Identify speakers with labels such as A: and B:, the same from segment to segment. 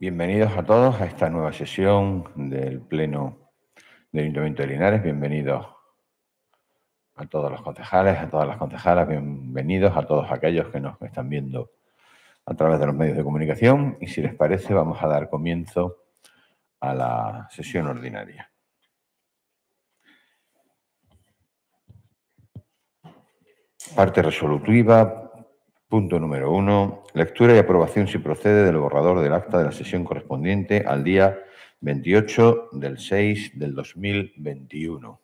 A: Bienvenidos a todos a esta nueva sesión del Pleno del Ayuntamiento de Linares. Bienvenidos a todos los concejales, a todas las concejalas. Bienvenidos a todos aquellos que nos están viendo a través de los medios de comunicación. Y si les parece, vamos a dar comienzo a la sesión ordinaria. Parte resolutiva. Punto número 1. Lectura y aprobación, si procede, del borrador del acta de la sesión correspondiente al día 28 del 6 del 2021.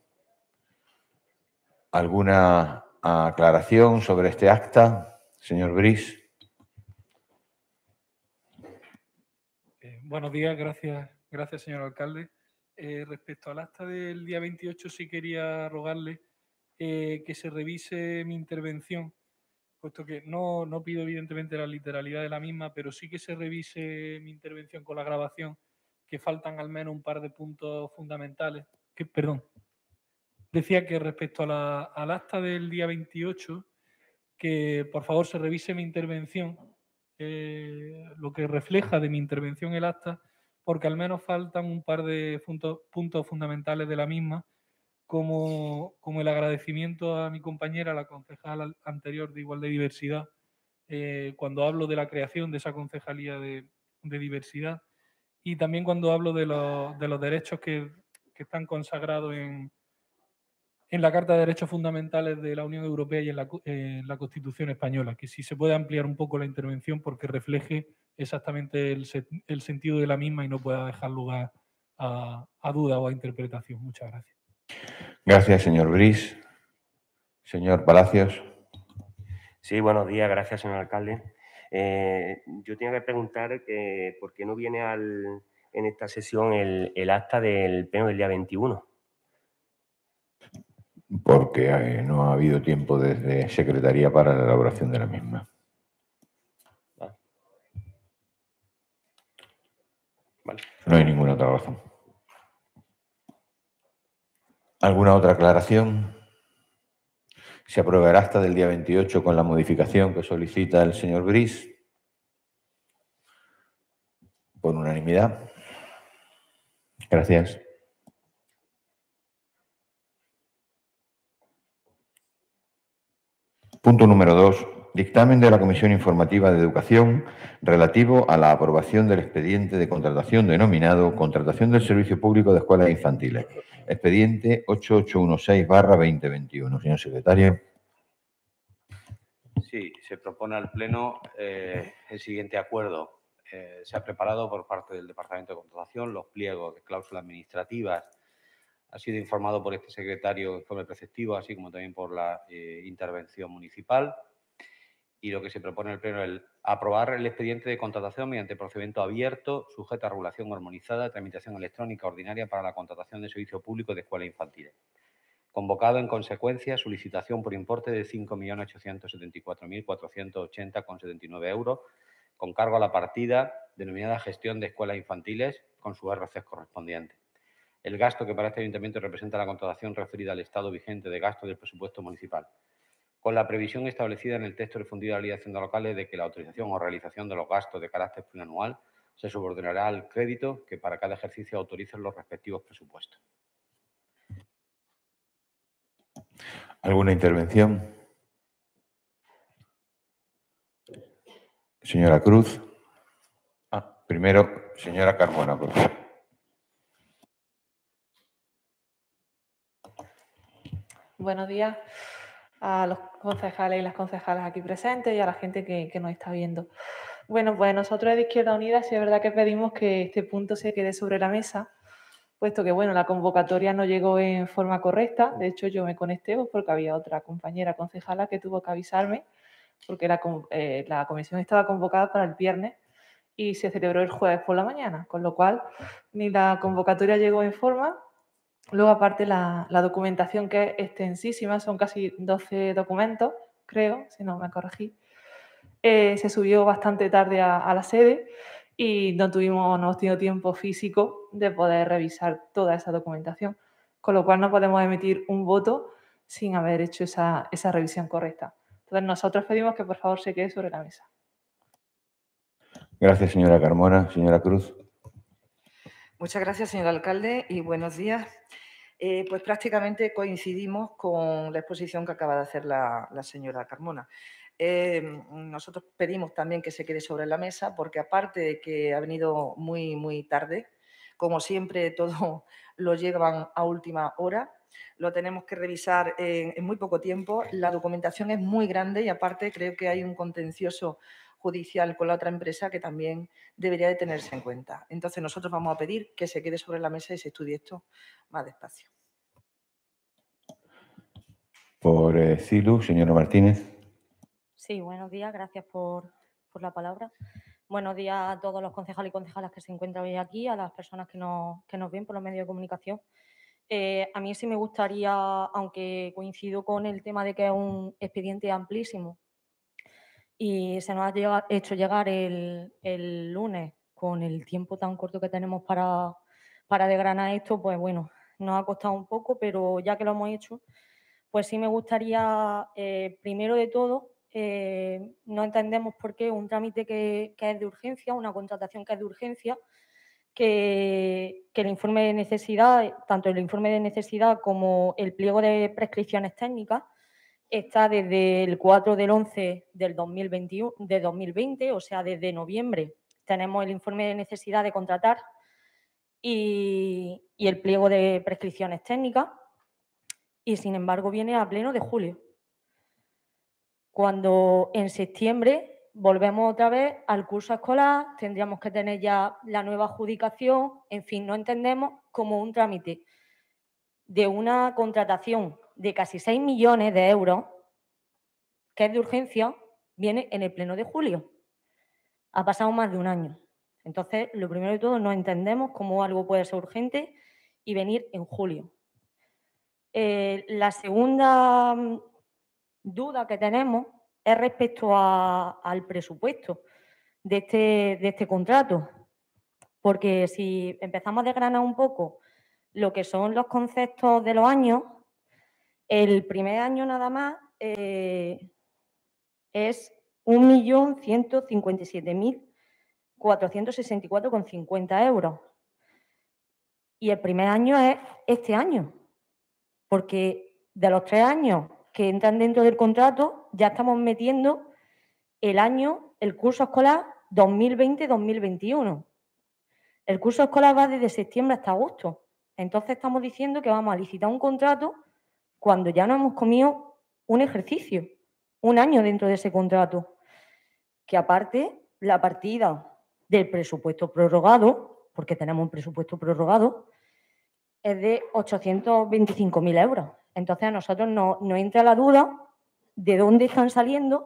A: ¿Alguna aclaración sobre este acta, señor Briz?
B: Buenos días, gracias señor alcalde. Respecto al acta del día 28, sí quería rogarle que se revise mi intervención, puesto que no pido evidentemente la literalidad de la misma, pero sí que se revise mi intervención con la grabación, que faltan al menos un par de puntos fundamentales. Decía que respecto al acta del día 28, que por favor se revise mi intervención, lo que refleja de mi intervención el acta, porque al menos faltan un par de puntos fundamentales de la misma, como el agradecimiento a mi compañera, la concejal anterior de Igualdad y Diversidad, cuando hablo de la creación de esa concejalía de diversidad, y también cuando hablo de los derechos que están consagrados en la Carta de Derechos Fundamentales de la Unión Europea y en la Constitución Española, que si se puede ampliar un poco la intervención porque refleje exactamente el sentido de la misma y no pueda dejar lugar a duda o a interpretación. Muchas gracias.
A: Gracias, señor Briz. Señor Palacios.
C: Sí, buenos días. Gracias, señor alcalde. Yo tenía que preguntar por qué no viene en esta sesión el acta del pleno del día 21.
A: Porque no ha habido tiempo desde Secretaría para la elaboración de la misma.
C: Vale.
A: No hay ninguna otra razón. ¿Alguna otra aclaración? Se aprueba el acta del día 28 con la modificación que solicita el señor Briz. Por unanimidad. Gracias. Punto número 2. Dictamen de la Comisión Informativa de Educación relativo a la aprobación del expediente de contratación denominado Contratación del Servicio Público de Escuelas Infantiles. Expediente 8816/2021. Señor secretario.
D: Sí, se propone al Pleno el siguiente acuerdo. Se ha preparado por parte del Departamento de Contratación los pliegos de cláusulas administrativas. Ha sido informado por este secretario de informe preceptivo, así como también por la intervención municipal. Y lo que se propone el Pleno es aprobar el expediente de contratación mediante procedimiento abierto, sujeto a regulación armonizada, tramitación electrónica ordinaria para la contratación de servicio público de escuelas infantiles. Convocado en consecuencia su licitación por importe de 5.874.480,79 euros, con cargo a la partida denominada Gestión de Escuelas Infantiles, con sus RCs correspondientes. El gasto que para este ayuntamiento representa la contratación referida al estado vigente de gasto del presupuesto municipal, con la previsión establecida en el texto difundido a la Ley de Hacienda Locales de que la autorización o realización de los gastos de carácter plurianual se subordinará al crédito que para cada ejercicio autoricen los respectivos presupuestos.
A: ¿Alguna intervención? Señora Cruz. Primero, señora Carmona, por favor.
E: Buenos días a los concejales y las concejalas aquí presentes y a la gente que nos está viendo. Bueno, pues nosotros de Izquierda Unida sí es verdad que pedimos que este punto se quede sobre la mesa, puesto que, bueno, la convocatoria no llegó en forma correcta. De hecho, yo me conecté porque había otra compañera concejala que tuvo que avisarme, porque la comisión estaba convocada para el viernes y se celebró el jueves por la mañana, con lo cual ni la convocatoria llegó en forma. Luego, aparte, la documentación, que es extensísima, son casi 12 documentos, creo, si no me corregí, se subió bastante tarde a la sede y no hemos tenido tiempo físico de poder revisar toda esa documentación, con lo cual no podemos emitir un voto sin haber hecho esa revisión correcta. Entonces, nosotros pedimos que, por favor, se quede sobre la mesa.
A: Gracias, señora Carmona. Señora Cruz.
F: Muchas gracias, señor alcalde, y buenos días. Pues prácticamente coincidimos con la exposición que acaba de hacer la señora Carmona. Nosotros pedimos también que se quede sobre la mesa porque, aparte de que ha venido muy, muy tarde, como siempre todo lo llevan a última hora, lo tenemos que revisar en muy poco tiempo. La documentación es muy grande y, aparte, creo que hay un contencioso judicial con la otra empresa que también debería de tenerse en cuenta. Entonces, nosotros vamos a pedir que se quede sobre la mesa y se estudie esto más despacio.
A: Por CILU, señora Martínez.
G: Sí, buenos días, gracias por la palabra. Buenos días a todos los concejales y concejalas que se encuentran hoy aquí, a las personas que nos ven por los medios de comunicación. A mí sí me gustaría, aunque coincido con el tema de que es un expediente amplísimo y se nos ha hecho llegar el lunes con el tiempo tan corto que tenemos para desgranar esto, pues bueno, nos ha costado un poco, pero ya que lo hemos hecho, pues sí me gustaría, primero de todo, no entendemos por qué un trámite que es de urgencia, una contratación que es de urgencia, que el informe de necesidad, tanto el informe de necesidad como el pliego de prescripciones técnicas, está desde el 4 del 11 del 2020, o sea, desde noviembre tenemos el informe de necesidad de contratar y el pliego de prescripciones técnicas, y sin embargo viene a pleno de julio, cuando en septiembre volvemos otra vez al curso escolar, tendríamos que tener ya la nueva adjudicación. En fin, no entendemos cómo un trámite de una contratación de casi 6 millones de euros, que es de urgencia, viene en el pleno de julio. Ha pasado más de un año. Entonces, lo primero de todo, no entendemos cómo algo puede ser urgente y venir en julio. La segunda duda que tenemos es respecto al presupuesto de este contrato, porque si empezamos a desgranar un poco lo que son los conceptos de los años, el primer año nada más es 1.157.464,50 euros. Y el primer año es este año, porque de los 3 años que entran dentro del contrato ya estamos metiendo el curso escolar 2020-2021. El curso escolar va desde septiembre hasta agosto. Entonces estamos diciendo que vamos a licitar un contrato cuando ya nos hemos comido un ejercicio, un año dentro de ese contrato. Que aparte, la partida del presupuesto prorrogado, porque tenemos un presupuesto prorrogado, es de 825.000 euros. Entonces a nosotros nos entra la duda de dónde están saliendo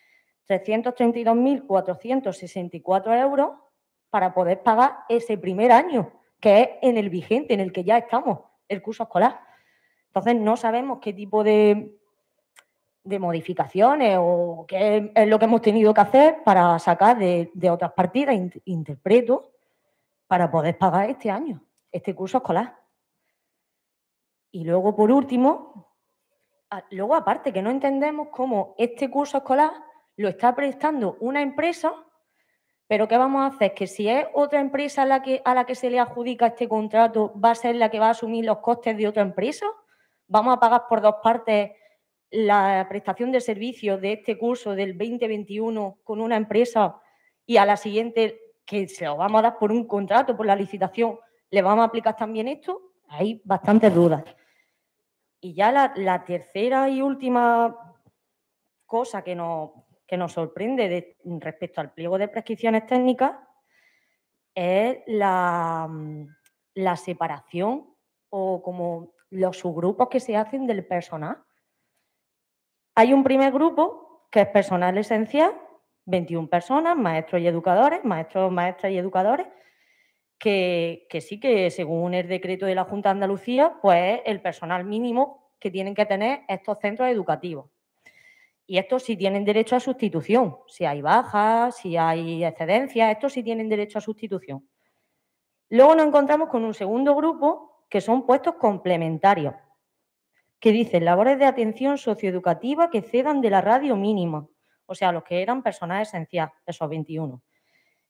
G: 332.464 euros para poder pagar ese primer año, que es en el vigente, en el que ya estamos, el curso escolar. Entonces no sabemos qué tipo de modificaciones o qué es lo que hemos tenido que hacer para sacar de otras partidas, interpreto, para poder pagar este año, este curso escolar. Y luego, por último, aparte que no entendemos cómo este curso escolar lo está prestando una empresa, pero ¿qué vamos a hacer? Que si es otra empresa a la que se le adjudica este contrato, ¿va a ser la que va a asumir los costes de otra empresa? ¿Vamos a pagar por dos partes la prestación de servicios de este curso del 2021 con una empresa y a la siguiente, que se lo vamos a dar por un contrato, por la licitación, le vamos a aplicar también esto? Hay bastantes dudas. Y ya la tercera y última cosa que nos sorprende respecto al pliego de prescripciones técnicas es la separación o como los subgrupos que se hacen del personal. Hay un primer grupo que es personal esencial, 21 personas, maestros y educadores, maestros, maestras y educadores, que sí que según el decreto de la Junta de Andalucía, pues es el personal mínimo que tienen que tener estos centros educativos. Y estos sí tienen derecho a sustitución. Si hay bajas, si hay excedencias, estos sí tienen derecho a sustitución. Luego nos encontramos con un segundo grupo que son puestos complementarios, que dicen labores de atención socioeducativa que cedan de la radio mínima, o sea, los que eran personal esencial, esos 21.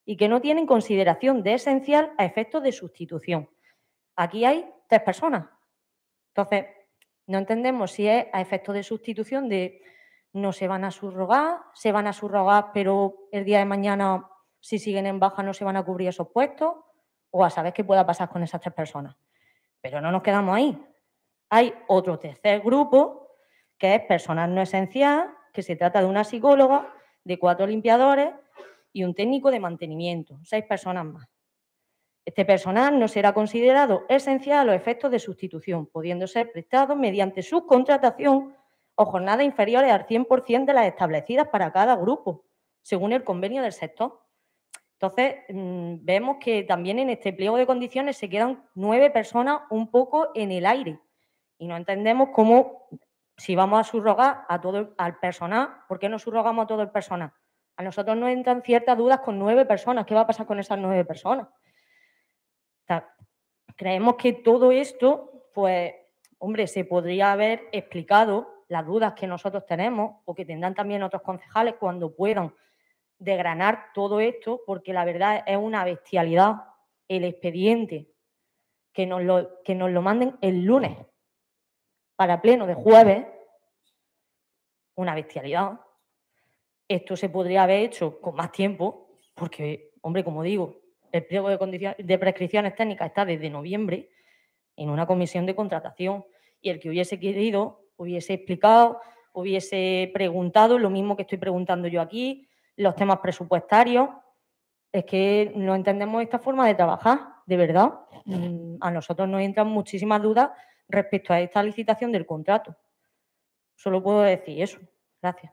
G: y que no tienen consideración de esencial a efectos de sustitución. Aquí hay 3 personas. Entonces, no entendemos si es a efectos de sustitución de no se van a subrogar, se van a subrogar, pero el día de mañana, si siguen en baja, no se van a cubrir esos puestos, o a saber qué pueda pasar con esas 3 personas. Pero no nos quedamos ahí. Hay otro tercer grupo, que es personal no esencial, que se trata de una psicóloga, de 4 limpiadores y un técnico de mantenimiento, 6 personas más. Este personal no será considerado esencial a los efectos de sustitución, pudiendo ser prestado mediante subcontratación o jornadas inferiores al 100% de las establecidas para cada grupo, según el convenio del sector. Entonces, vemos que también en este pliego de condiciones se quedan 9 personas un poco en el aire y no entendemos cómo, si vamos a subrogar a todo al personal, ¿por qué no subrogamos a todo el personal? A nosotros nos entran ciertas dudas con 9 personas. ¿Qué va a pasar con esas 9 personas? O sea, creemos que todo esto, pues, hombre, se podría haber explicado las dudas que nosotros tenemos o que tendrán también otros concejales cuando puedan desgranar todo esto, porque la verdad es una bestialidad el expediente que nos lo manden el lunes para pleno de jueves, una bestialidad. Esto se podría haber hecho con más tiempo, porque, hombre, como digo, el pliego de prescripciones técnicas está desde noviembre en una comisión de contratación y el que hubiese querido hubiese explicado, hubiese preguntado lo mismo que estoy preguntando yo aquí, los temas presupuestarios. Es que no entendemos esta forma de trabajar, de verdad. A nosotros nos entran muchísimas dudas respecto a esta licitación del contrato. Solo puedo decir eso. Gracias.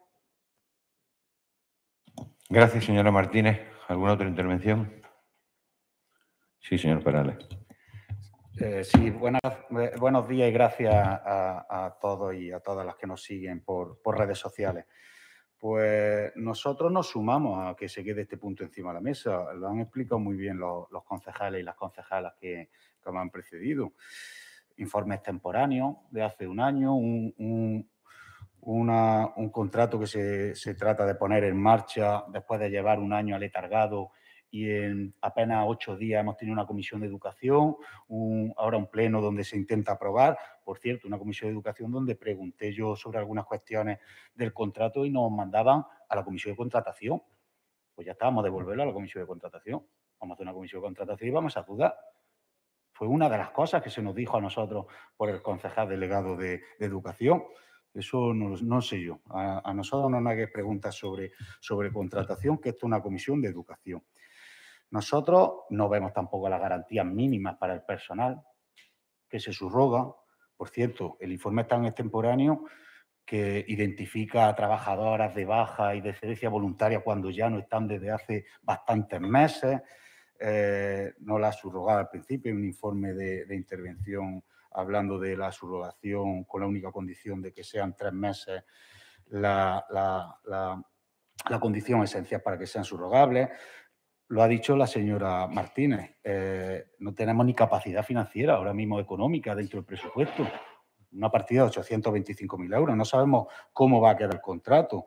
A: Gracias, señora Martínez. ¿Alguna otra intervención? Sí, señor Perales.
H: Sí, buenos días y gracias a todos y a todas las que nos siguen por redes sociales. Pues nosotros nos sumamos a que se quede este punto encima de la mesa. Lo han explicado muy bien los concejales y las concejalas que me han precedido. Informes temporáneos de hace un año, un contrato que se trata de poner en marcha después de llevar un año aletargado y en apenas 8 días hemos tenido una comisión de educación, ahora un pleno donde se intenta aprobar. Por cierto, una comisión de educación donde pregunté yo sobre algunas cuestiones del contrato y nos mandaban a la comisión de contratación. Pues ya estábamos, devolverlo a la comisión de contratación. Vamos a hacer una comisión de contratación y vamos a dudar. Fue una de las cosas que se nos dijo a nosotros por el concejal delegado de educación. Eso no sé yo. A nosotros no nos hagáis preguntas sobre contratación, que esto es una comisión de educación. Nosotros no vemos tampoco las garantías mínimas para el personal que se subroga. Por cierto, el informe tan extemporáneo que identifica a trabajadoras de baja y de excedencia voluntaria cuando ya no están desde hace bastantes meses. No la ha subrogado al principio, hay un informe de intervención hablando de la subrogación con la única condición de que sean 3 meses la condición esencial para que sean subrogables. Lo ha dicho la señora Martínez, no tenemos ni capacidad financiera ahora mismo económica dentro del presupuesto. Una partida de 825.000 euros, no sabemos cómo va a quedar el contrato.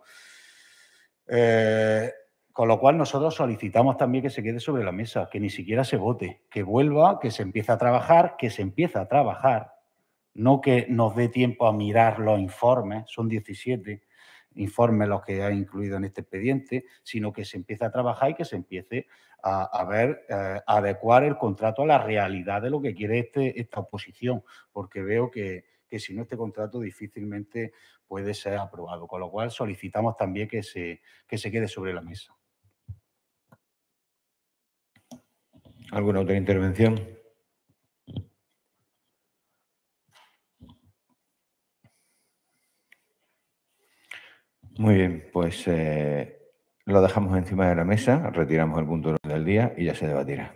H: Con lo cual nosotros solicitamos también que se quede sobre la mesa, que ni siquiera se vote, que vuelva, que se empiece a trabajar, no que nos dé tiempo a mirar los informes, son 17 informes los que ha incluido en este expediente, sino que se empiece a trabajar y que se empiece a ver, a adecuar el contrato a la realidad de lo que quiere esta oposición, porque veo que si no, este contrato difícilmente puede ser aprobado, con lo cual solicitamos también que se quede sobre la mesa.
A: ¿Alguna otra intervención? Muy bien, pues lo dejamos encima de la mesa, retiramos el punto del día y ya se debatirá.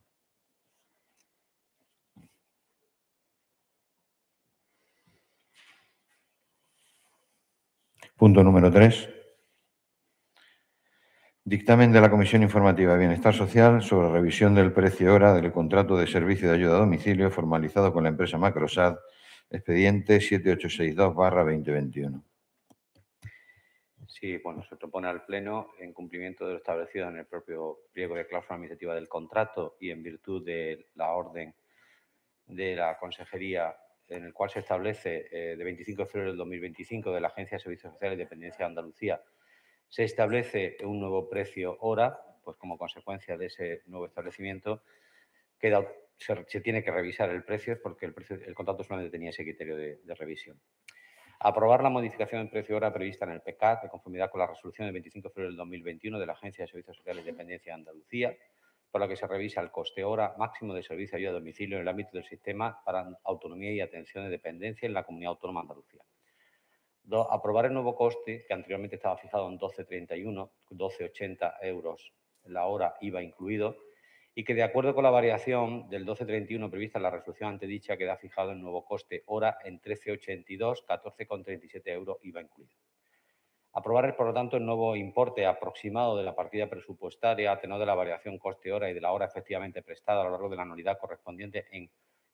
A: Punto número 3. Dictamen de la Comisión Informativa de Bienestar Social sobre revisión del precio hora del contrato de servicio de ayuda a domicilio formalizado con la empresa Macrosad, expediente 7862/2021.
D: Sí, bueno, se propone al Pleno, en cumplimiento de lo establecido en el propio pliego de cláusula administrativa del contrato y en virtud de la orden de la Consejería, en el cual se establece de 25 de febrero del 2025 de la Agencia de Servicios Sociales y Dependencia de Andalucía, se establece un nuevo precio hora, pues como consecuencia de ese nuevo establecimiento, se tiene que revisar el precio porque el contrato solamente tenía ese criterio de revisión. Aprobar la modificación del precio hora prevista en el PECAT, de conformidad con la resolución del 25 de febrero del 2021 de la Agencia de Servicios Sociales y Dependencia de Andalucía, por la que se revisa el coste hora máximo de servicio de ayuda a domicilio en el ámbito del sistema para autonomía y atención de dependencia en la Comunidad Autónoma de Andalucía. 2. Aprobar el nuevo coste, que anteriormente estaba fijado en 12,31, 12,80 euros la hora, IVA incluido, y que, de acuerdo con la variación del 12,31 prevista en la resolución antedicha, queda fijado el nuevo coste hora en 13,82, 14,37 euros, IVA incluido. Aprobar, por lo tanto, el nuevo importe aproximado de la partida presupuestaria a tenor de la variación coste hora y de la hora efectivamente prestada a lo largo de la anualidad correspondiente en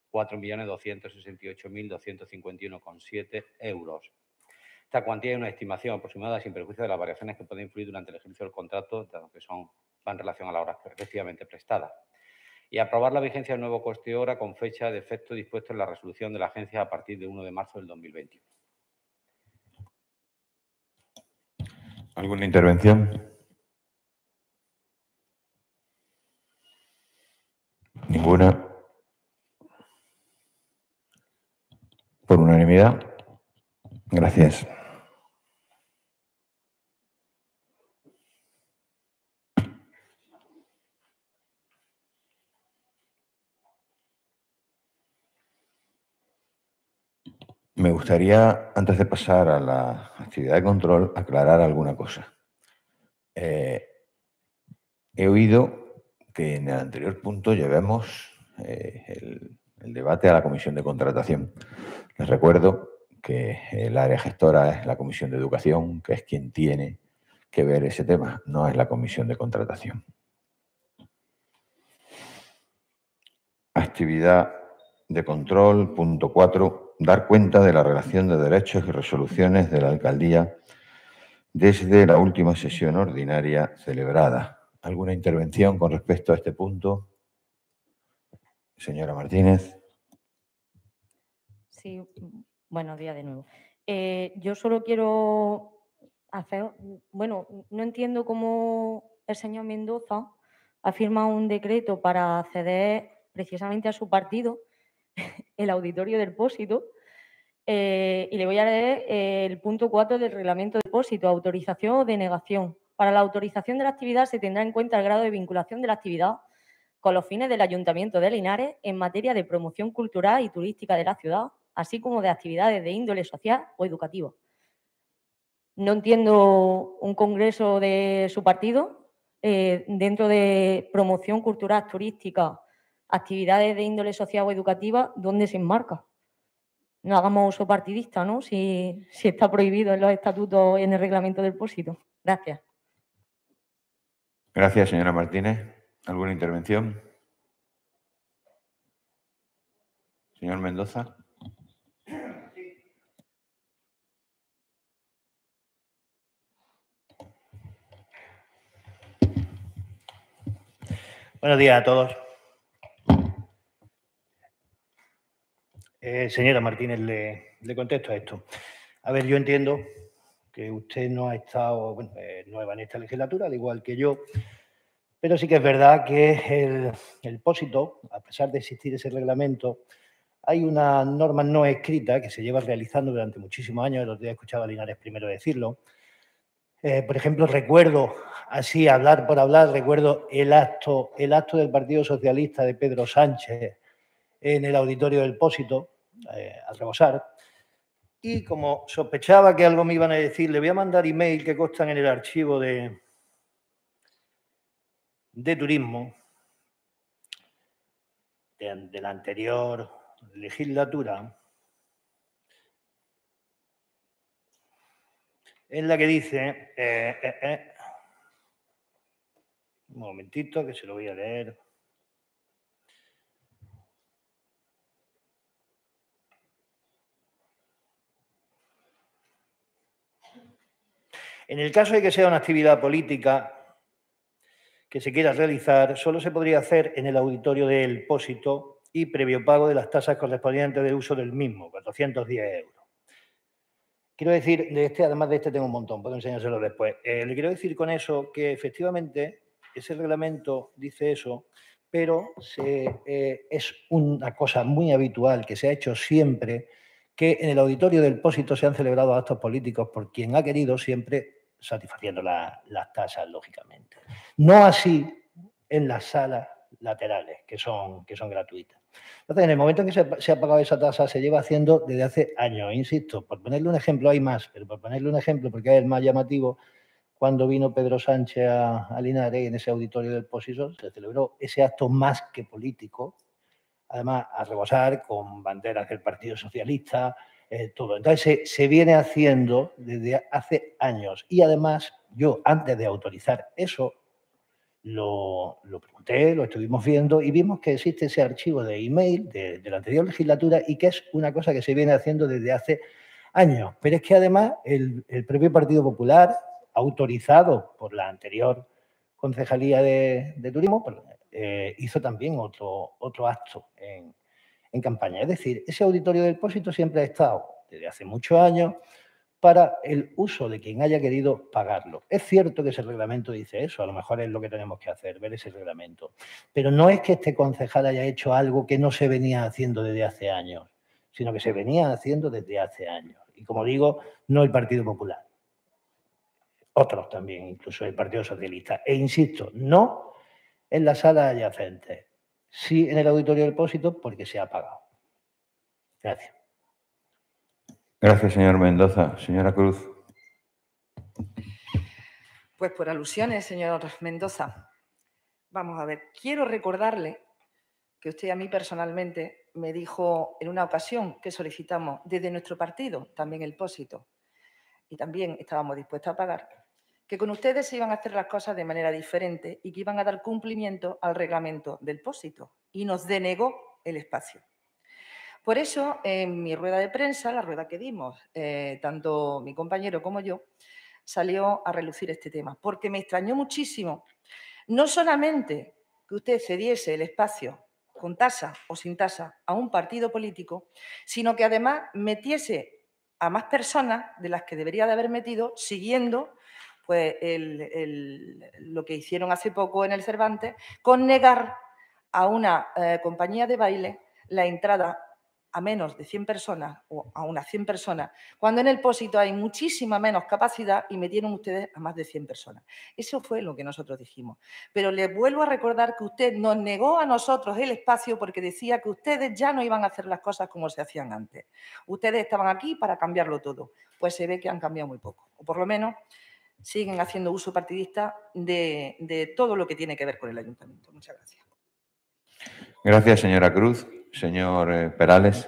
D: 4.268.251,7 euros. Esta cuantía es una estimación aproximada sin perjuicio de las variaciones que pueden influir durante el ejercicio del contrato, dado que van en relación a la hora efectivamente prestada. Y aprobar la vigencia del nuevo coste hora con fecha de efecto dispuesto en la resolución de la agencia a partir de 1 de marzo del 2021.
A: ¿Alguna intervención? Ninguna. Por unanimidad. Gracias. Me gustaría, antes de pasar a la actividad de control, aclarar alguna cosa. He oído que en el anterior punto llevemos el debate a la Comisión de Contratación. Les recuerdo que el área gestora es la Comisión de Educación, que es quien tiene que ver ese tema, no es la Comisión de Contratación. Actividad de control, punto 4, dar cuenta de la relación de derechos y resoluciones de la Alcaldía desde la última sesión ordinaria celebrada. ¿Alguna intervención con respecto a este punto? Señora Martínez.
G: Sí, buenos días de nuevo. Yo solo quiero hacer, bueno, no entiendo cómo el señor Mendoza ha firmado un decreto para ceder precisamente a su partido el auditorio del Pósito, y le voy a leer el punto 4 del reglamento de depósito, autorización o denegación. Para la autorización de la actividad se tendrá en cuenta el grado de vinculación de la actividad con los fines del Ayuntamiento de Linares en materia de promoción cultural y turística de la ciudad, así como de actividades de índole social o educativa. No entiendo un congreso de su partido dentro de promoción cultural, turística, actividades de índole social o educativa, ¿dónde se enmarca? No hagamos uso partidista, ¿no? Si está prohibido en los estatutos y en el reglamento del Pósito. Gracias.
A: Gracias, señora Martínez. ¿Alguna intervención? Señor Mendoza.
H: Buenos días a todos. Señora Martínez, le contesto a esto. A ver, yo entiendo que usted no ha estado, bueno, nueva en esta legislatura, al igual que yo, pero sí que es verdad que el Pósito, a pesar de existir ese reglamento, hay una norma no escrita que se lleva realizando durante muchísimos años. El otro día escuchaba a Linares primero decirlo. Por ejemplo, recuerdo, así hablar por hablar, recuerdo el acto del Partido Socialista de Pedro Sánchez en el auditorio del Pósito, al rebosar. Y como sospechaba que algo me iban a decir, le voy a mandar email que constan en el archivo de turismo de la anterior legislatura, en la que dice, un momentito que se lo voy a leer.
I: En el caso de que sea una actividad política que se quiera realizar, solo se podría hacer en el auditorio del Pósito y previo pago de las tasas correspondientes del uso del mismo, 410 euros. Quiero decir, además de este tengo un montón, puedo enseñárselo después. Le quiero decir con eso que efectivamente ese reglamento dice eso, pero es una cosa muy habitual que se ha hecho siempre, que en el auditorio del Pósito se han celebrado actos políticos por quien ha querido, siempre satisfaciendo las tasas, lógicamente. No así en las salas laterales, que son gratuitas. Entonces, en el momento en que se ha pagado esa tasa, se lleva haciendo desde hace años, insisto. Por ponerle un ejemplo, hay más, pero por ponerle un ejemplo, porque es el más llamativo, cuando vino Pedro Sánchez a Linares, en ese auditorio del Pósito, se celebró ese acto más que político, además a rebosar con banderas del Partido Socialista, todo. Entonces, se viene haciendo desde hace años. Y además, yo, antes de autorizar eso, lo pregunté, lo estuvimos viendo y vimos que existe ese archivo de email de la anterior legislatura y que es una cosa que se viene haciendo desde hace años. Pero es que además el propio Partido Popular, autorizado por la anterior Concejalía de Turismo, hizo también otro acto en campaña. Es decir, ese auditorio del Pósito siempre ha estado desde hace muchos años para el uso de quien haya querido pagarlo. Es cierto que ese reglamento dice eso, a lo mejor es lo que tenemos que hacer, ver ese reglamento. Pero no es que este concejal haya hecho algo que no se venía haciendo desde hace años, sino que se venía haciendo desde hace años. Y como digo, no el Partido Popular. Otros también, incluso el Partido Socialista. E insisto, no en la sala adyacente, sí en el auditorio del Pósito porque se ha pagado. Gracias.
A: Gracias, señor Mendoza. Señora Cruz.
F: Pues por alusiones, señor Mendoza. Vamos a ver, quiero recordarle que usted a mí personalmente me dijo en una ocasión que solicitamos desde nuestro partido, también el Pósito, y también estábamos dispuestos a pagar, que con ustedes se iban a hacer las cosas de manera diferente y que iban a dar cumplimiento al reglamento del Pósito, y nos denegó el espacio. Por eso, en mi rueda de prensa, la rueda que dimos, tanto mi compañero como yo, salió a relucir este tema, porque me extrañó muchísimo, no solamente que usted cediese el espacio con tasa o sin tasa a un partido político, sino que además metiese a más personas de las que debería de haber metido, siguiendo pues, lo que hicieron hace poco en el Cervantes, con negar a una compañía de baile la entrada a menos de 100 personas o a unas 100 personas, cuando en el Pósito hay muchísima menos capacidad y metieron ustedes a más de 100 personas. Eso fue lo que nosotros dijimos. Pero les vuelvo a recordar que usted nos negó a nosotros el espacio porque decía que ustedes ya no iban a hacer las cosas como se hacían antes. Ustedes estaban aquí para cambiarlo todo. Pues se ve que han cambiado muy poco. O por lo menos siguen haciendo uso partidista de todo lo que tiene que ver con el ayuntamiento. Muchas gracias.
A: Gracias, señora Cruz. Señor Perales.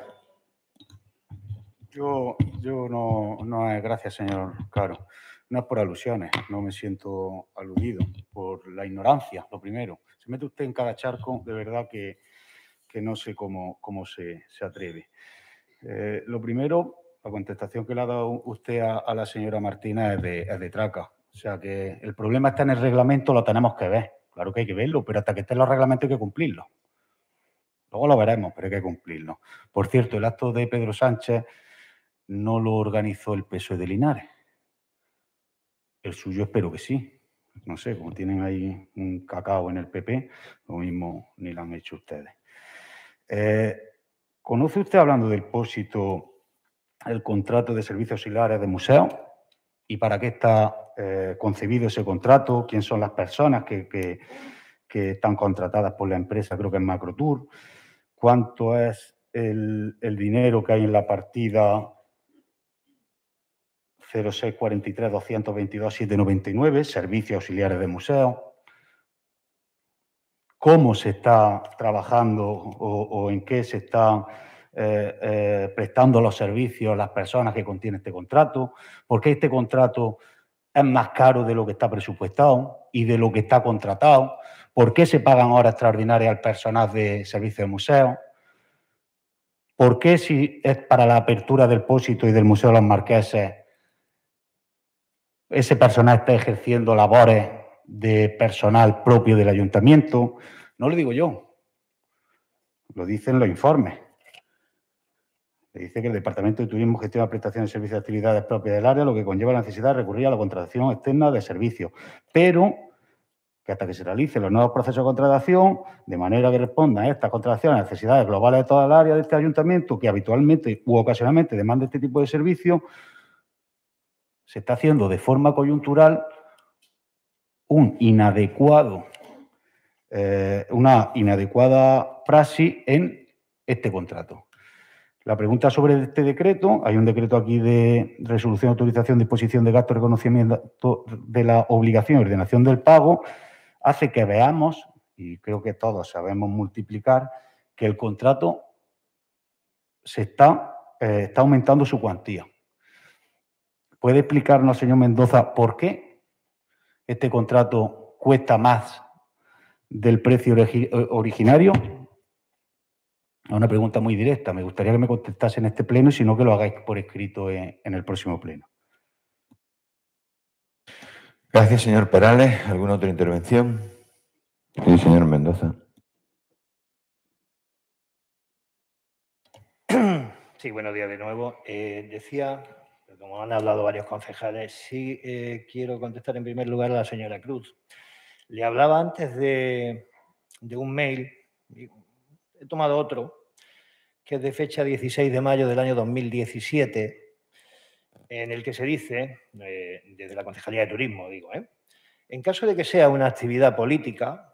H: Yo no, gracias, señor Caro. No es por alusiones, no me siento aludido, por la ignorancia, lo primero. Se mete usted en cada charco, de verdad que no sé cómo se atreve. Lo primero, la contestación que le ha dado usted a la señora Martínez es de traca. O sea que el problema está en el reglamento, lo tenemos que ver. Claro que hay que verlo, pero hasta que estén los reglamentos hay que cumplirlos. Luego lo veremos, pero hay que cumplirlo. Por cierto, el acto de Pedro Sánchez no lo organizó el PSOE de Linares. El suyo espero que sí. No sé, como tienen ahí un cacao en el PP, lo mismo ni lo han hecho ustedes. ¿Conoce usted, hablando del Pósito, el contrato de servicios auxiliares de museo? ¿Y para qué está concebido ese contrato? ¿Quién son las personas que están contratadas por la empresa? Creo que es Macrotour. ¿Cuánto es el dinero que hay en la partida 0643-222-799, servicios auxiliares de museo? ¿Cómo se está trabajando o en qué se están prestando los servicios las personas que contiene este contrato? ¿Por qué este contrato es más caro de lo que está presupuestado y de lo que está contratado? ¿Por qué se pagan horas extraordinarias al personal de servicios de museo? ¿Por qué, si es para la apertura del Pósito y del Museo de los Marqueses, ese personal está ejerciendo labores de personal propio del ayuntamiento. No lo digo yo, lo dicen los informes. Le dice que el Departamento de Turismo gestiona prestaciones de servicios y actividades propias del área, lo que conlleva la necesidad de recurrir a la contratación externa de servicios, pero que hasta que se realicen los nuevos procesos de contratación, de manera que respondan a estas contrataciones a las necesidades globales de toda el área de este ayuntamiento, que habitualmente u ocasionalmente demanda este tipo de servicios, se está haciendo de forma coyuntural una inadecuada praxis en este contrato. La pregunta sobre este decreto, hay un decreto aquí de resolución, autorización, disposición de gastos, reconocimiento de la obligación y ordenación del pago, hace que veamos, y creo que todos sabemos multiplicar, que el contrato está aumentando su cuantía. ¿Puede explicarnos, señor Mendoza, por qué este contrato cuesta más del precio originario? Es una pregunta muy directa. Me gustaría que me contestase en este pleno y si no, que lo hagáis por escrito en el próximo pleno.
A: Gracias, señor Perales. ¿Alguna otra intervención? Sí, señor Mendoza.
I: Sí, buenos días de nuevo. Decía, como han hablado varios concejales, sí quiero contestar en primer lugar a la señora Cruz. Le hablaba antes de un mail, he tomado otro, que es de fecha 16 de mayo del año 2017, en el que se dice, desde la Concejalía de Turismo, digo, en caso de que sea una actividad política,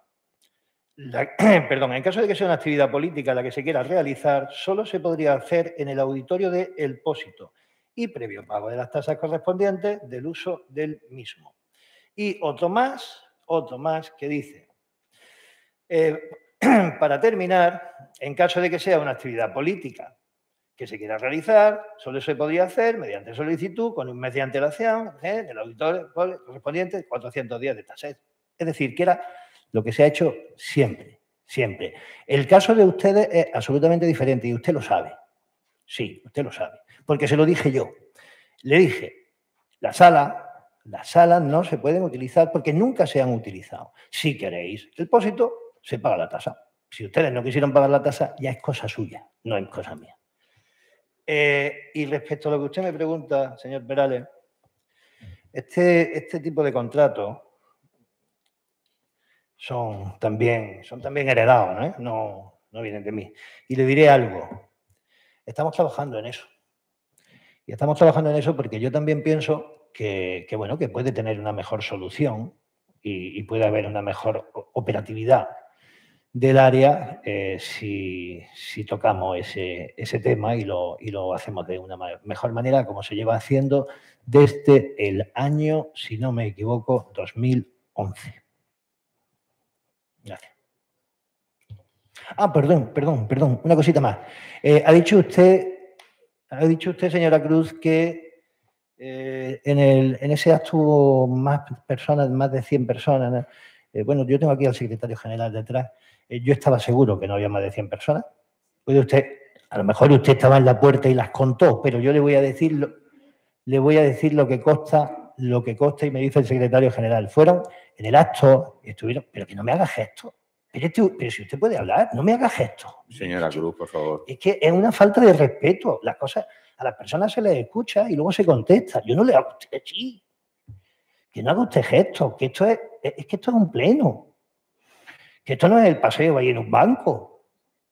I: en caso de que sea una actividad política la que se quiera realizar, solo se podría hacer en el auditorio de El Pósito y previo pago de las tasas correspondientes del uso del mismo. Y otro más que dice, para terminar, en caso de que sea una actividad política que se quiera realizar, solo se podría hacer mediante solicitud con un mes de antelación del auditor correspondiente 400 días de tasas. Es decir, que era lo que se ha hecho siempre, siempre. El caso de ustedes es absolutamente diferente y usted lo sabe. Sí, usted lo sabe. Porque se lo dije yo. Le dije, las salas no se pueden utilizar porque nunca se han utilizado. Si queréis el depósito, se paga la tasa. Si ustedes no quisieron pagar la tasa, ya es cosa suya, no es cosa mía. Y respecto a lo que usted me pregunta, señor Perales, este tipo de contratos son también heredados, no vienen de mí. Y le diré algo, estamos trabajando en eso. Y estamos trabajando en eso porque yo también pienso que puede tener una mejor solución y puede haber una mejor operatividad del área si tocamos ese tema y lo hacemos de una mejor manera, como se lleva haciendo desde el año, si no me equivoco, 2011. Gracias. Perdón, una cosita más. Ha dicho usted, señora Cruz, que en ese acto hubo más de 100 personas. Bueno, yo tengo aquí al secretario general detrás. Yo estaba seguro que no había más de 100 personas. A lo mejor usted estaba en la puerta y las contó, pero yo le voy a decir lo que consta y me dice el secretario general. Fueron en el acto, estuvieron, pero que no me haga gestos. Pero si usted puede hablar, no me haga gestos.
A: Señora Cruz, por favor.
I: Es que es una falta de respeto. Las cosas, a las personas se les escucha y luego se contesta. Yo no le hago a usted, sí. Que no haga usted gestos, que esto es un pleno. Que esto no es el paseo ahí en un banco.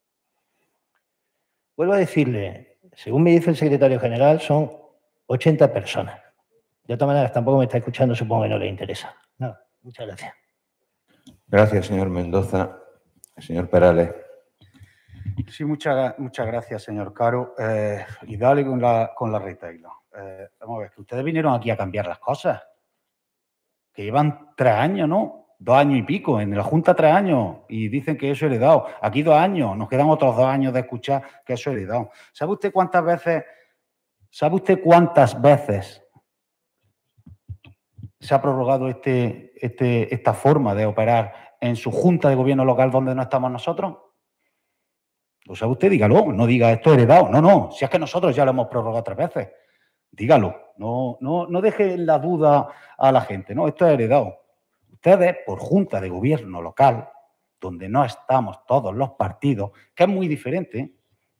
I: Vuelvo a decirle, según me dice el secretario general, son 80 personas. De otra manera, tampoco me está escuchando, supongo que no le interesa. Nada, muchas gracias.
A: Gracias, señor Mendoza. Señor Perales.
H: Sí, muchas gracias, señor Caro. Y dale con la retahíla. Vamos a ver, que ustedes vinieron aquí a cambiar las cosas. Que llevan 3 años, ¿no? 2 años y pico, en la Junta 3 años, y dicen que eso es heredado. Aquí 2 años, nos quedan otros 2 años de escuchar que eso es heredado. ¿Sabe usted cuántas veces se ha prorrogado esta forma de operar en su Junta de Gobierno local donde no estamos nosotros? Lo sabe usted, dígalo, no diga esto es heredado. No, si es que nosotros ya lo hemos prorrogado 3 veces. Dígalo. No dejen la duda a la gente, no, esto es heredado. Ustedes, por junta de gobierno local, donde no estamos todos los partidos, que es muy diferente,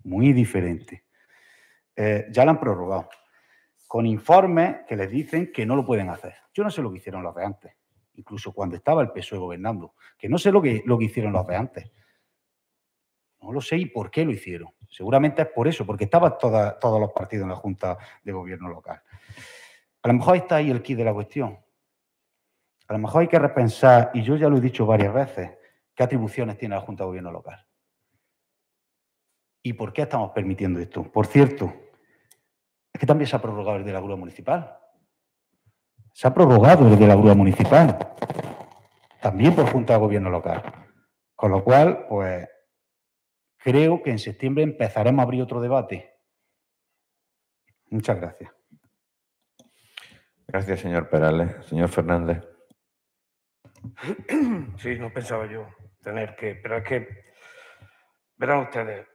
H: ya lo han prorrogado, con informes que les dicen que no lo pueden hacer. Yo no sé lo que hicieron los de antes, incluso cuando estaba el PSOE gobernando, que no sé lo que hicieron los de antes. No lo sé y por qué lo hicieron. Seguramente es por eso, porque estaban todos los partidos en la Junta de Gobierno local. A lo mejor está ahí el quid de la cuestión. A lo mejor hay que repensar, y yo ya lo he dicho varias veces, qué atribuciones tiene la Junta de Gobierno local. ¿Y por qué estamos permitiendo esto? Por cierto, es que también se ha prorrogado el de la grúa municipal. Se ha prorrogado el de la grúa municipal. También por Junta de Gobierno local. Con lo cual, pues, creo que en septiembre empezaremos a abrir otro debate. Muchas gracias.
A: Gracias, señor Perales. Señor Fernández.
J: Sí, no pensaba yo tener que... Pero es que, verán ustedes,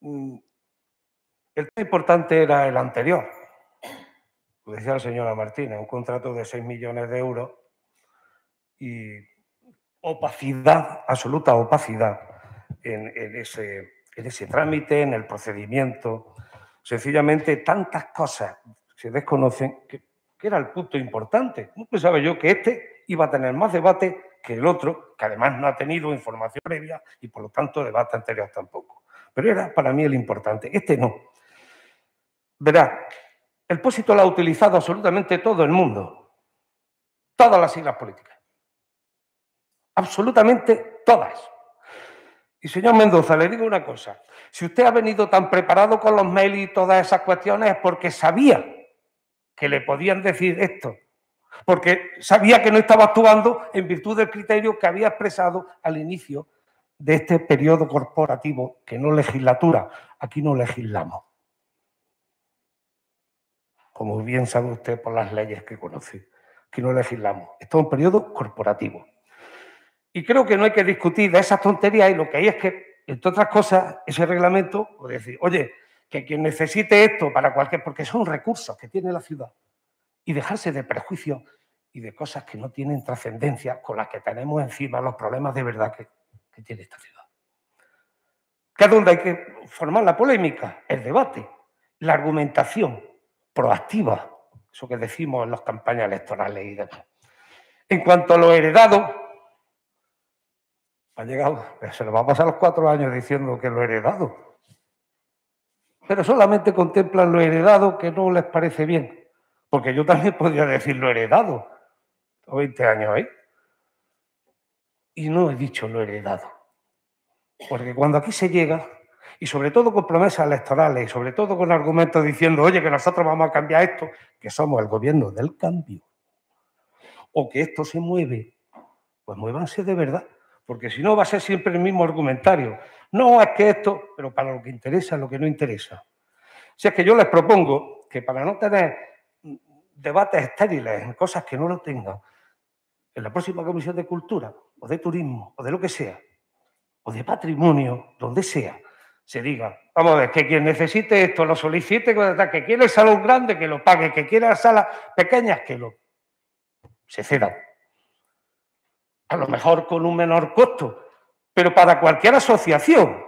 J: el tema importante era el anterior. Lo decía la señora Martínez, un contrato de 6 millones de euros y opacidad, absoluta opacidad en ese trámite, en el procedimiento. Sencillamente, tantas cosas se desconocen que era el punto importante. No pensaba yo que este iba a tener más debate que el otro, que además no ha tenido información previa y por lo tanto debate anterior tampoco. Pero era para mí el importante. Este no. Verá, el pósito lo ha utilizado absolutamente todo el mundo. Todas las siglas políticas. Absolutamente todas. Y señor Mendoza, le digo una cosa. Si usted ha venido tan preparado con los mails y todas esas cuestiones es porque sabía que le podían decir esto. Porque sabía que no estaba actuando en virtud del criterio que había expresado al inicio de este periodo corporativo, que no legislatura. Aquí no legislamos. Como bien sabe usted por las leyes que conoce. Aquí no legislamos. Esto es un periodo corporativo. Y creo que no hay que discutir de esas tonterías y lo que hay es que, entre otras cosas, ese reglamento, o decir, oye, que quien necesite esto para cualquier... Porque son recursos que tiene la ciudad. Y dejarse de prejuicios y de cosas que no tienen trascendencia con las que tenemos encima los problemas de verdad que tiene esta ciudad. Que es donde hay que formar la polémica, el debate, la argumentación proactiva, eso que decimos en las campañas electorales y demás. En cuanto a lo heredado, ha llegado, se nos va a pasar los 4 años diciendo que lo heredado. Pero solamente contemplan lo heredado que no les parece bien. Porque yo también podría decir lo heredado. Tengo 20 años ahí. Y no he dicho lo heredado. Porque cuando aquí se llega, y sobre todo con promesas electorales, y sobre todo con argumentos diciendo, oye, que nosotros vamos a cambiar esto, que somos el gobierno del cambio, o que esto se mueve, pues muévanse de verdad. Porque si no va a ser siempre el mismo argumentario. No, es que esto, pero para lo que interesa, lo que no interesa. Si es que yo les propongo que para no tener debates estériles en cosas que no lo tengan, en la próxima Comisión de Cultura, o de Turismo, o de lo que sea, o de Patrimonio, donde sea, se diga, vamos a ver, que quien necesite esto lo solicite, que quiere el salón grande, que lo pague, que quiera salas pequeñas, que lo se cedan. A lo mejor con un menor costo, pero para cualquier asociación,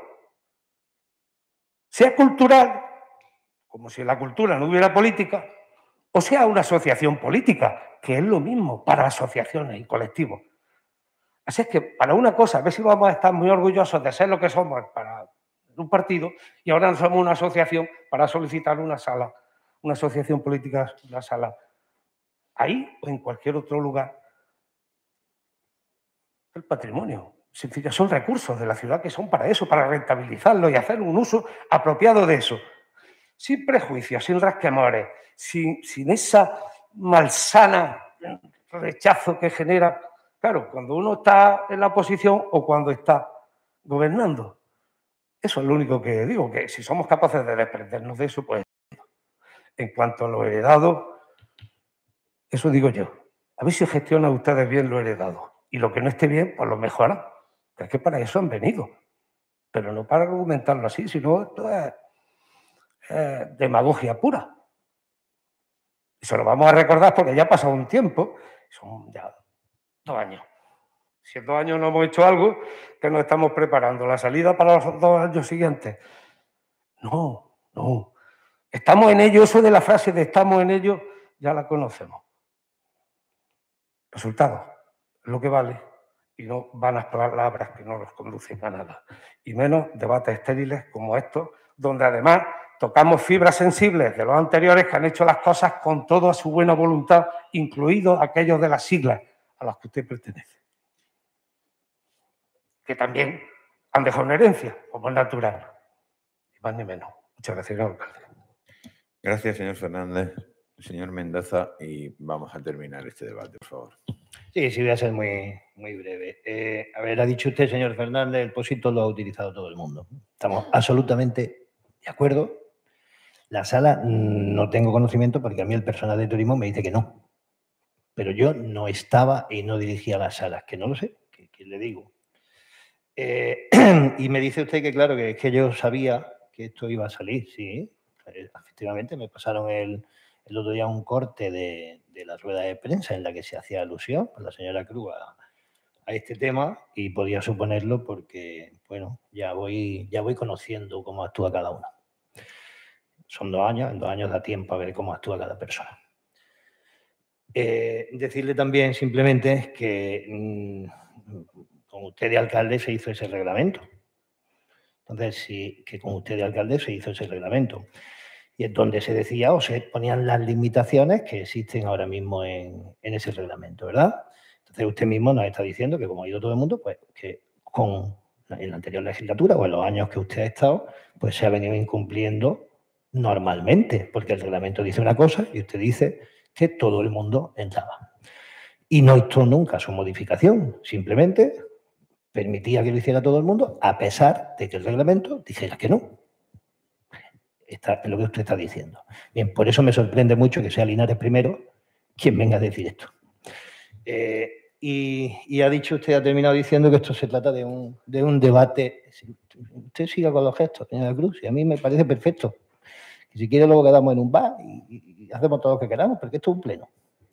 J: sea cultural, como si en la cultura no hubiera política, o sea una asociación política, que es lo mismo para asociaciones y colectivos. Así es que para una cosa, a ver si vamos a estar muy orgullosos de ser lo que somos para un partido y ahora no somos una asociación para solicitar una sala, una asociación política, una sala, ahí o en cualquier otro lugar. El patrimonio, sencillo, son recursos de la ciudad que son para eso, para rentabilizarlo y hacer un uso apropiado de eso. Sin prejuicios, sin rasquemores, sin esa malsana rechazo que genera, claro, cuando uno está en la oposición o cuando está gobernando. Eso es lo único que digo, que si somos capaces de desprendernos de eso, pues en cuanto a lo heredado, eso digo yo. A ver si gestionan ustedes bien lo heredado. Y lo que no esté bien, pues lo mejoran. Que es que para eso han venido. Pero no para argumentarlo así, sino esto es demagogia pura. Y se lo vamos a recordar porque ya ha pasado un tiempo, son ya 2 años. Si en 2 años no hemos hecho algo, que nos estamos preparando, la salida para los 2 años siguientes. No, no. Estamos en ello, eso de la frase de estamos en ello, ya la conocemos. Resultados, es lo que vale. Y no vanas palabras que no nos conducen a nada. Y menos debates estériles como estos, donde además tocamos fibras sensibles de los anteriores que han hecho las cosas con toda su buena voluntad, incluidos aquellos de las siglas a las que usted pertenece. Que también han dejado una herencia, como es natural. Ni más ni menos. Muchas gracias, señor alcalde.
A: Gracias, señor Fernández. Señor Mendoza, y vamos a terminar este debate, por favor.
I: Sí, voy a ser muy breve. A ver, ha dicho usted, señor Fernández, el POSIT lo ha utilizado todo el mundo. Estamos absolutamente de acuerdo. La sala no tengo conocimiento porque a mí el personal de turismo me dice que no. Pero yo no estaba y no dirigía las salas, que no lo sé, que le digo. Y me dice usted que claro, que es que yo sabía que esto iba a salir, sí. Efectivamente, me pasaron el otro día un corte de la rueda de prensa en la que se hacía alusión por la señora Cruz a este tema y podía suponerlo porque, bueno, ya voy conociendo cómo actúa cada uno. Son 2 años, en 2 años da tiempo a ver cómo actúa cada persona. Decirle también simplemente que con usted de alcalde se hizo ese reglamento. Entonces, sí, que con usted de alcalde se hizo ese reglamento. Y es donde se decía o se ponían las limitaciones que existen ahora mismo en ese reglamento, ¿verdad? Entonces, usted mismo nos está diciendo que, como ha ido todo el mundo, pues que en la anterior legislatura o en los años que usted ha estado, pues se ha venido incumpliendo normalmente, porque el reglamento dice una cosa y usted dice que todo el mundo entraba. Y no hizo nunca su modificación, simplemente permitía que lo hiciera todo el mundo, a pesar de que el reglamento dijera que no. Es lo que usted está diciendo. Bien, por eso me sorprende mucho que sea Linares primero quien venga a decir esto. Y ha dicho usted, ha terminado diciendo que esto se trata de un debate. Usted siga con los gestos, señora Cruz, y a mí me parece perfecto. Y si quiere luego quedamos en un bar y hacemos todo lo que queramos, porque esto es un pleno.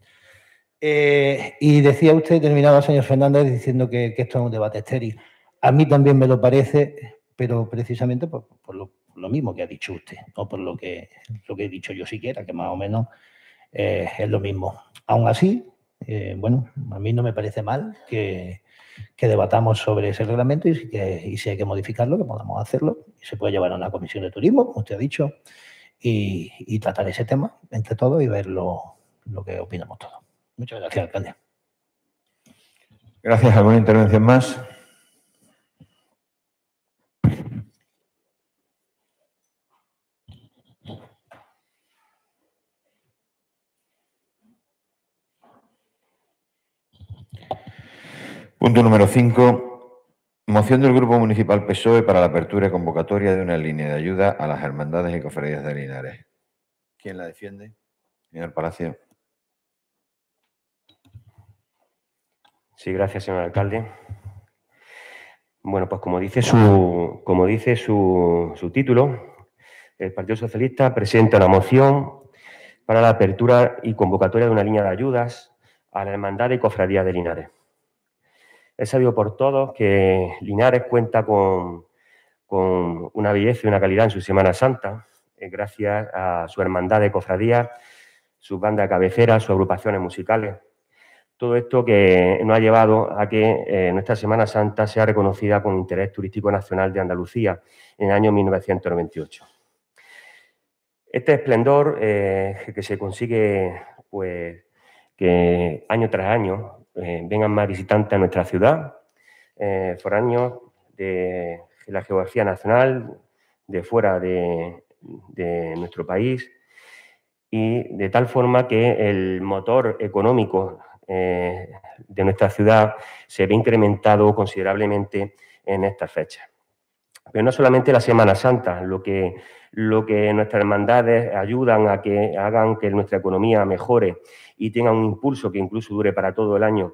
I: Y decía usted, terminaba señor Fernández, diciendo que esto es un debate estéril. A mí también me lo parece, pero precisamente por lo mismo que ha dicho usted, no por lo que he dicho yo siquiera, que más o menos es lo mismo. Aún así, bueno, a mí no me parece mal que debatamos sobre ese reglamento y si hay que modificarlo, que podamos hacerlo. Y se puede llevar a una comisión de turismo, como usted ha dicho, y tratar ese tema entre todos y ver lo que opinamos todos. Muchas gracias, alcalde.
A: Gracias. ¿Alguna intervención más? Punto número 5. Moción del Grupo Municipal PSOE para la apertura y convocatoria de una línea de ayuda a las hermandades y cofradías de Linares. ¿Quién la defiende? Señor Palacio.
C: Sí, gracias, señor alcalde. Bueno, pues como dice su título, el Partido Socialista presenta una moción para la apertura y convocatoria de una línea de ayudas a la hermandad y cofradía de Linares. Es sabido por todos que Linares cuenta con una belleza y una calidad en su Semana Santa, gracias a su hermandad de cofradías, sus bandas de cabecera, sus agrupaciones musicales. Todo esto que nos ha llevado a que nuestra Semana Santa sea reconocida con interés turístico nacional de Andalucía en el año 1998. Este esplendor que se consigue, pues, que año tras año vengan más visitantes a nuestra ciudad, foráneos de la geografía nacional, de fuera de nuestro país, y de tal forma que el motor económico de nuestra ciudad se ve incrementado considerablemente en estas fechas. Pero no solamente la Semana Santa, lo que nuestras hermandades ayudan a que hagan que nuestra economía mejore y tenga un impulso que incluso dure para todo el año,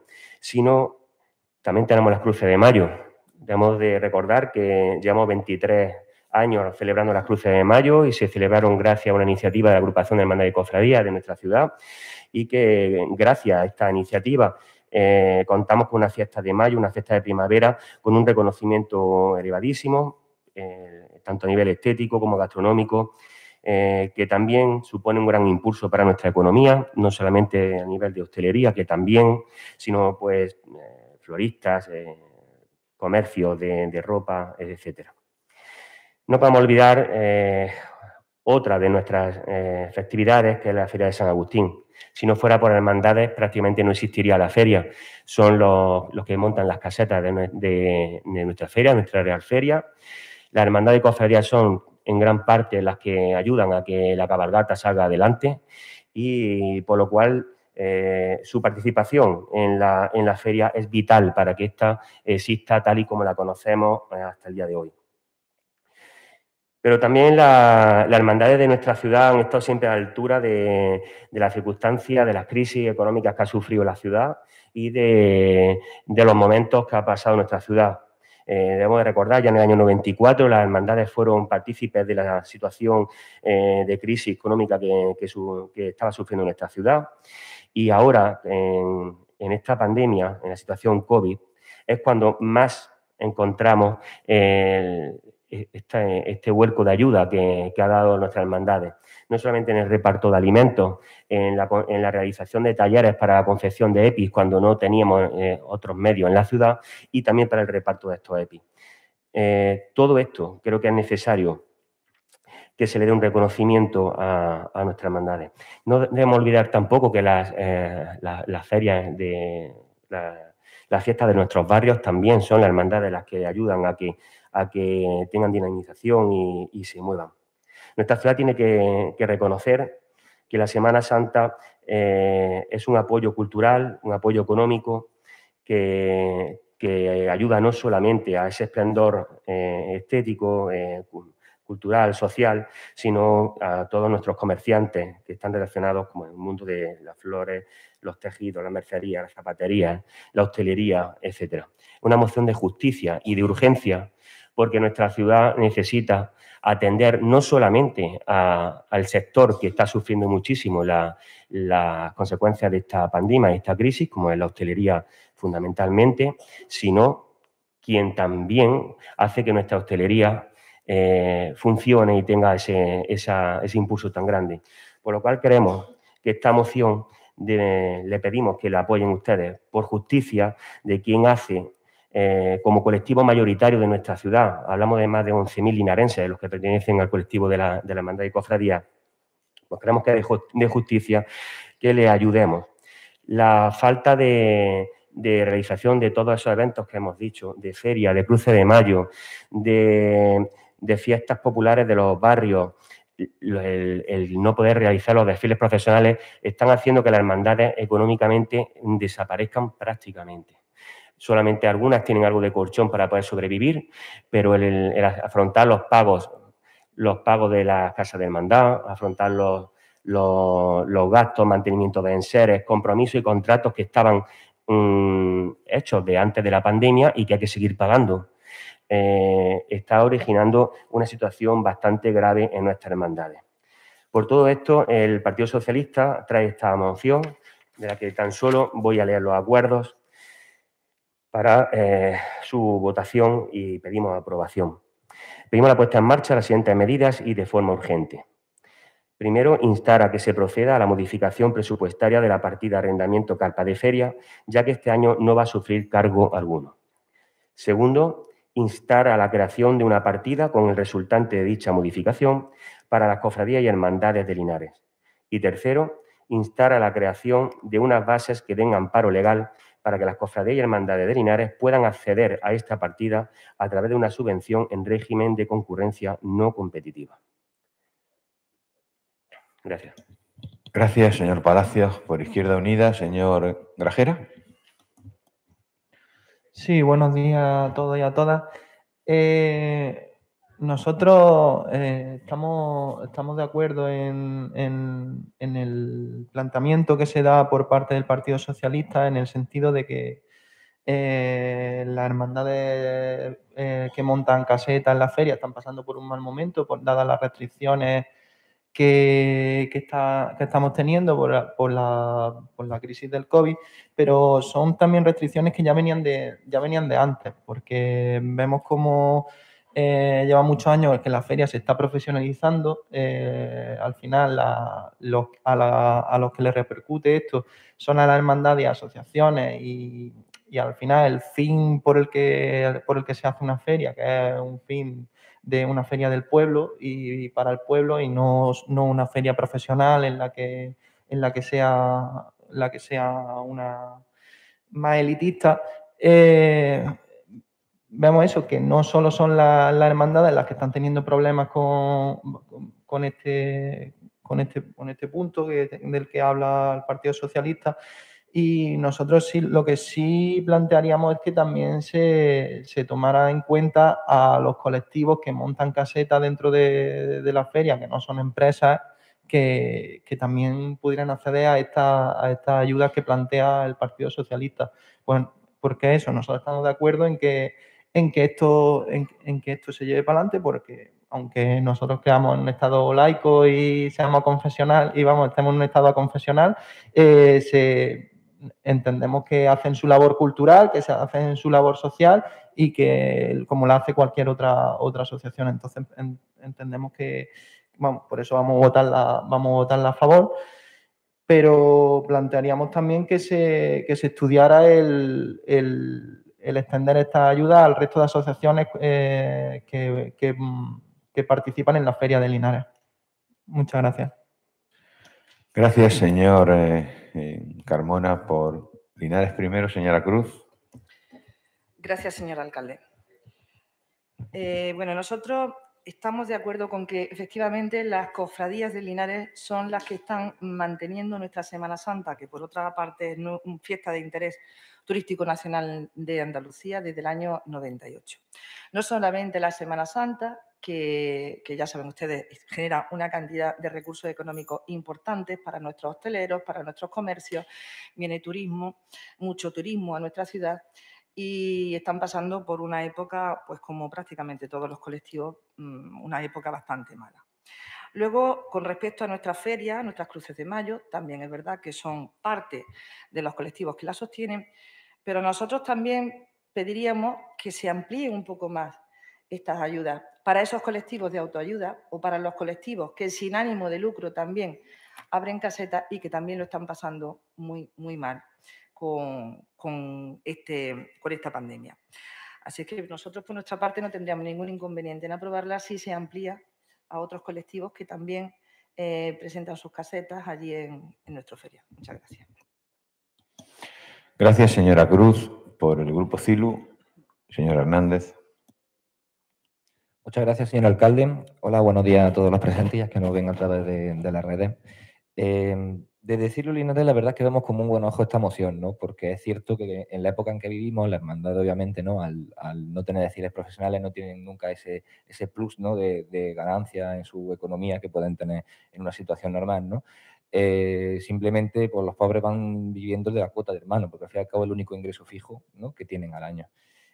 C: sino también tenemos las cruces de mayo. Debemos de recordar que llevamos 23 años celebrando las Cruces de Mayo y se celebraron gracias a una iniciativa de la agrupación de hermandades y cofradías de nuestra ciudad y que gracias a esta iniciativa contamos con una fiesta de mayo, una fiesta de primavera con un reconocimiento elevadísimo, tanto a nivel estético como gastronómico, que también supone un gran impulso para nuestra economía, no solamente a nivel de hostelería, que también, sino pues floristas, comercios de ropa, etcétera. No podemos olvidar otra de nuestras festividades, que es la Feria de San Agustín. Si no fuera por hermandades, prácticamente no existiría la feria. Son los que montan las casetas de nuestra feria, nuestra Real Feria. Las hermandades y cofradías son en gran parte las que ayudan a que la cabalgata salga adelante y por lo cual su participación en la feria es vital para que ésta exista tal y como la conocemos hasta el día de hoy. Pero también las hermandades de nuestra ciudad han estado siempre a la altura de las circunstancias, de las crisis económicas que ha sufrido la ciudad y de los momentos que ha pasado nuestra ciudad. Debemos de recordar, ya en el año 94 las hermandades fueron partícipes de la situación de crisis económica que estaba sufriendo nuestra ciudad y ahora en esta pandemia, en la situación COVID, es cuando más encontramos este vuelco de ayuda que ha dado nuestras hermandades, no solamente en el reparto de alimentos, en la realización de talleres para la confección de EPIs cuando no teníamos otros medios en la ciudad y también para el reparto de estos EPIs. Todo esto creo que es necesario que se le dé un reconocimiento a nuestras hermandades. No debemos olvidar tampoco que las ferias las fiestas de nuestros barrios también son las hermandades las que ayudan a que tengan dinamización y se muevan. Nuestra ciudad tiene que reconocer que la Semana Santa es un apoyo cultural, un apoyo económico que ayuda no solamente a ese esplendor estético, cultural, social, sino a todos nuestros comerciantes que están relacionados con el mundo de las flores, los tejidos, la mercería, la zapatería, la hostelería, etcétera. Una moción de justicia y de urgencia porque nuestra ciudad necesita atender no solamente al sector que está sufriendo muchísimo las consecuencias de esta pandemia y esta crisis, como es la hostelería fundamentalmente, sino quien también hace que nuestra hostelería funcione y tenga ese impulso tan grande. Por lo cual creemos que esta moción le pedimos que la apoyen ustedes por justicia de quien hace como colectivo mayoritario de nuestra ciudad. Hablamos de más de 11.000 linarenses, los que pertenecen al colectivo de la hermandad y cofradía. Pues creemos que es de justicia que le ayudemos. La falta de realización de todos esos eventos que hemos dicho, de feria, de cruce de mayo, de fiestas populares de los barrios, el no poder realizar los desfiles profesionales, están haciendo que las hermandades económicamente desaparezcan prácticamente. Solamente algunas tienen algo de colchón para poder sobrevivir, pero el afrontar los pagos de las casas de hermandad, afrontar los gastos, mantenimiento de enseres, compromisos y contratos que estaban hechos de antes de la pandemia y que hay que seguir pagando. Está originando una situación bastante grave en nuestras hermandades. Por todo esto, el Partido Socialista trae esta moción, de la que tan solo voy a leer los acuerdos para su votación y pedimos aprobación. Pedimos la puesta en marcha de las siguientes medidas y de forma urgente. Primero, instar a que se proceda a la modificación presupuestaria de la partida arrendamiento carpa de feria, ya que este año no va a sufrir cargo alguno. Segundo, instar a la creación de una partida con el resultante de dicha modificación para las cofradías y hermandades de Linares. Y tercero, instar a la creación de unas bases que den amparo legal para que las cofradías y hermandades de Linares puedan acceder a esta partida a través de una subvención en régimen de concurrencia no competitiva. Gracias.
A: Gracias, señor Palacios. Por Izquierda Unida, señor Grajera.
K: Sí, buenos días a todos y a todas. Nosotros estamos de acuerdo en el planteamiento que se da por parte del Partido Socialista en el sentido de que las hermandades que montan casetas en la feria están pasando por un mal momento, dadas las restricciones que estamos teniendo por la crisis del COVID, pero son también restricciones que ya venían de antes, porque vemos cómo lleva muchos años que la feria se está profesionalizando. Al final, a los que les repercute esto son a las hermandades y asociaciones y al final el fin por el que se hace una feria, que es un fin de una feria del pueblo y para el pueblo y no una feria profesional en la que sea una más elitista. Vemos eso, que no solo son las hermandades las que están teniendo problemas con este punto del que habla el Partido Socialista. Y nosotros sí, lo que sí plantearíamos es que también se tomara en cuenta a los colectivos que montan casetas dentro de la feria, que no son empresas, que también pudieran acceder a estas ayudas que plantea el Partido Socialista. Pues, porque eso, nosotros estamos de acuerdo en que esto se lleve para adelante, porque aunque nosotros creamos en un estado laico y seamos confesional, estemos en un estado confesional, entendemos que hacen su labor cultural, que hacen su labor social y que como la hace cualquier otra asociación. Entonces entendemos que, por eso vamos a votarla a favor, pero plantearíamos también que se estudiara el extender esta ayuda al resto de asociaciones que participan en la Feria de Linares. Muchas gracias.
A: Gracias, señor Carmona, por Linares primero. Señora Cruz.
F: Gracias, señor alcalde. Bueno, nosotros estamos de acuerdo con que efectivamente las cofradías de Linares son las que están manteniendo nuestra Semana Santa, que por otra parte es fiesta de interés turístico nacional de Andalucía desde el año 98. No solamente la Semana Santa, que ya saben ustedes, genera una cantidad de recursos económicos importantes para nuestros hosteleros, para nuestros comercios, viene turismo, mucho turismo a nuestra ciudad, y están pasando por una época, pues como prácticamente todos los colectivos, una época bastante mala. Luego, con respecto a nuestras ferias, nuestras cruces de mayo, también es verdad que son parte de los colectivos que las sostienen, pero nosotros también pediríamos que se amplíen un poco más estas ayudas para esos colectivos de autoayuda o para los colectivos que sin ánimo de lucro también abren casetas y que también lo están pasando muy, muy mal con esta pandemia. Así que nosotros, por nuestra parte, no tendríamos ningún inconveniente en aprobarla si se amplía a otros colectivos que también presentan sus casetas allí en nuestra feria. Muchas gracias.
A: Gracias, señora Cruz. Por el Grupo CILU, señor Hernández.
L: Muchas gracias, señor alcalde. Hola, buenos días a todos los presentes y que nos ven a través de las redes. Desde CILU Linares, la verdad es que vemos como un buen ojo esta moción, ¿no? Porque es cierto que en la época en que vivimos, la hermandad, obviamente, ¿no? Al no tener desfiles profesionales, no tienen nunca ese plus, ¿no? de ganancia en su economía que pueden tener en una situación normal, ¿no? Simplemente, pues los pobres van viviendo de la cuota de hermano, porque al fin y al cabo es el único ingreso fijo, ¿no? que tienen al año.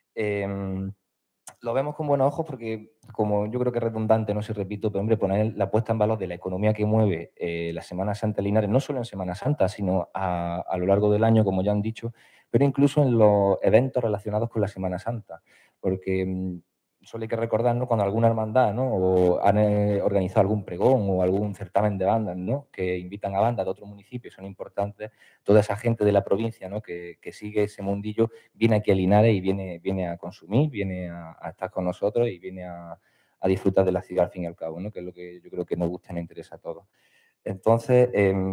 L: Lo vemos con buenos ojos porque, como yo creo que es redundante, no sé, repito, pero hombre, poner la puesta en valor de la economía que mueve la Semana Santa de Linares, no solo en Semana Santa, sino a lo largo del año, como ya han dicho, pero incluso en los eventos relacionados con la Semana Santa. Porque solo hay que recordar, ¿no? Cuando alguna hermandad, ¿no? o han organizado algún pregón o algún certamen de bandas, ¿no? que invitan a bandas de otros municipios, son importantes, toda esa gente de la provincia, ¿no? que sigue ese mundillo, viene aquí a Linares y viene a consumir, viene a estar con nosotros y viene a disfrutar de la ciudad al fin y al cabo, ¿no? que es lo que yo creo que nos gusta y nos interesa a todos. Entonces,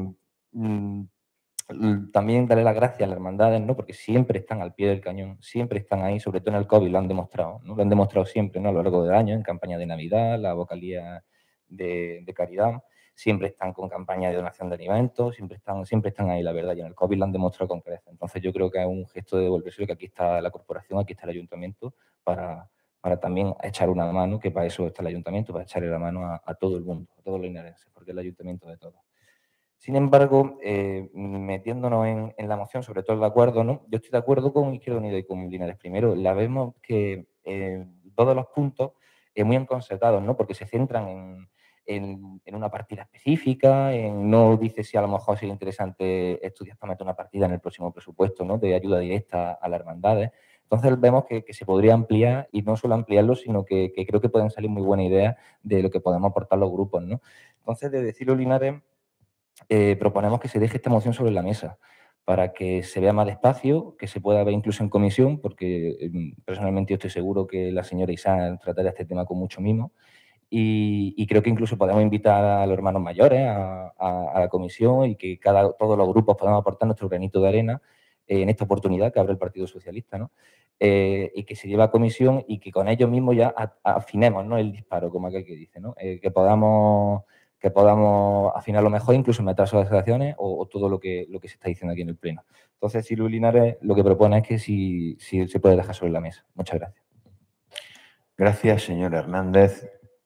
L: también darle las gracias a las hermandades, ¿no? porque siempre están al pie del cañón, siempre están ahí, sobre todo en el COVID lo han demostrado, ¿no? Lo han demostrado siempre, ¿no? a lo largo del año, en campaña de Navidad, la vocalía de caridad, siempre están con campaña de donación de alimentos, siempre están ahí, la verdad, y en el COVID lo han demostrado con creces. Entonces yo creo que es un gesto de devolverse, que aquí está la corporación, aquí está el ayuntamiento, para también echar una mano, que para eso está el ayuntamiento, para echarle la mano a todo el mundo, a todos los linarenses, porque es el ayuntamiento de todos. Sin embargo, metiéndonos en la moción, sobre todo el acuerdo, ¿no? Yo estoy de acuerdo con Izquierda Unida y con Linares Primero. La vemos que todos los puntos muy enconcertados, ¿no? Porque se centran en una partida específica, no dice si a lo mejor sería interesante estudiar para meter una partida en el próximo presupuesto, ¿no? De ayuda directa a las hermandades. Entonces vemos que se podría ampliar, y no solo ampliarlo, sino que creo que pueden salir muy buenas ideas de lo que podemos aportar los grupos, ¿no? Entonces, de decirlo, Linares, proponemos que se deje esta moción sobre la mesa para que se vea más despacio, que se pueda ver incluso en comisión, porque personalmente yo estoy seguro que la señora Isaac tratará este tema con mucho mimo. Y creo que incluso podemos invitar a los hermanos mayores a la comisión y que todos los grupos podamos aportar nuestro granito de arena en esta oportunidad que abre el Partido Socialista, ¿no? Y que se lleve a comisión y que con ellos mismos ya afinemos, ¿no? El disparo, como aquel que dice, ¿no? Que podamos afinarlo mejor, incluso meter asociaciones o todo lo que se está diciendo aquí en el Pleno. Entonces, si Luis Linares lo que propone es que si se puede dejar sobre la mesa. Muchas gracias.
A: Gracias, señor Hernández.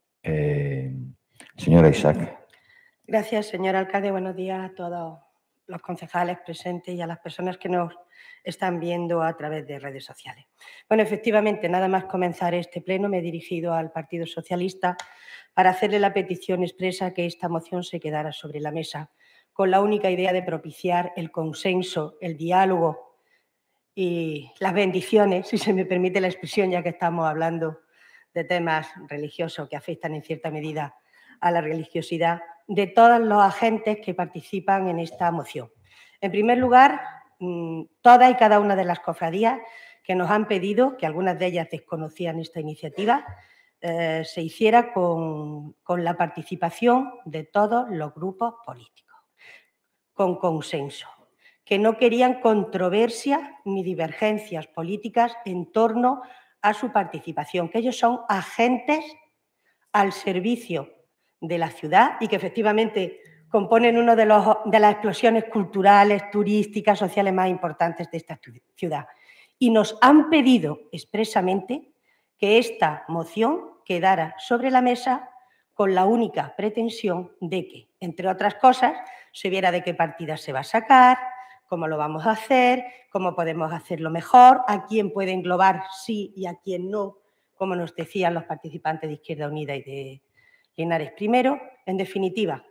A: Señora Isaac.
M: Gracias, señor alcalde. Buenos días a todos los concejales presentes y a las personas que nos están viendo a través de redes sociales. Bueno, efectivamente, nada más comenzar este pleno, me he dirigido al Partido Socialista para hacerle la petición expresa que esta moción se quedara sobre la mesa, con la única idea de propiciar el consenso, el diálogo y las bendiciones, si se me permite la expresión, ya que estamos hablando de temas religiosos que afectan en cierta medida a la religiosidad de todos los agentes que participan en esta moción. En primer lugar, todas y cada una de las cofradías que nos han pedido, que algunas de ellas desconocían esta iniciativa, se hiciera con la participación de todos los grupos políticos, con consenso, que no querían controversias ni divergencias políticas en torno a su participación, que ellos son agentes al servicio de la ciudad y que efectivamente componen una de las explosiones culturales, turísticas, sociales más importantes de esta ciudad. Y nos han pedido expresamente que esta moción quedara sobre la mesa con la única pretensión de que, entre otras cosas, se viera de qué partida se va a sacar, cómo lo vamos a hacer, cómo podemos hacerlo mejor, a quién puede englobar sí y a quién no, como nos decían los participantes de Izquierda Unida y de Linares Primero. En definitiva,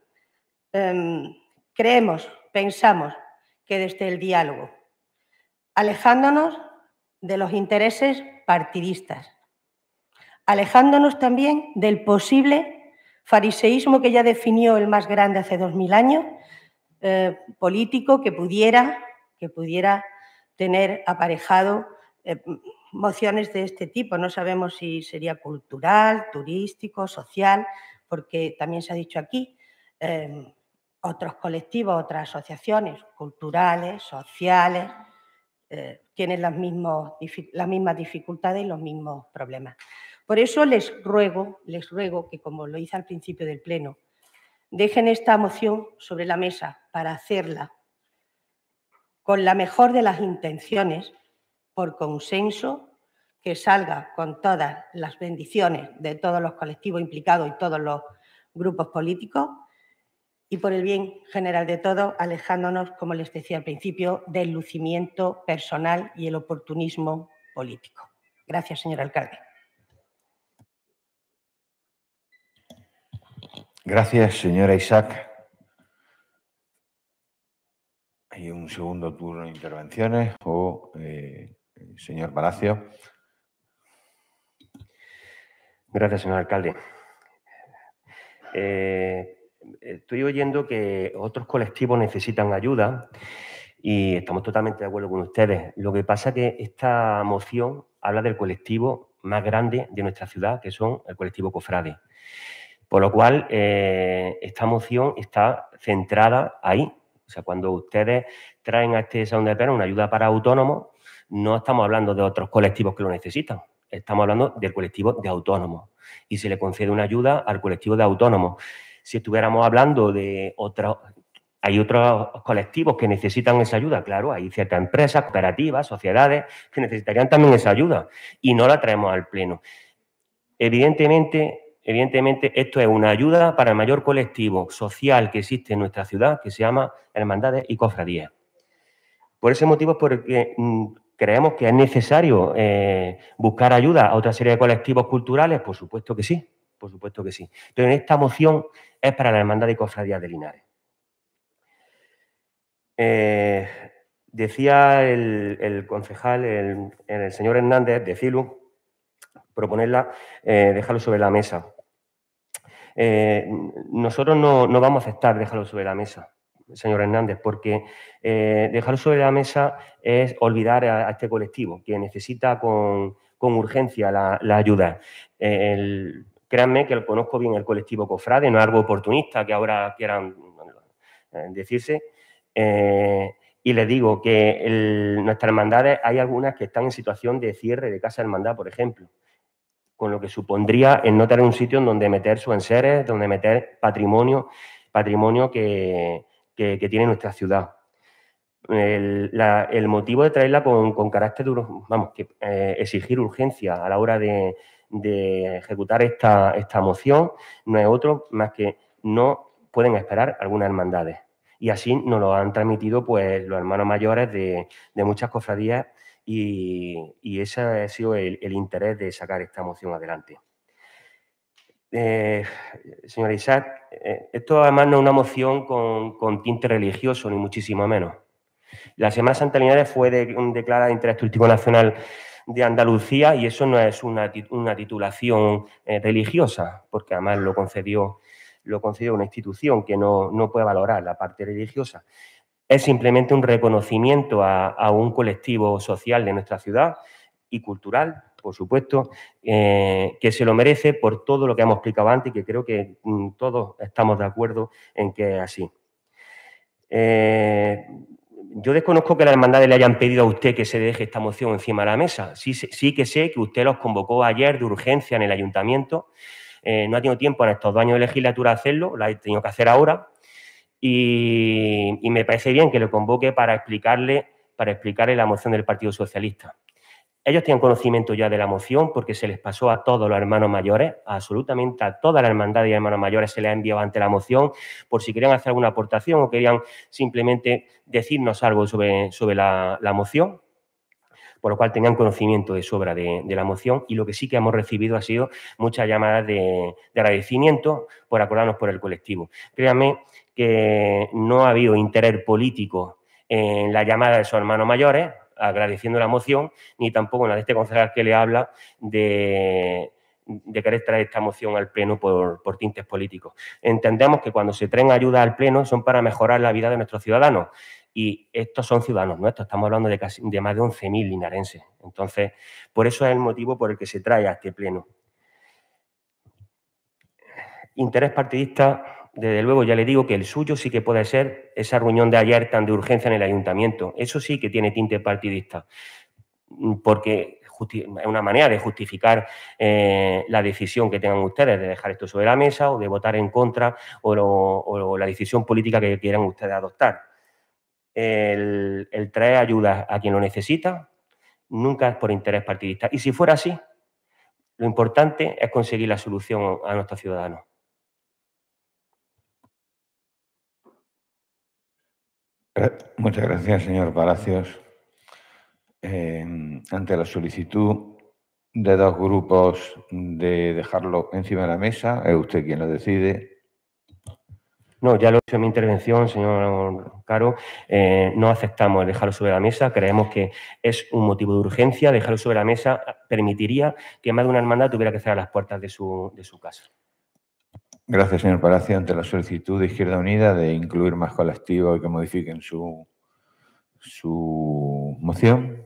M: pensamos que desde el diálogo, alejándonos de los intereses partidistas, alejándonos también del posible fariseísmo que ya definió el más grande hace 2000 años, político que pudiera tener aparejado mociones de este tipo. No sabemos si sería cultural, turístico, social, porque también se ha dicho aquí, otros colectivos, otras asociaciones culturales, sociales, tienen las mismas dificultades y los mismos problemas. Por eso les ruego que, como lo hice al principio del pleno, dejen esta moción sobre la mesa para hacerla con la mejor de las intenciones, por consenso, que salga con todas las bendiciones de todos los colectivos implicados y todos los grupos políticos y por el bien general de todos, alejándonos, como les decía al principio, del lucimiento personal y el oportunismo político. Gracias, señor alcalde.
A: Gracias, señora Isaac. Hay un segundo turno de intervenciones señor Palacio.
C: Gracias, señor alcalde. Estoy oyendo que otros colectivos necesitan ayuda y estamos totalmente de acuerdo con ustedes. Lo que pasa es que esta moción habla del colectivo más grande de nuestra ciudad, que son el colectivo Cofrade. Por lo cual, esta moción está centrada ahí. O sea, cuando ustedes traen a este salón de pleno una ayuda para autónomos, no estamos hablando de otros colectivos que lo necesitan. Estamos hablando del colectivo de autónomos. Y se le concede una ayuda al colectivo de autónomos. Si estuviéramos hablando de otros... Hay otros colectivos que necesitan esa ayuda, claro, hay ciertas empresas, cooperativas, sociedades que necesitarían también esa ayuda y no la traemos al pleno. Evidentemente, evidentemente, esto es una ayuda para el mayor colectivo social que existe en nuestra ciudad, que se llama hermandades y cofradías. Por ese motivo es porque creemos que es necesario buscar ayuda a otra serie de colectivos culturales, por supuesto que sí, por supuesto que sí. Pero en esta moción es para la Hermandad y Cofradías de Linares. Decía el concejal, el señor Hernández de CILU, proponerla, dejarlo sobre la mesa. Nosotros no vamos a aceptar dejarlo sobre la mesa, señor Hernández, porque dejarlo sobre la mesa es olvidar a este colectivo que necesita con urgencia la ayuda. Créanme que lo conozco bien el colectivo cofrade, no es algo oportunista que ahora quieran decirse. Y les digo que nuestras hermandades hay algunas que están en situación de cierre de casa de hermandad, por ejemplo, con lo que supondría el no tener un sitio en donde meter sus enseres, donde meter patrimonio que tiene nuestra ciudad. El motivo de traerla con carácter de, exigir urgencia a la hora de ejecutar esta moción no es otro más que no pueden esperar algunas hermandades. Y así nos lo han transmitido pues los hermanos mayores de muchas cofradías y ese ha sido el interés de sacar esta moción adelante. Señora Isaac, esto además no es una moción con tinte religioso, ni muchísimo menos. La Semana Santa de Linares fue declarada de interés turístico nacional de Andalucía y eso no es una titulación religiosa, porque además lo concedió una institución que no puede valorar la parte religiosa. Es simplemente un reconocimiento a un colectivo social de nuestra ciudad y cultural, por supuesto, que se lo merece por todo lo que hemos explicado antes y que creo que todos estamos de acuerdo en que es así. Yo desconozco que las hermandades le hayan pedido a usted que se deje esta moción encima de la mesa. Sí que sé que usted los convocó ayer de urgencia en el ayuntamiento. No ha tenido tiempo en estos 2 años de legislatura a hacerlo, lo ha tenido que hacer ahora. Y me parece bien que lo convoque para explicarle la moción del Partido Socialista. Ellos tienen conocimiento ya de la moción porque se les pasó a todos los hermanos mayores, absolutamente a todas las hermandades y hermanos mayores se les ha enviado ante la moción por si querían hacer alguna aportación o querían simplemente decirnos algo sobre la moción, por lo cual tenían conocimiento de sobra de la moción y lo que sí que hemos recibido ha sido muchas llamadas de agradecimiento por acordarnos por el colectivo. Créanme que no ha habido interés político en la llamada de esos hermanos mayores, agradeciendo la moción, ni tampoco en la de este concejal que le habla de querer traer esta moción al Pleno por tintes políticos. Entendemos que cuando se traen ayudas al Pleno son para mejorar la vida de nuestros ciudadanos y estos son ciudadanos nuestros, estamos hablando de más de 11.000 linarenses. Entonces, por eso es el motivo por el que se trae a este Pleno. Interés partidista. Desde luego, ya le digo que el suyo sí que puede ser esa reunión de ayer tan de urgencia en el ayuntamiento. Eso sí que tiene tinte partidista, porque es una manera de justificar la decisión que tengan ustedes de dejar esto sobre la mesa o de votar en contra o la decisión política que quieran ustedes adoptar. El traer ayuda a quien lo necesita nunca es por interés partidista. Y si fuera así, lo importante es conseguir la solución a nuestros ciudadanos.
A: Muchas gracias, señor Palacios. Ante la solicitud de 2 grupos de dejarlo encima de la mesa, es usted quien lo decide.
C: No, ya lo he hecho en mi intervención, señor Caro. No aceptamos dejarlo sobre la mesa. Creemos que es un motivo de urgencia. Dejarlo sobre la mesa permitiría que más de una hermandad tuviera que cerrar las puertas de su casa.
A: Gracias, señor Palacio. Ante la solicitud de Izquierda Unida de incluir más colectivos y que modifiquen su moción.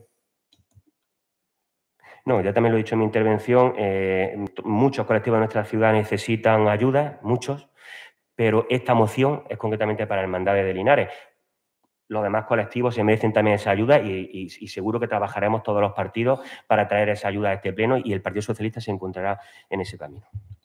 C: No, ya también lo he dicho en mi intervención. Muchos colectivos de nuestra ciudad necesitan ayuda, muchos, pero esta moción es concretamente para hermandades de Linares. Los demás colectivos se merecen también esa ayuda y seguro que trabajaremos todos los partidos para traer esa ayuda a este Pleno y el Partido Socialista se encontrará en ese camino.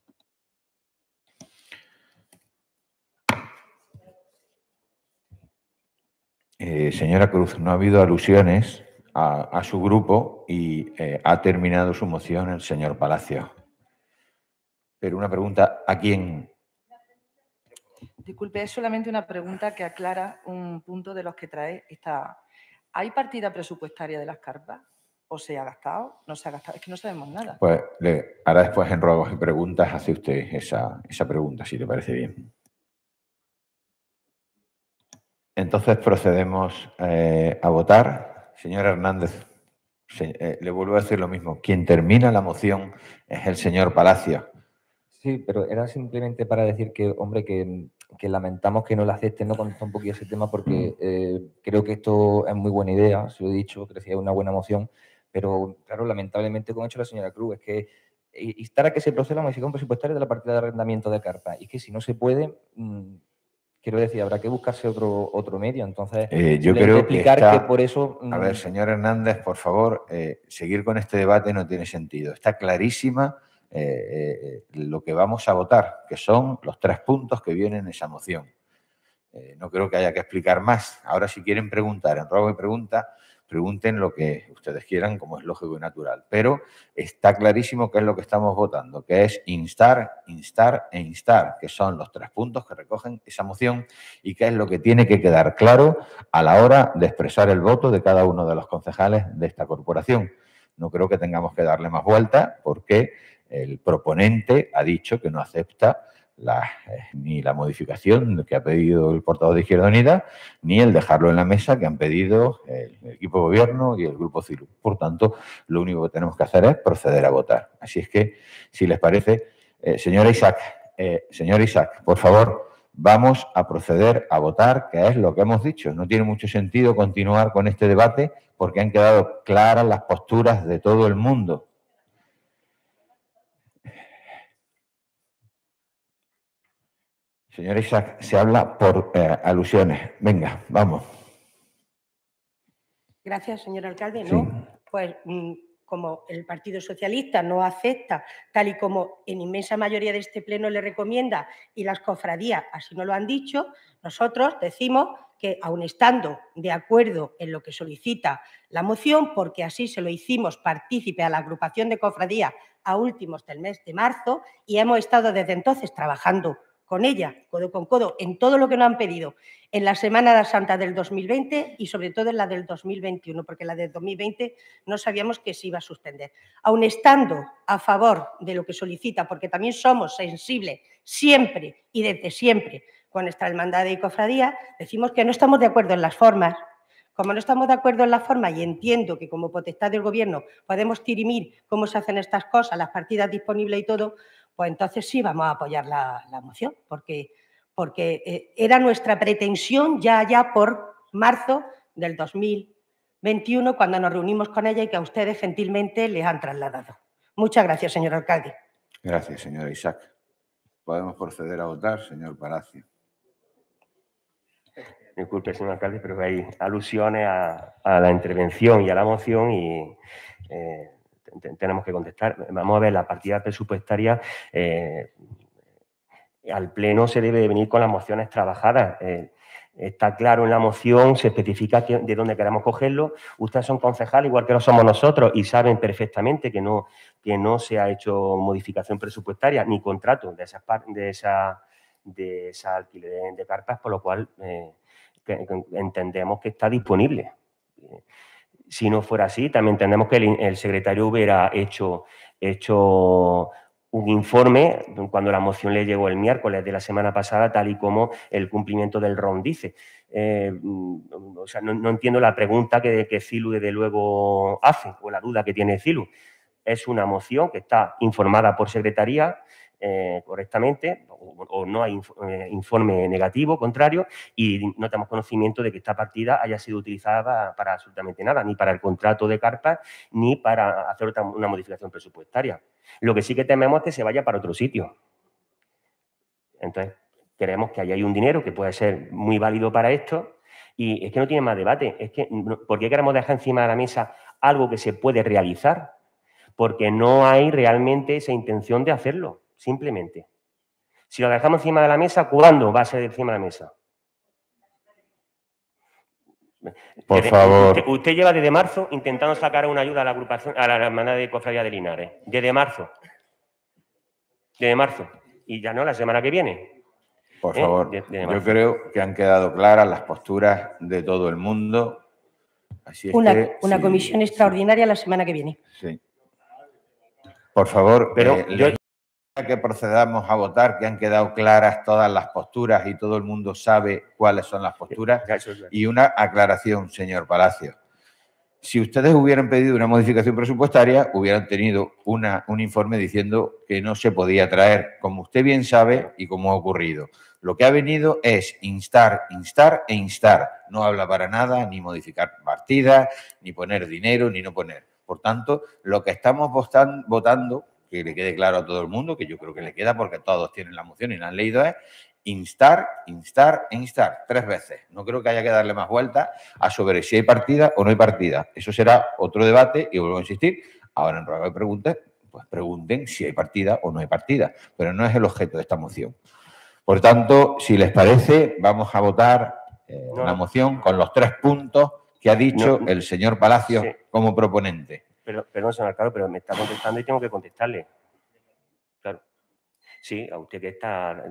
A: Señora Cruz, no ha habido alusiones a su grupo y ha terminado su moción el señor Palacio. Pero una pregunta, ¿a quién?
F: Disculpe, es solamente una pregunta que aclara un punto de los que trae esta. ¿Hay partida presupuestaria de las carpas? ¿O se ha gastado? ¿No se ha gastado? Es que no sabemos nada.
A: Pues ahora después en ruegos y preguntas hace usted esa pregunta, si le parece bien. Entonces procedemos a votar. Señor Hernández, le vuelvo a decir lo mismo. Quien termina la moción es el señor Palacio.
L: Sí, pero era simplemente para decir que, hombre, que lamentamos que no la acepten, no contestar un poquito ese tema, porque creo que esto es muy buena idea, se lo he dicho, que decía una buena moción, pero claro, lamentablemente, como ha hecho la señora Cruz, es que instar a que se proceda a la modificación presupuestaria de la partida de arrendamiento de carpa, y que si no se puede, quiero decir, habrá que buscarse otro medio. Entonces,
A: yo creo
L: explicar
A: que
L: por eso.
A: A ver, señor Hernández, por favor, seguir con este debate no tiene sentido. Está clarísima lo que vamos a votar, que son los 3 puntos que vienen en esa moción. No creo que haya que explicar más. Ahora, si quieren preguntar en ruego y pregunta, pregunten lo que ustedes quieran, como es lógico y natural. Pero está clarísimo qué es lo que estamos votando, que es instar, instar e instar, que son los 3 puntos que recogen esa moción y que es lo que tiene que quedar claro a la hora de expresar el voto de cada uno de los concejales de esta corporación. No creo que tengamos que darle más vuelta porque el proponente ha dicho que no acepta ni la modificación que ha pedido el portavoz de Izquierda Unida, ni el dejarlo en la mesa que han pedido el equipo de gobierno y el grupo CILU. Por tanto, lo único que tenemos que hacer es proceder a votar. Así es que, si les parece, señor Isaac, por favor, vamos a proceder a votar, que es lo que hemos dicho. No tiene mucho sentido continuar con este debate porque han quedado claras las posturas de todo el mundo. Señor Isaac, se habla por alusiones. Venga, vamos.
M: Gracias, señor alcalde.
A: Sí.
M: No, pues como el Partido Socialista no acepta, tal y como en inmensa mayoría de este pleno le recomienda y las cofradías así nos lo han dicho, nosotros decimos que, aun estando de acuerdo en lo que solicita la moción, porque así se lo hicimos partícipe a la agrupación de cofradías a últimos del mes de marzo y hemos estado desde entonces trabajando con ella, codo con codo, en todo lo que nos han pedido, en la Semana Santa del 2020 y sobre todo en la del 2021, porque la del 2020 no sabíamos que se iba a suspender. Aun estando a favor de lo que solicita, porque también somos sensibles siempre y desde siempre con nuestra hermandad y cofradía, decimos que no estamos de acuerdo en las formas. Como no estamos de acuerdo en la forma y entiendo que como potestad del Gobierno podemos dirimir cómo se hacen estas cosas, las partidas disponibles y todo, pues entonces sí vamos a apoyar la moción, porque era nuestra pretensión ya por marzo del 2021, cuando nos reunimos con ella y que a ustedes gentilmente les han trasladado. Muchas gracias, señor alcalde.
A: Gracias, señor Isaac. Podemos proceder a votar, señor Palacio.
C: Disculpe, señor alcalde, pero hay alusiones a la intervención y a la moción y tenemos que contestar. Vamos a ver, la partida presupuestaria al Pleno se debe de venir con las mociones trabajadas. Está claro en la moción, se especifica de dónde queremos cogerlo. Ustedes son concejales, igual que lo somos nosotros, y saben perfectamente que no se ha hecho modificación presupuestaria ni contrato de esa alquiler de carpas, por lo cual que entendemos que está disponible. Si no fuera así, también entendemos que el secretario hubiera hecho un informe cuando la moción le llegó el miércoles de la semana pasada, tal y como el cumplimiento del RON dice. O sea, no entiendo la pregunta que CILU desde luego hace, o la duda que tiene CILU. Es una moción que está informada por secretaría correctamente, o no hay informe negativo, contrario, y no tenemos conocimiento de que esta partida haya sido utilizada para absolutamente nada, ni para el contrato de carpas, ni para hacer una modificación presupuestaria. Lo que sí que tememos es que se vaya para otro sitio. Entonces, creemos que ahí hay un dinero que puede ser muy válido para esto, y es que no tiene más debate. Es que, ¿por qué queremos dejar encima de la mesa algo que se puede realizar? Porque no hay realmente esa intención de hacerlo, simplemente. Si lo dejamos encima de la mesa, ¿cuándo va a ser encima de la mesa?
A: Por favor.
C: Usted lleva desde marzo intentando sacar una ayuda a la agrupación, a la hermandad de Cofradía de Linares. Desde marzo. de marzo. Y ya no la semana que viene.
A: Por favor,
C: de
A: yo
C: marzo.
A: creo que han quedado claras las posturas de todo el mundo. Así es
M: Una
A: que,
M: comisión extraordinaria la semana que viene.
A: Sí. Por favor,
C: Pero
A: le que procedamos a votar, que han quedado claras todas las posturas y todo el mundo sabe cuáles son las posturas. Y una aclaración, señor Palacio. Si ustedes hubieran pedido una modificación presupuestaria, hubieran tenido un informe diciendo que no se podía traer, como usted bien sabe y como ha ocurrido. Lo que ha venido es instar, instar e instar. No habla para nada, ni modificar partidas, ni poner dinero, ni no poner. Por tanto, lo que estamos votando, que le quede claro a todo el mundo, que yo creo que le queda porque todos tienen la moción y la han leído, es instar, instar e instar 3 veces. No creo que haya que darle más vueltas a sobre si hay partida o no hay partida. Eso será otro debate y vuelvo a insistir. Ahora en ruego de preguntas, pues pregunten si hay partida o no hay partida, pero no es el objeto de esta moción. Por tanto, si les parece, vamos a votar la moción con los 3 puntos que ha dicho el señor Palacio como proponente.
C: Perdón, señor alcalde, pero me está contestando y tengo que contestarle. Claro. Sí, a usted que está...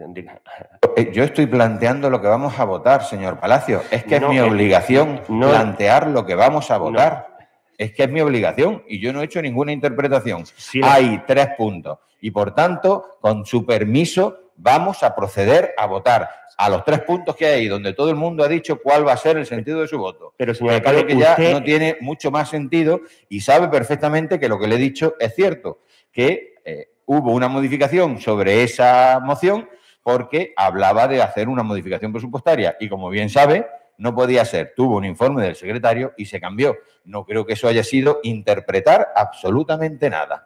A: Yo estoy planteando lo que vamos a votar, señor Palacio. Es que es mi obligación plantear lo que vamos a votar. Es que es mi obligación y yo no he hecho ninguna interpretación. Hay 3 puntos y, por tanto, con su permiso, vamos a proceder a votar a los 3 puntos que hay, donde todo el mundo ha dicho cuál va a ser el sentido de su voto.
C: Pero, señor
A: alcalde,
C: alcalde,
A: que ya
C: usted...
A: no tiene mucho más sentido y sabe perfectamente que lo que le he dicho es cierto, que hubo una modificación sobre esa moción porque hablaba de hacer una modificación presupuestaria y, como bien sabe, no podía ser. Tuvo un informe del secretario y se cambió. No creo que eso haya sido interpretar absolutamente nada.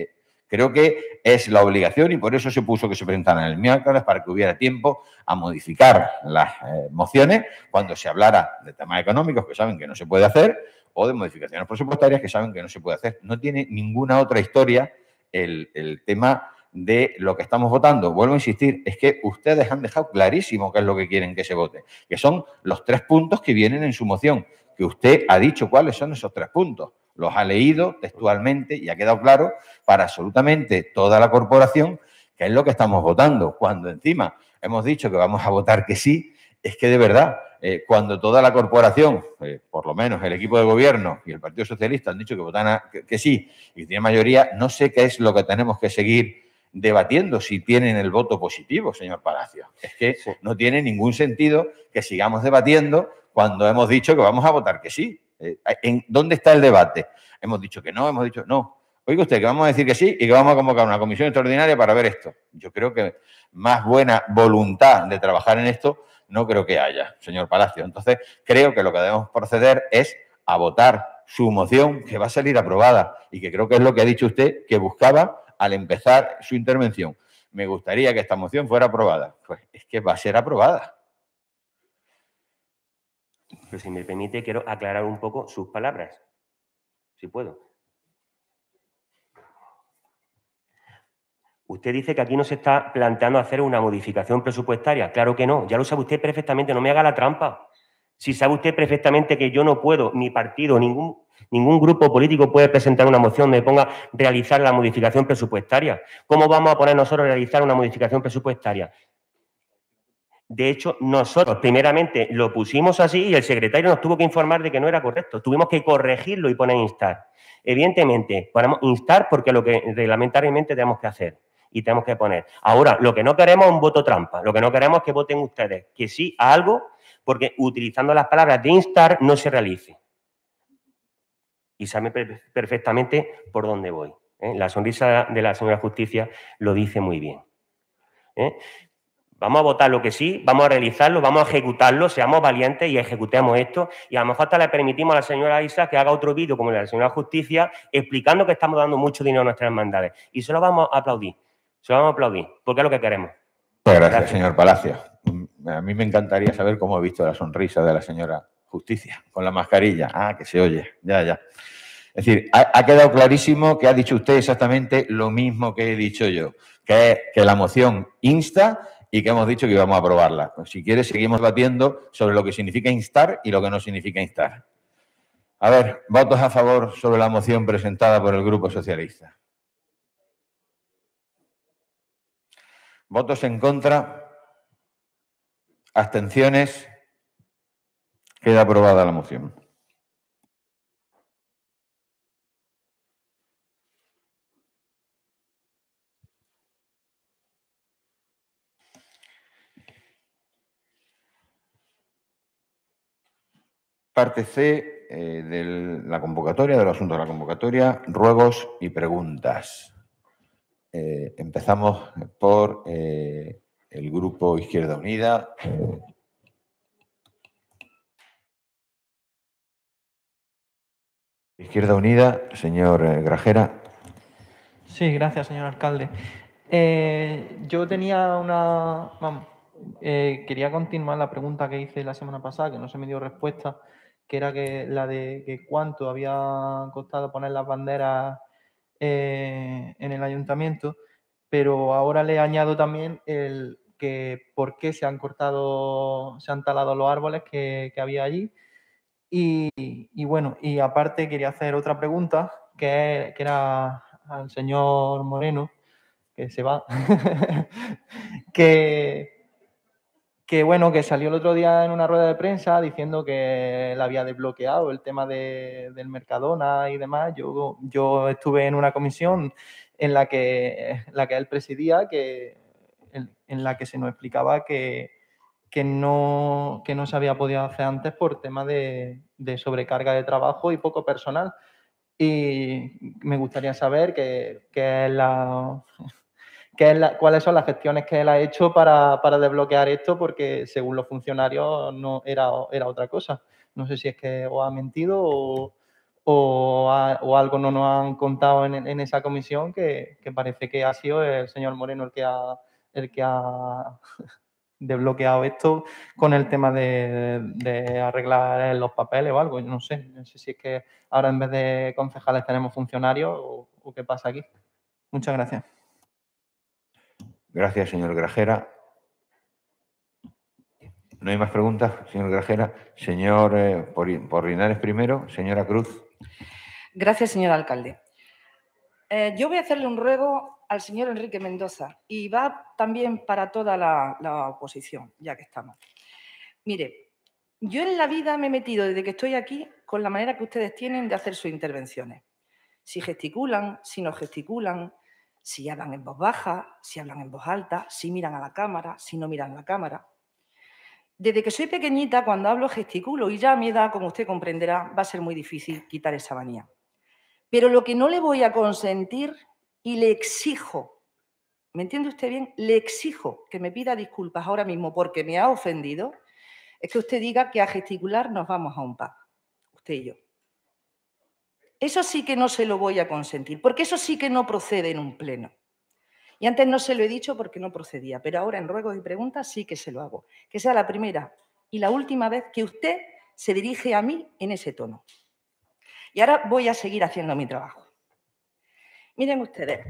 A: Creo que es la obligación y por eso se puso que se presentaran el miércoles para que hubiera tiempo a modificar las mociones cuando se hablara de temas económicos que saben que no se puede hacer o de modificaciones presupuestarias que saben que no se puede hacer. No tiene ninguna otra historia el tema de lo que estamos votando. Vuelvo a insistir, es que ustedes han dejado clarísimo qué es lo que quieren que se vote, que son los 3 puntos que vienen en su moción, que usted ha dicho cuáles son esos 3 puntos. Los ha leído textualmente y ha quedado claro para absolutamente toda la corporación qué es lo que estamos votando. Cuando encima hemos dicho que vamos a votar que sí, es que de verdad, cuando toda la corporación, por lo menos el equipo de gobierno y el Partido Socialista han dicho que votan que sí y tiene mayoría, no sé qué es lo que tenemos que seguir debatiendo si tienen el voto positivo, señor Palacio. Es que no tiene ningún sentido que sigamos debatiendo cuando hemos dicho que vamos a votar que sí. ¿Dónde está el debate? Hemos dicho que no, hemos dicho no. Oiga usted, que vamos a decir que sí y que vamos a convocar una comisión extraordinaria para ver esto. Yo creo que más buena voluntad de trabajar en esto no creo que haya, señor Palacio. Entonces, creo que lo que debemos proceder es a votar su moción, que va a salir aprobada y que creo que es lo que ha dicho usted, que buscaba al empezar su intervención. Me gustaría que esta moción fuera aprobada. Pues es que va a ser aprobada.
C: Pero si me permite, quiero aclarar un poco sus palabras, si puedo. Usted dice que aquí no se está planteando hacer una modificación presupuestaria. Claro que no, ya lo sabe usted perfectamente, no me haga la trampa. Si sabe usted perfectamente que yo no puedo, mi partido, ningún grupo político puede presentar una moción donde ponga realizar la modificación presupuestaria. ¿Cómo vamos a poner nosotros a realizar una modificación presupuestaria? De hecho, nosotros primeramente lo pusimos así y el secretario nos tuvo que informar de que no era correcto. Tuvimos que corregirlo y poner instar. Evidentemente, ponemos instar porque es lo que reglamentariamente tenemos que hacer y tenemos que poner. Ahora, lo que no queremos es un voto trampa. Lo que no queremos es que voten ustedes que sí a algo porque utilizando las palabras de instar no se realice. Y sabe perfectamente por dónde voy. La sonrisa de la señora Justicia lo dice muy bien. Vamos a votar lo que sí, vamos a realizarlo, vamos a ejecutarlo, seamos valientes y ejecutemos esto. Y a lo mejor hasta le permitimos a la señora Isa que haga otro vídeo como el de la señora Justicia explicando que estamos dando mucho dinero a nuestras hermandades. Y se lo vamos a aplaudir. Se lo vamos a aplaudir, porque es lo que queremos.
A: Muchas gracias, señor Palacio. A mí me encantaría saber cómo ha visto la sonrisa de la señora Justicia con la mascarilla. Ah, que se oye. Ya. Es decir, ha quedado clarísimo que ha dicho usted exactamente lo mismo que he dicho yo, que es que la moción insta y que hemos dicho que íbamos a aprobarla. Pues si quiere, seguimos debatiendo sobre lo que significa instar y lo que no significa instar. A ver, votos a favor sobre la moción presentada por el Grupo Socialista. ¿Votos en contra? ¿Abstenciones? Queda aprobada la moción. Parte C de la convocatoria, del asunto de la convocatoria, ruegos y preguntas. Empezamos por el Grupo Izquierda Unida. Izquierda Unida, señor Grajera.
K: Sí, gracias, señor alcalde. Yo tenía una... Vamos, quería continuar la pregunta que hice la semana pasada, que no se me dio respuesta, que era la de que cuánto había costado poner las banderas en el ayuntamiento, pero ahora le añado también el que por qué se han talado los árboles que había allí. Y bueno, y aparte quería hacer otra pregunta, que era al señor Moreno, que se va, que bueno, que salió el otro día en una rueda de prensa diciendo que él había desbloqueado el tema del Mercadona y demás. Yo estuve en una comisión en la que él presidía, en la que se nos explicaba que no se había podido hacer antes por tema de sobrecarga de trabajo y poco personal. Y me gustaría saber cuáles son las gestiones que él ha hecho para desbloquear esto, porque según los funcionarios no era otra cosa. No sé si es que o ha mentido o algo no nos han contado en esa comisión, que parece que ha sido el señor Moreno el que ha desbloqueado esto con el tema de arreglar los papeles o algo. Yo no sé si es que ahora en vez de concejales tenemos funcionarios o qué pasa aquí. Muchas gracias.
A: Gracias, señor Grajera. ¿No hay más preguntas, señor Grajera? Señor Porrinares primero, señora Cruz.
F: Gracias, señor alcalde. Yo voy a hacerle un ruego al señor Enrique Mendoza y va también para toda la oposición, ya que estamos. Mire, yo en la vida me he metido desde que estoy aquí con la manera que ustedes tienen de hacer sus intervenciones. Si gesticulan, si no gesticulan, si hablan en voz baja, si hablan en voz alta, si miran a la cámara, si no miran a la cámara. Desde que soy pequeñita, cuando hablo gesticulo, y ya a mi edad, como usted comprenderá, va a ser muy difícil quitar esa manía. Pero lo que no le voy a consentir y le exijo, ¿me entiende usted bien? Le exijo que me pida disculpas ahora mismo porque me ha ofendido, es que usted diga que a gesticular nos vamos a un pub, usted y yo. Eso sí que no se lo voy a consentir, porque eso sí que no procede en un pleno. Y antes no se lo he dicho porque no procedía, pero ahora en ruegos y preguntas sí que se lo hago. Que sea la primera y la última vez que usted se dirige a mí en ese tono. Y ahora voy a seguir haciendo mi trabajo. Miren ustedes,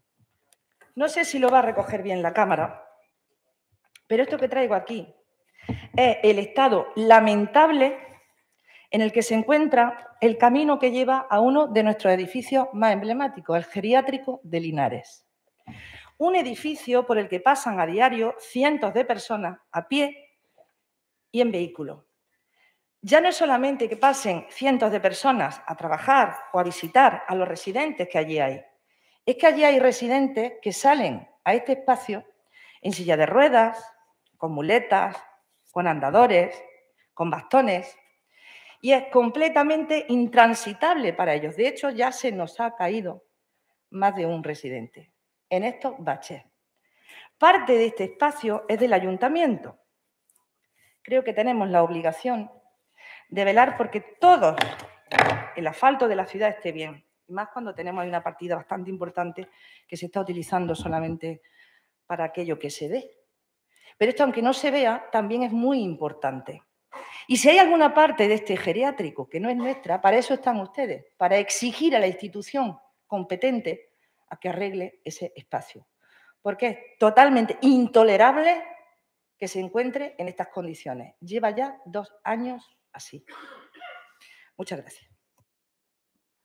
F: no sé si lo va a recoger bien la cámara, pero esto que traigo aquí es el estado lamentable en el que se encuentra el camino que lleva a uno de nuestros edificios más emblemáticos, el geriátrico de Linares. Un edificio por el que pasan a diario cientos de personas a pie y en vehículo. Ya no es solamente que pasen cientos de personas a trabajar o a visitar a los residentes que allí hay, es que allí hay residentes que salen a este espacio en silla de ruedas, con muletas, con andadores, con bastones, y es completamente intransitable para ellos. De hecho, ya se nos ha caído más de un residente en estos baches. Parte de este espacio es del ayuntamiento. Creo que tenemos la obligación de velar porque todo el asfalto de la ciudad esté bien, y más cuando tenemos ahí una partida bastante importante que se está utilizando solamente para aquello que se ve. Pero esto, aunque no se vea, también es muy importante. Y si hay alguna parte de este geriátrico que no es nuestra, para eso están ustedes, para exigir a la institución competente a que arregle ese espacio. Porque es totalmente intolerable que se encuentre en estas condiciones. Lleva ya 2 años así. Muchas gracias.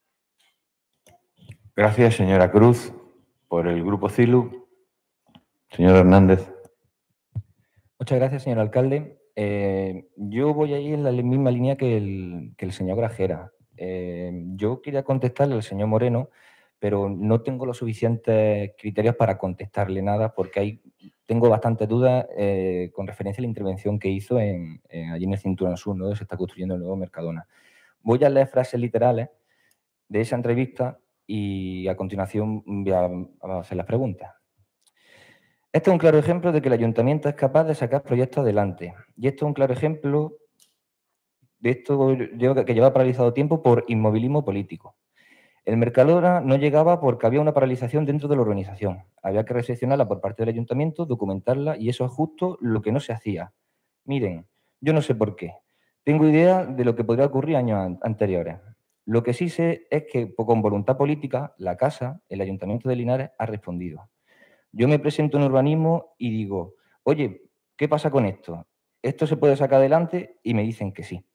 A: Gracias, señora Cruz. Por el Grupo CILU, Señor Hernández.
L: Muchas gracias, señor alcalde. Yo voy a ir en la misma línea que el señor Grajera. Yo quería contestarle al señor Moreno, pero no tengo los suficientes criterios para contestarle nada porque tengo bastantes dudas con referencia a la intervención que hizo allí en el Cinturón Sur, donde se está construyendo el nuevo Mercadona. Voy a leer frases literales de esa entrevista y a continuación voy a hacer las preguntas. Este es un claro ejemplo de que el ayuntamiento es capaz de sacar proyectos adelante. Y esto es un claro ejemplo de esto que lleva paralizado tiempo por inmovilismo político. El Mercadona no llegaba porque había una paralización dentro de la organización. Había que recepcionarla por parte del ayuntamiento, documentarla, y eso es justo lo que no se hacía. Miren, yo no sé por qué. Tengo idea de lo que podría ocurrir años anteriores. Lo que sí sé es que con voluntad política, la Casa, el Ayuntamiento de Linares, ha respondido. Yo me presento en urbanismo y digo, oye, ¿qué pasa con esto? ¿Esto se puede sacar adelante? Y me dicen que sí.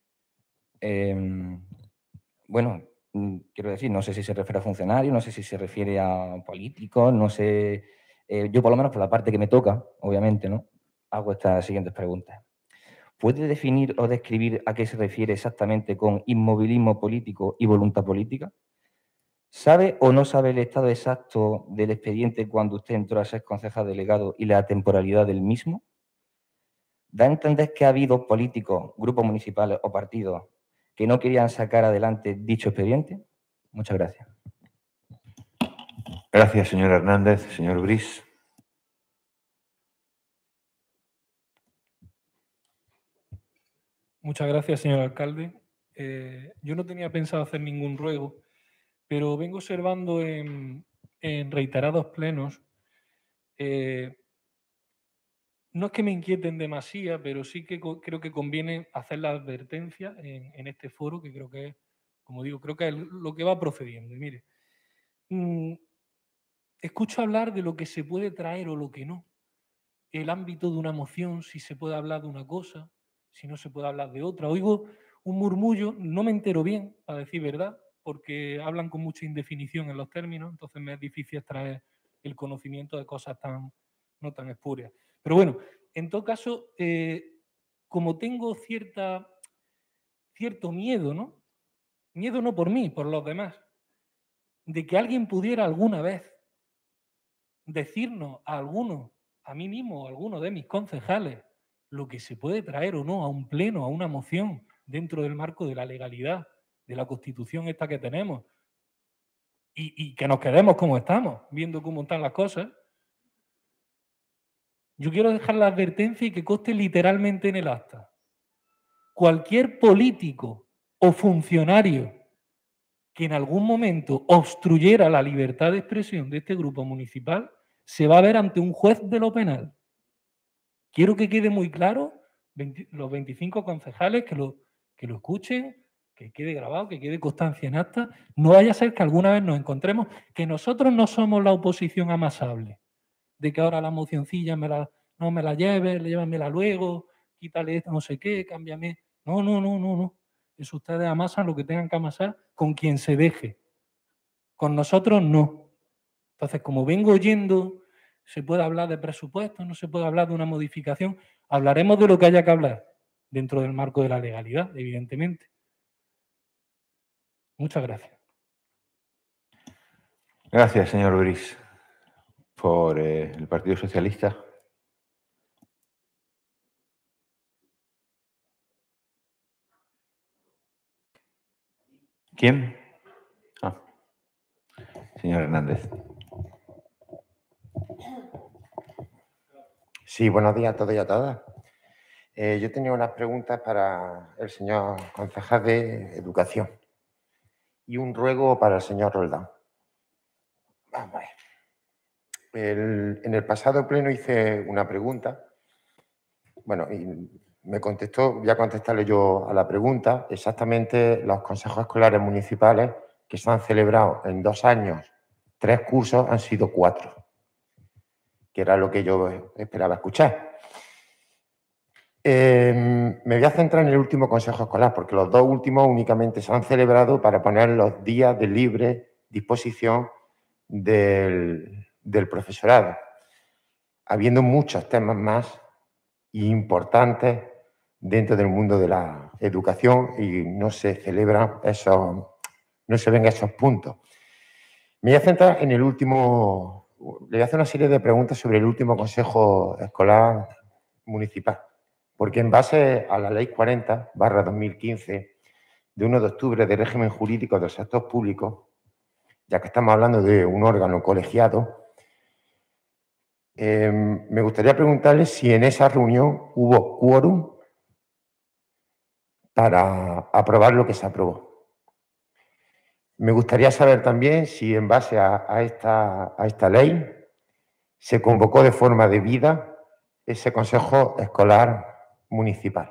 L: Bueno, quiero decir, no sé si se refiere a funcionarios, no sé si se refiere a políticos, no sé. Yo, por lo menos, por la parte que me toca, obviamente, ¿no? Hago estas siguientes preguntas. ¿Puede definir o describir a qué se refiere exactamente con inmovilismo político y voluntad política? ¿Sabe o no sabe el estado exacto del expediente cuando usted entró a ser concejal delegado y la temporalidad del mismo? ¿Da a entender que ha habido políticos, grupos municipales o partidos que no querían sacar adelante dicho expediente? Muchas gracias.
A: Gracias, señor Hernández. Señor Briz.
B: Muchas gracias, señor alcalde. Yo no tenía pensado hacer ningún ruego, pero vengo observando en reiterados plenos, no es que me inquieten demasiado, pero sí que creo que conviene hacer la advertencia en este foro, que creo que es, como digo, creo que es lo que va procediendo. Y mire, escucho hablar de lo que se puede traer o lo que no. El ámbito de una moción, si se puede hablar de una cosa, si no se puede hablar de otra. Oigo un murmullo, no me entero bien, para decir verdad, porque hablan con mucha indefinición en los términos, entonces me es difícil extraer el conocimiento de cosas no tan espurias. Pero bueno, en todo caso, como tengo cierto miedo, ¿no? Miedo no por mí, por los demás, de que alguien pudiera alguna vez decirnos a alguno, a mí mismo o a alguno de mis concejales, lo que se puede traer o no a un pleno, a una moción, dentro del marco de la legalidad, de la Constitución esta que tenemos, y que nos quedemos como estamos, viendo cómo están las cosas. Yo quiero dejar la advertencia y que conste literalmente en el acta. Cualquier político o funcionario que en algún momento obstruyera la libertad de expresión de este grupo municipal se va a ver ante un juez de lo penal. Quiero que quede muy claro, los 25 concejales que lo escuchen, que quede grabado, que quede constancia en acta. No vaya a ser que alguna vez nos encontremos que nosotros no somos la oposición amasable, de que ahora la mocioncilla no me la lleves, llévamela luego, quítale esto, no sé qué, cámbiame. No. Eso ustedes amasan lo que tengan que amasar con quien se deje. Con nosotros no. Entonces, como vengo oyendo, se puede hablar de presupuestos, no se puede hablar de una modificación, hablaremos de lo que haya que hablar, dentro del marco de la legalidad, evidentemente. Muchas gracias.
A: Gracias, señor Briz. Por el Partido Socialista. ¿Quién? Señor Hernández.
N: Sí, buenos días a todos y a todas. Yo tenía unas preguntas para el señor concejal de Educación y un ruego para el señor Roldán. Vamos a ver. En el pasado pleno hice una pregunta. Bueno, y me contestó, voy a contestarle yo a la pregunta. Exactamente, los consejos escolares municipales que se han celebrado en 2 años, 3 cursos, han sido 4, que era lo que yo esperaba escuchar. Me voy a centrar en el último consejo escolar, porque los 2 últimos únicamente se han celebrado para poner los días de libre disposición del profesorado. habiendo muchos temas más importantes dentro del mundo de la educación y no se celebran no se ven esos puntos. Me voy a centrar en el último, le voy a hacer una serie de preguntas sobre el último Consejo Escolar Municipal, porque en base a la Ley 40/2015, de 1 de octubre de régimen jurídico del sector público, ya que estamos hablando de un órgano colegiado, me gustaría preguntarle si en esa reunión hubo quórum para aprobar lo que se aprobó. Me gustaría saber también si en base a esta ley se convocó de forma debida ese Consejo Escolar Municipal.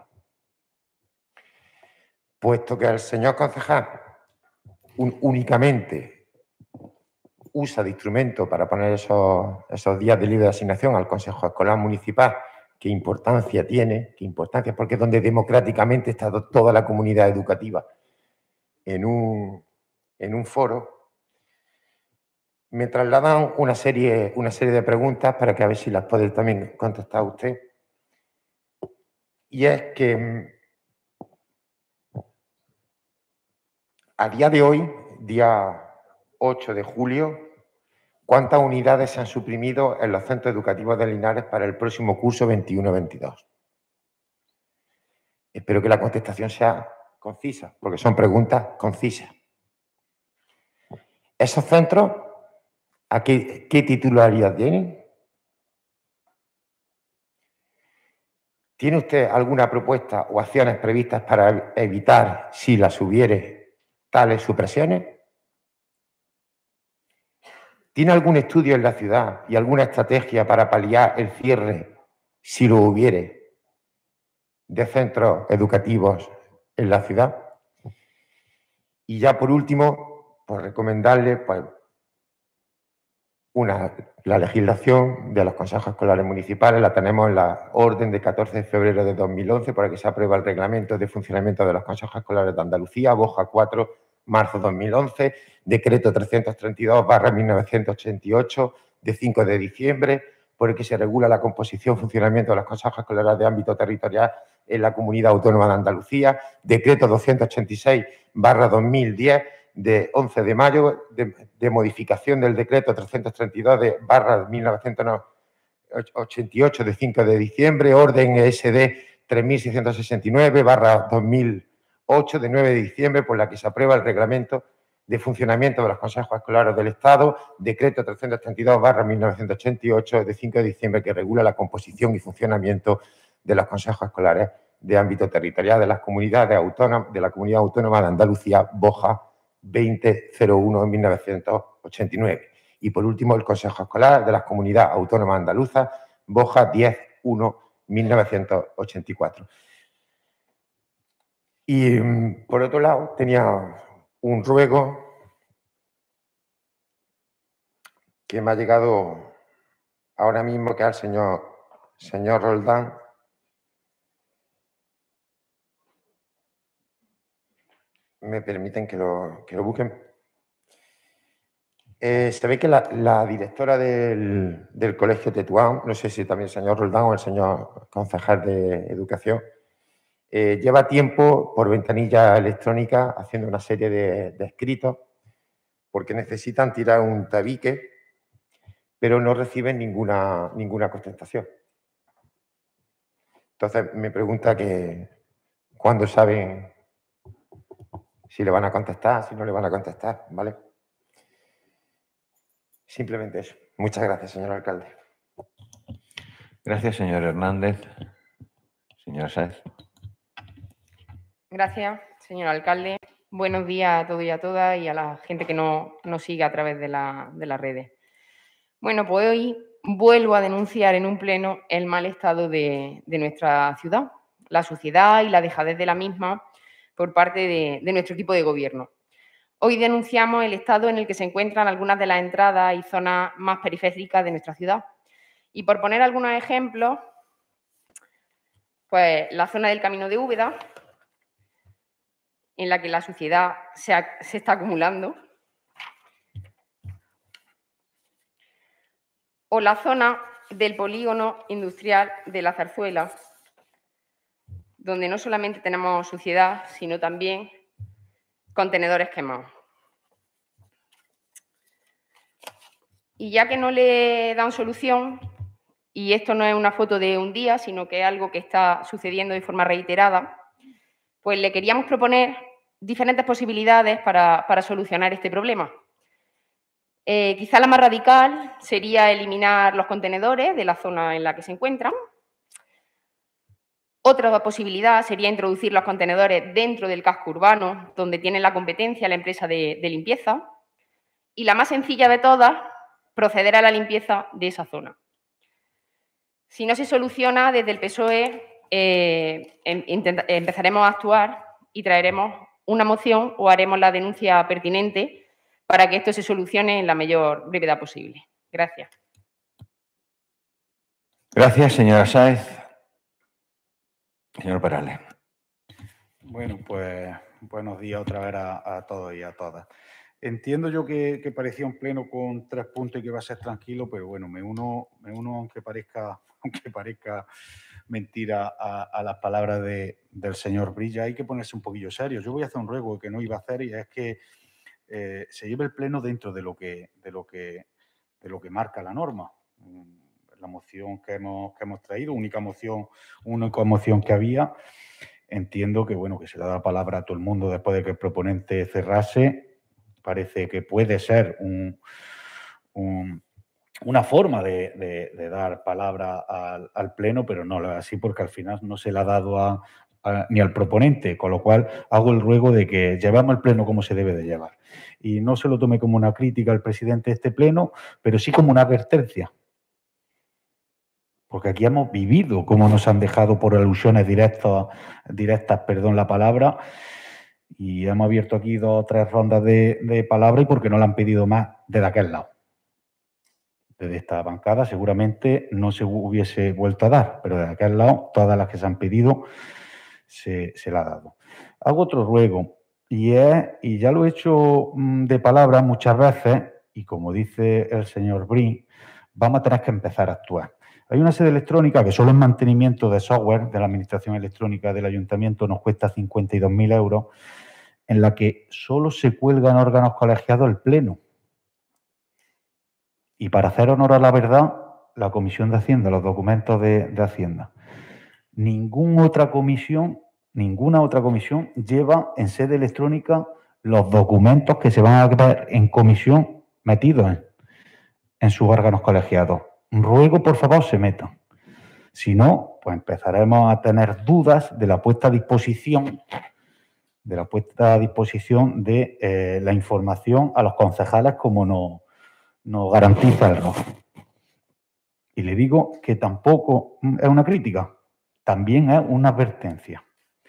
N: Puesto que el señor concejal únicamente usa de instrumento para poner esos días de libre asignación al Consejo Escolar Municipal, ¿qué importancia tiene? ¿Qué importancia? Porque es donde democráticamente está toda la comunidad educativa en un foro. Me trasladan una serie de preguntas para que a ver si las puede también contestar usted. Y es que a día de hoy, día 8 de julio, ¿cuántas unidades se han suprimido en los centros educativos de Linares para el próximo curso 21-22? Espero que la contestación sea concisa, porque son preguntas concisas. ¿Esos centros a qué titularidad tienen? ¿Tiene usted alguna propuesta o acciones previstas para evitar, si las hubiere, tales supresiones? ¿Tiene algún estudio en la ciudad y alguna estrategia para paliar el cierre, si lo hubiere, de centros educativos en la ciudad? Y ya por último, pues recomendarle la legislación de los consejos escolares municipales. La tenemos en la orden de 14 de febrero de 2011, por la que se aprueba el reglamento de funcionamiento de los consejos escolares de Andalucía, Boja 4, marzo 2011, decreto 332/1988, de 5 de diciembre, por el que se regula la composición y funcionamiento de los consejos escolares de ámbito territorial en la Comunidad Autónoma de Andalucía, decreto 286/2010, de 11 de mayo, de modificación del decreto 332/1988, de 5 de diciembre, orden SD 3669/2008, de 9 de diciembre, por la que se aprueba el reglamento de funcionamiento de los consejos escolares del Estado, decreto 332/1988, de 5 de diciembre, que regula la composición y funcionamiento de los consejos escolares de ámbito territorial de las comunidades autónomas, de la Comunidad Autónoma de Andalucía, Boja 2001/1989. Y por último, el Consejo Escolar de las Comunidades Autónomas Andaluzas, Boja 10/1/1984. Y por otro lado, tenía un ruego que me ha llegado ahora mismo, que al señor Roldán. ¿Me permiten que lo busquen? Se ve que la directora del Colegio Tetuán, no sé si también el señor Roldán o el señor concejal de Educación, lleva tiempo por ventanilla electrónica haciendo una serie de escritos porque necesitan tirar un tabique, pero no reciben ninguna contestación. Entonces me pregunta que cuándo saben si le van a contestar, si no le van a contestar, ¿vale? Simplemente eso. Muchas gracias, señor alcalde.
A: Gracias, señor Hernández. Señora Sáez.
O: Gracias, señor alcalde. Buenos días a todos y a todas y a la gente que nos sigue a través de las redes. Bueno, pues hoy vuelvo a denunciar en un pleno el mal estado de nuestra ciudad, la suciedad y la dejadez de la misma por parte de nuestro equipo de gobierno. Hoy denunciamos el estado en el que se encuentran algunas de las entradas y zonas más periféricas de nuestra ciudad. Y por poner algunos ejemplos, pues la zona del Camino de Úbeda, en la que la suciedad se está acumulando, o la zona del polígono industrial de la Zarzuela, donde no solamente tenemos suciedad, sino también contenedores quemados. Y ya que no le dan solución, y esto no es una foto de un día, sino que es algo que está sucediendo de forma reiterada, pues le queríamos proponer diferentes posibilidades para solucionar este problema. Quizá la más radical sería eliminar los contenedores de la zona en la que se encuentran. Otra posibilidad sería introducir los contenedores dentro del casco urbano, donde tiene la competencia la empresa de limpieza. Y la más sencilla de todas, proceder a la limpieza de esa zona. Si no se soluciona, desde el PSOE empezaremos a actuar y traeremos una moción o haremos la denuncia pertinente para que esto se solucione en la mayor brevedad posible. Gracias.
A: Gracias, señora Sáez. Señor Perales.
H: Bueno, pues buenos días otra vez a todos y a todas. Entiendo yo que parecía un pleno con 3 puntos y que va a ser tranquilo, pero bueno, me uno aunque parezca mentira a las palabras del señor Brilla. Hay que ponerse un poquillo serio. Yo voy a hacer un ruego que no iba a hacer y es que se lleve el pleno dentro de lo que marca la norma. La moción que hemos traído, única moción que había. Entiendo que bueno, que se le da la palabra a todo el mundo después de que el proponente cerrase. Parece que puede ser una forma de dar palabra al pleno, pero no lo es así porque al final no se le ha dado ni al proponente, con lo cual hago el ruego de que llevemos el pleno como se debe de llevar. Y no se lo tome como una crítica al presidente de este pleno, pero sí como una advertencia. Porque aquí hemos vivido cómo nos han dejado por alusiones directas, la palabra, y hemos abierto aquí 2 o 3 rondas de palabra y porque no le han pedido más desde aquel lado. Desde esta bancada seguramente no se hubiese vuelto a dar, pero de aquel lado todas las que se han pedido se le ha dado. Hago otro ruego y ya lo he hecho de palabra muchas veces y como dice el señor Brin, vamos a tener que empezar a actuar. Hay una sede electrónica que solo el mantenimiento de software de la administración electrónica del ayuntamiento nos cuesta 52.000 euros, en la que solo se cuelga en órganos colegiados el pleno. Y para hacer honor a la verdad, la Comisión de Hacienda, los documentos de Hacienda. Ninguna otra comisión lleva en sede electrónica los documentos que se van a ver en comisión metidos en sus órganos colegiados. Ruego, por favor, se metan. Si no, pues empezaremos a tener dudas de la puesta a disposición de la información a los concejales como nos garantiza el ROC. Y le digo que tampoco es una crítica, también es una advertencia.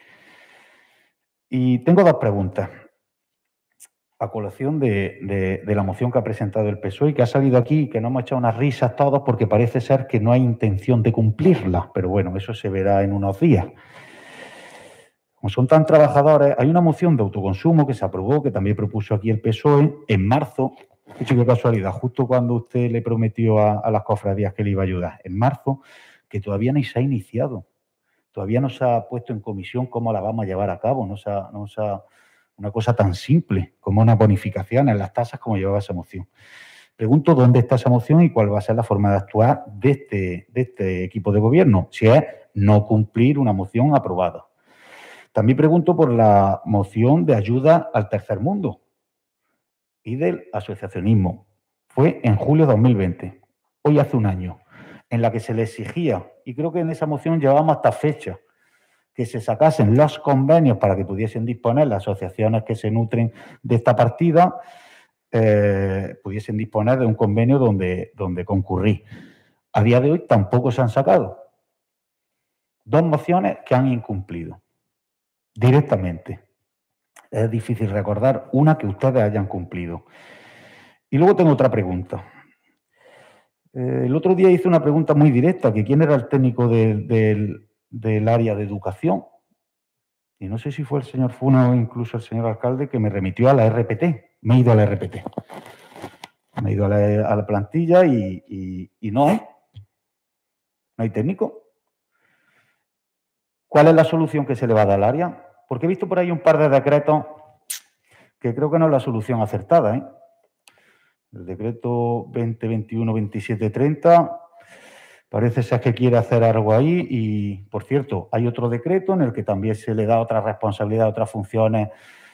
H: Y tengo 2 preguntas a colación de la moción que ha presentado el PSOE y que ha salido aquí y que nos hemos echado unas risas todos porque parece ser que no hay intención de cumplirla, pero bueno, eso se verá en unos días. Como son tan trabajadores, hay una moción de autoconsumo que se aprobó, que también propuso aquí el PSOE en marzo. Qué casualidad, justo cuando usted le prometió a las cofradías que le iba a ayudar, en marzo, que todavía ni se ha iniciado, todavía no se ha puesto en comisión cómo la vamos a llevar a cabo, no se ha una cosa tan simple como una bonificación en las tasas como llevaba esa moción. Pregunto dónde está esa moción y cuál va a ser la forma de actuar de este equipo de gobierno, si es no cumplir una moción aprobada. También pregunto por la moción de ayuda al tercer mundo y del asociacionismo. Fue en julio de 2020, hoy hace un año, en la que se le exigía, y creo que en esa moción llevábamos hasta fecha, que se sacasen los convenios para que pudiesen disponer las asociaciones que se nutren de esta partida, pudiesen disponer de un convenio donde concurrir. A día de hoy tampoco se han sacado. 2 mociones que han incumplido directamente. Es difícil recordar una que ustedes hayan cumplido. Y luego tengo otra pregunta. El otro día hice una pregunta muy directa, que quién era el técnico del área de educación. Y no sé si fue el señor Funa o incluso el señor alcalde que me remitió a la RPT. Me he ido a la RPT. Me he ido a la plantilla y no hay. ¿No hay técnico? ¿Cuál es la solución que se le va a dar al área? Porque he visto por ahí un par de decretos que creo que no es la solución acertada, ¿eh? El decreto 2021-2730 parece ser que quiere hacer algo ahí y, por cierto, hay otro decreto en el que también se le da otra responsabilidad, otras funciones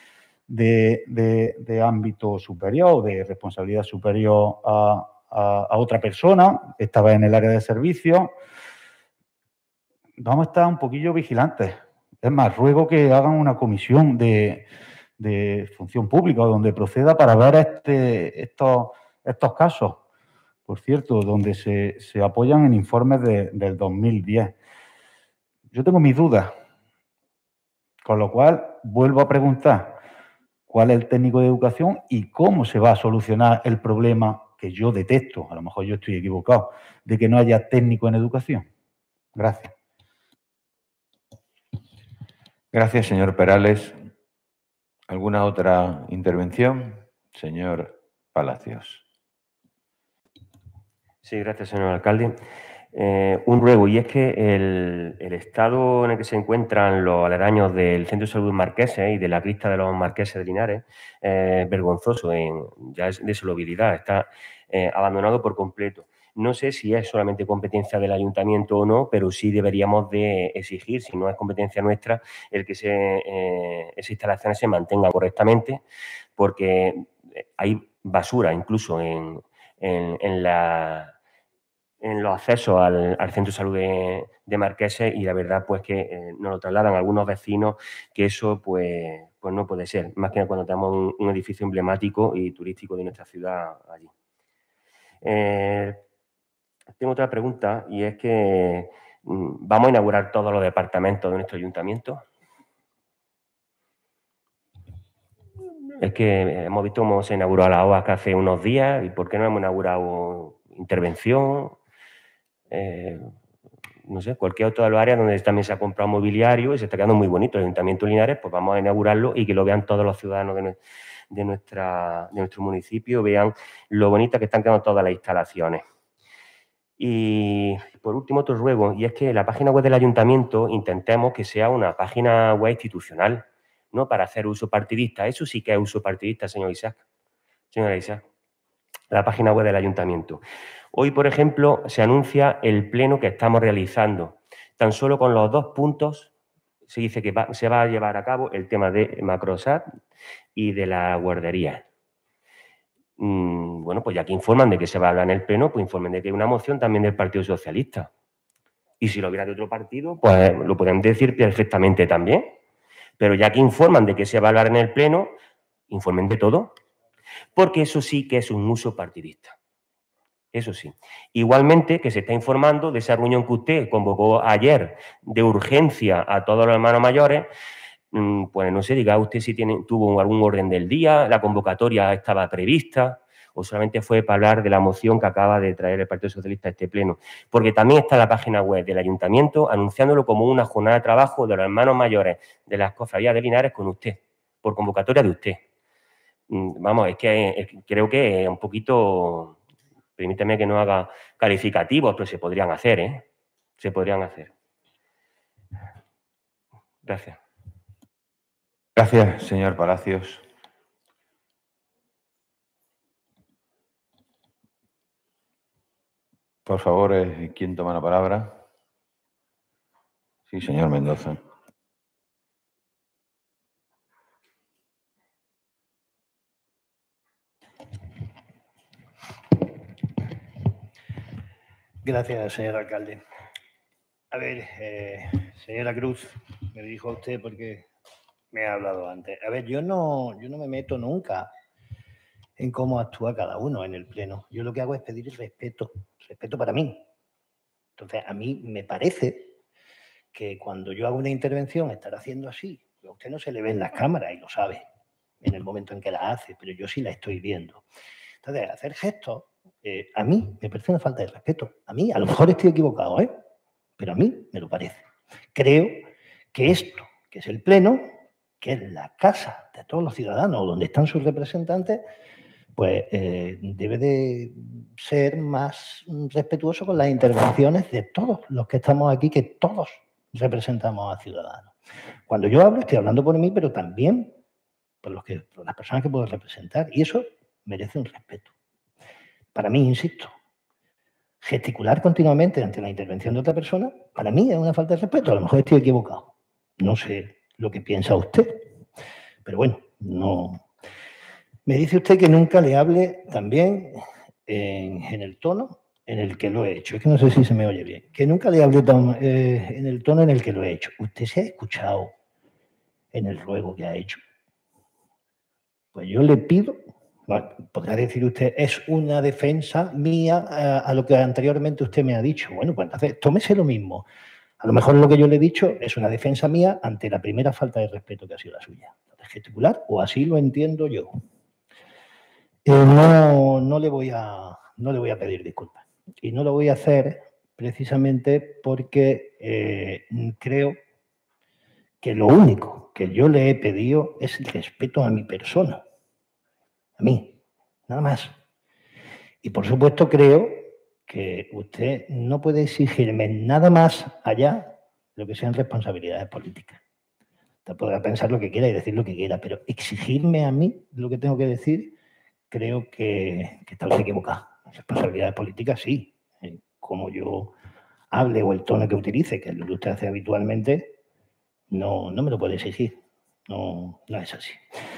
H: de ámbito superior, de responsabilidad superior a otra persona, esta vez en el área de servicios. Vamos a estar un poquillo vigilantes. Es más, ruego que hagan una comisión de función pública donde proceda para ver estos casos, por cierto, donde se apoyan en informes del 2010. Yo tengo mis dudas, con lo cual vuelvo a preguntar cuál es el técnico de educación y cómo se va a solucionar el problema que yo detecto, a lo mejor yo estoy equivocado, de que no haya técnico en educación. Gracias.
A: Gracias, señor Perales. ¿Alguna otra intervención? Señor Palacios.
C: Sí, gracias, señor alcalde. Un ruego, y es que el estado en el que se encuentran los aledaños del Centro de Salud Marqueses y de la crista de los Marqueses de Linares es vergonzoso, ya es de solubilidad, está abandonado por completo. No sé si es solamente competencia del ayuntamiento o no, pero sí deberíamos de exigir, si no es competencia nuestra, el que esas instalaciones se mantengan correctamente, porque hay basura incluso en los accesos al Centro de Salud de Marqueses y la verdad pues que nos lo trasladan algunos vecinos que eso pues no puede ser, más que cuando tenemos un edificio emblemático y turístico de nuestra ciudad allí. Tengo otra pregunta y es que ¿vamos a inaugurar todos los departamentos de nuestro ayuntamiento? Es que hemos visto cómo se inauguró la OAC hace unos días y ¿por qué no hemos inaugurado intervención? No sé, cualquier otro de los áreas donde también se ha comprado mobiliario y se está quedando muy bonito el Ayuntamiento de Linares, pues vamos a inaugurarlo y que lo vean todos los ciudadanos de nuestro municipio, vean lo bonitas que están quedando todas las instalaciones. Y por último, otro ruego, y es que la página web del Ayuntamiento intentemos que sea una página web institucional, no para hacer uso partidista. Eso sí que es uso partidista, señor Isaac. Señora Isaac, la página web del Ayuntamiento. Hoy, por ejemplo, se anuncia el pleno que estamos realizando. Tan solo con los 2 puntos se dice que se va a llevar a cabo el tema de Macrosat y de la guardería. Bueno, pues ya que informan de que se va a hablar en el pleno, pues informen de que hay una moción también del Partido Socialista. Y si lo hubiera de otro partido, pues lo pueden decir perfectamente también. Pero ya que informan de que se va a hablar en el pleno, informen de todo. Porque eso sí que es un uso partidista. Eso sí. Igualmente que se está informando de esa reunión que usted convocó ayer de urgencia a todos los hermanos mayores, pues no sé, diga usted si tuvo algún orden del día, la convocatoria estaba prevista o solamente fue para hablar de la moción que acaba de traer el Partido Socialista a este pleno. Porque también está en la página web del Ayuntamiento anunciándolo como una jornada de trabajo de los hermanos mayores de las cofradías de Linares con usted, por convocatoria de usted. Vamos, es que creo que es un poquito, permíteme que no haga calificativos, pero se podrían hacer, ¿eh? Se podrían hacer. Gracias.
A: Gracias, señor Palacios. Por favor, ¿quién toma la palabra? Sí, señor Mendoza.
I: Gracias, señor alcalde. A ver, señora Cruz, me dirijo a usted porque me ha hablado antes. A ver, yo no me meto nunca en cómo actúa cada uno en el pleno. Yo lo que hago es pedir respeto para mí. Entonces, a mí me parece que cuando yo hago una intervención, estar haciendo así, a usted no se le ve en las cámaras y lo sabe en el momento en que la hace, pero yo sí la estoy viendo. Entonces, hacer gestos, a mí me parece una falta de respeto. A mí, a lo mejor estoy equivocado, pero a mí me lo parece. Creo que esto, que es el pleno, que es la casa de todos los ciudadanos, donde están sus representantes, pues debe de ser más respetuoso con las intervenciones de todos los que estamos aquí, que todos representamos a Ciudadanos. Cuando yo hablo, estoy hablando por mí, pero también por las personas que puedo representar, y eso merece un respeto. Para mí, insisto, gesticular continuamente ante la intervención de otra persona, para mí es una falta de respeto. A lo mejor estoy equivocado. No sé lo que piensa usted, pero bueno, no. Me dice usted que nunca le hable también en el tono en el que lo he hecho. Es que no sé si se me oye bien. Que nunca le hable en el tono en el que lo he hecho. ¿Usted se ha escuchado en el ruego que ha hecho? Pues yo le pido, bueno, podrá decir usted, es una defensa mía a lo que anteriormente usted me ha dicho. Bueno, pues entonces tómese lo mismo. A lo mejor lo que yo le he dicho es una defensa mía ante la primera falta de respeto que ha sido la suya. Gesticular, o así lo entiendo yo. No le voy a pedir disculpas. Y no lo voy a hacer precisamente porque creo que lo único que yo le he pedido es el respeto a mi persona. A mí, nada más. Y por supuesto creo que usted no puede exigirme nada más allá de lo que sean responsabilidades políticas. Usted podrá pensar lo que quiera y decir lo que quiera, pero exigirme a mí lo que tengo que decir, creo que está usted equivocado. Responsabilidades políticas, sí. Como yo hable o el tono que utilice, que es lo que usted hace habitualmente, no me lo puede exigir. No es así.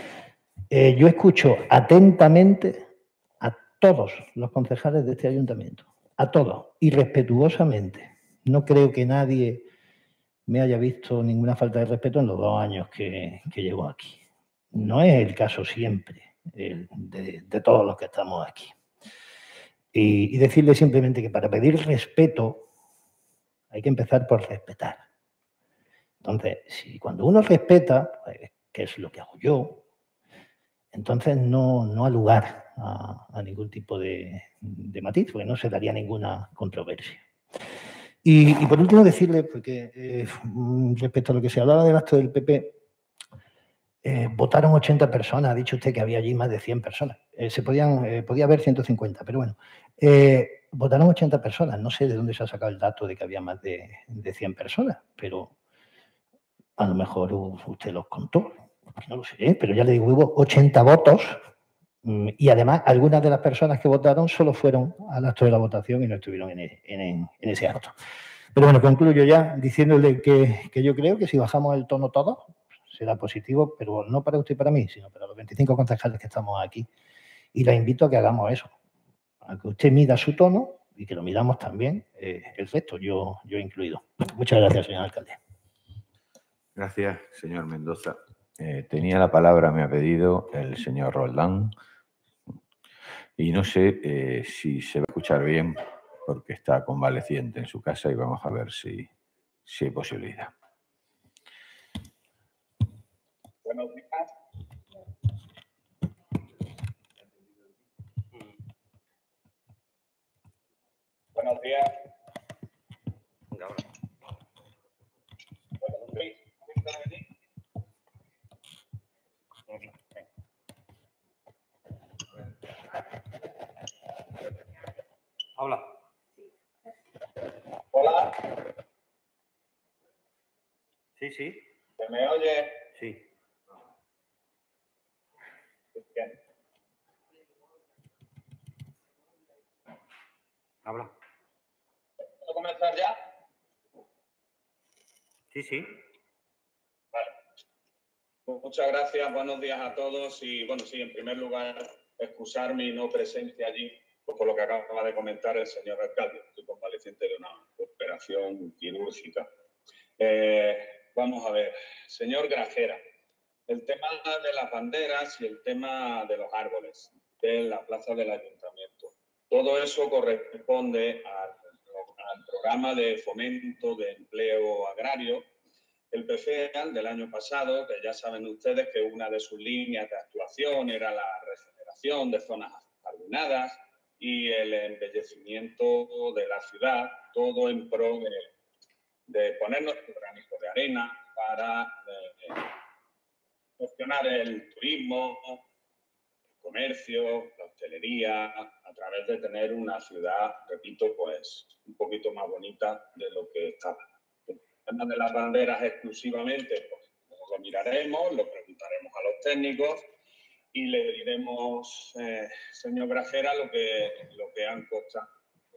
I: Yo escucho atentamente a todos los concejales de este ayuntamiento, a todos, y respetuosamente. No creo que nadie me haya visto ninguna falta de respeto en los 2 años que llevo aquí. No es el caso siempre de todos los que estamos aquí. Y decirle simplemente que para pedir respeto hay que empezar por respetar. Entonces, si cuando uno respeta, pues, que es lo que hago yo, entonces no ha lugar a ningún tipo de matiz, porque no se daría ninguna controversia. Y por último decirle, porque respecto a lo que se hablaba del acto del PP, votaron 80 personas, ha dicho usted que había allí más de 100 personas. Podía haber 150, pero bueno. Votaron 80 personas, no sé de dónde se ha sacado el dato de que había más de 100 personas, pero a lo mejor usted los contó, no lo sé, pero ya le digo, hubo 80 votos y además algunas de las personas que votaron solo fueron al acto de la votación y no estuvieron en ese acto. Pero bueno, concluyo ya diciéndole que yo creo que si bajamos el tono todos, será positivo, pero no para usted y para mí, sino para los 25 concejales que estamos aquí. Y la invito a que hagamos eso, a que usted mida su tono y que lo midamos también el resto, yo incluido. Muchas gracias, señor alcalde.
A: Gracias, señor Mendoza. Tenía la palabra, me ha pedido el señor Roldán, y no sé si se va a escuchar bien porque está convaleciente en su casa y vamos a ver si hay posibilidad.
P: Buenos días. Buenos días.
D: Habla.
P: Hola.
D: Sí.
P: ¿Se me oye?
D: Sí.
P: Bien.
D: Habla.
P: ¿Puedo comenzar ya?
D: Sí.
P: Vale. Pues muchas gracias, buenos días a todos y bueno, sí, en primer lugar, excusar mi no presencia allí, pues por lo que acaba de comentar el señor alcalde. Estoy convaleciente de una operación quirúrgica. Vamos a ver, señor Grajera, el tema de las banderas y el tema de los árboles en la plaza del ayuntamiento. Todo eso corresponde al programa de fomento de empleo agrario, el PFEA del año pasado, que ya saben ustedes que una de sus líneas de actuación era la regeneración de zonas jardinadas y el embellecimiento de la ciudad, todo en pro de poner nuestro granito de arena para gestionar el turismo, el comercio, la hostelería, a través de tener una ciudad, repito, pues un poquito más bonita de lo que estaba. El tema de las banderas exclusivamente, pues lo miraremos, lo preguntaremos a los técnicos y le diremos, señor Grajera, lo que han costado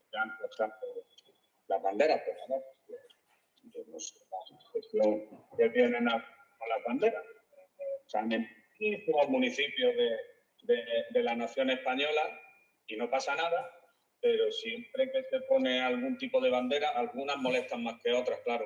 P: las banderas, por favor. Yo no sé la gestión que tienen a las banderas. Están en 15 municipios de la nación española y no pasa nada, pero siempre que se pone algún tipo de bandera, algunas molestan más que otras, claro.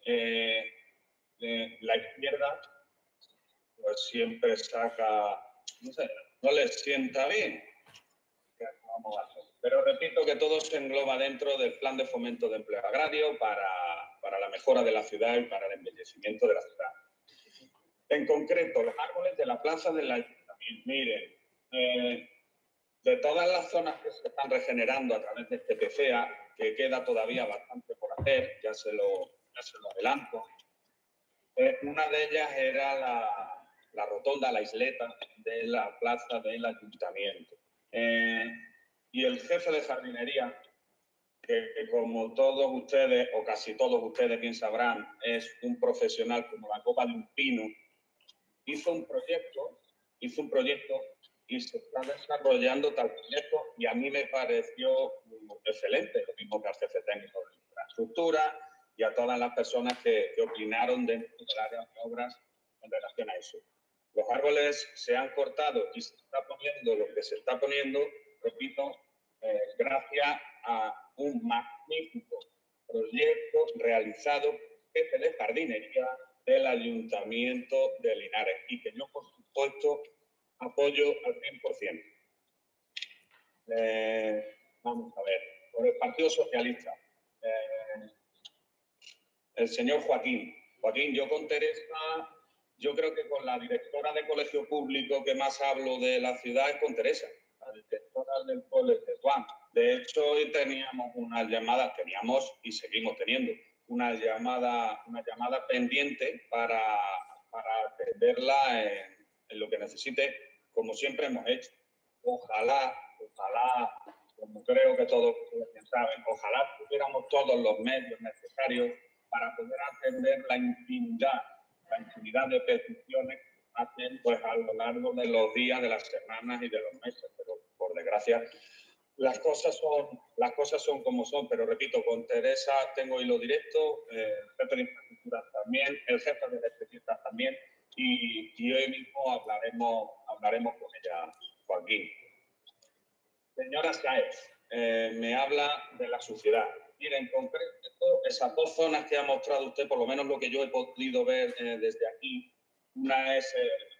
P: La izquierda pues siempre saca, no sé, no les sienta bien. ¿Qué vamos a hacer? Pero repito que todo se engloba dentro del plan de fomento de empleo agrario para la mejora de la ciudad y para el embellecimiento de la ciudad. En concreto, los árboles de la plaza del ayuntamiento. Miren, de todas las zonas que se están regenerando a través de este PCEA, que queda todavía bastante por hacer, ya se lo adelanto, una de ellas era la rotonda, la isleta de la plaza del ayuntamiento. Y el jefe de jardinería, que como todos ustedes, o casi todos ustedes bien sabrán, es un profesional como la copa de un pino, hizo un proyecto y se está desarrollando tal proyecto y a mí me pareció excelente, lo mismo que al jefe técnico de infraestructura y a todas las personas que opinaron dentro del área de obras en relación a eso. Los árboles se han cortado y se está poniendo lo que se está poniendo, repito, gracias a un magnífico proyecto realizado por el jefe de jardinería del Ayuntamiento de Linares y que yo, por supuesto, apoyo al 100%. Vamos a ver, por el Partido Socialista, el señor Joaquín. Joaquín, yo con Teresa, yo creo que con la directora de colegio público que más hablo de la ciudad es con Teresa, la directora del colegio Juan. De hecho, hoy teníamos unas llamadas, y seguimos teniendo, una llamada pendiente para atenderla en lo que necesite, como siempre hemos hecho. Ojalá, como creo que todos ustedes saben, ojalá tuviéramos todos los medios necesarios para poder atender la infinidad de peticiones que hacen pues, a lo largo de los días, de las semanas y de los meses. Pero, por desgracia, las cosas son como son. Pero, repito, con Teresa tengo hilo directo, el jefe de infraestructura también, el jefe de electricidad también, y hoy mismo hablaremos con ella, Joaquín. Señora Sáez, me habla de la suciedad. Mire, en concreto, esas dos zonas que ha mostrado usted, por lo menos lo que yo he podido ver desde aquí, una es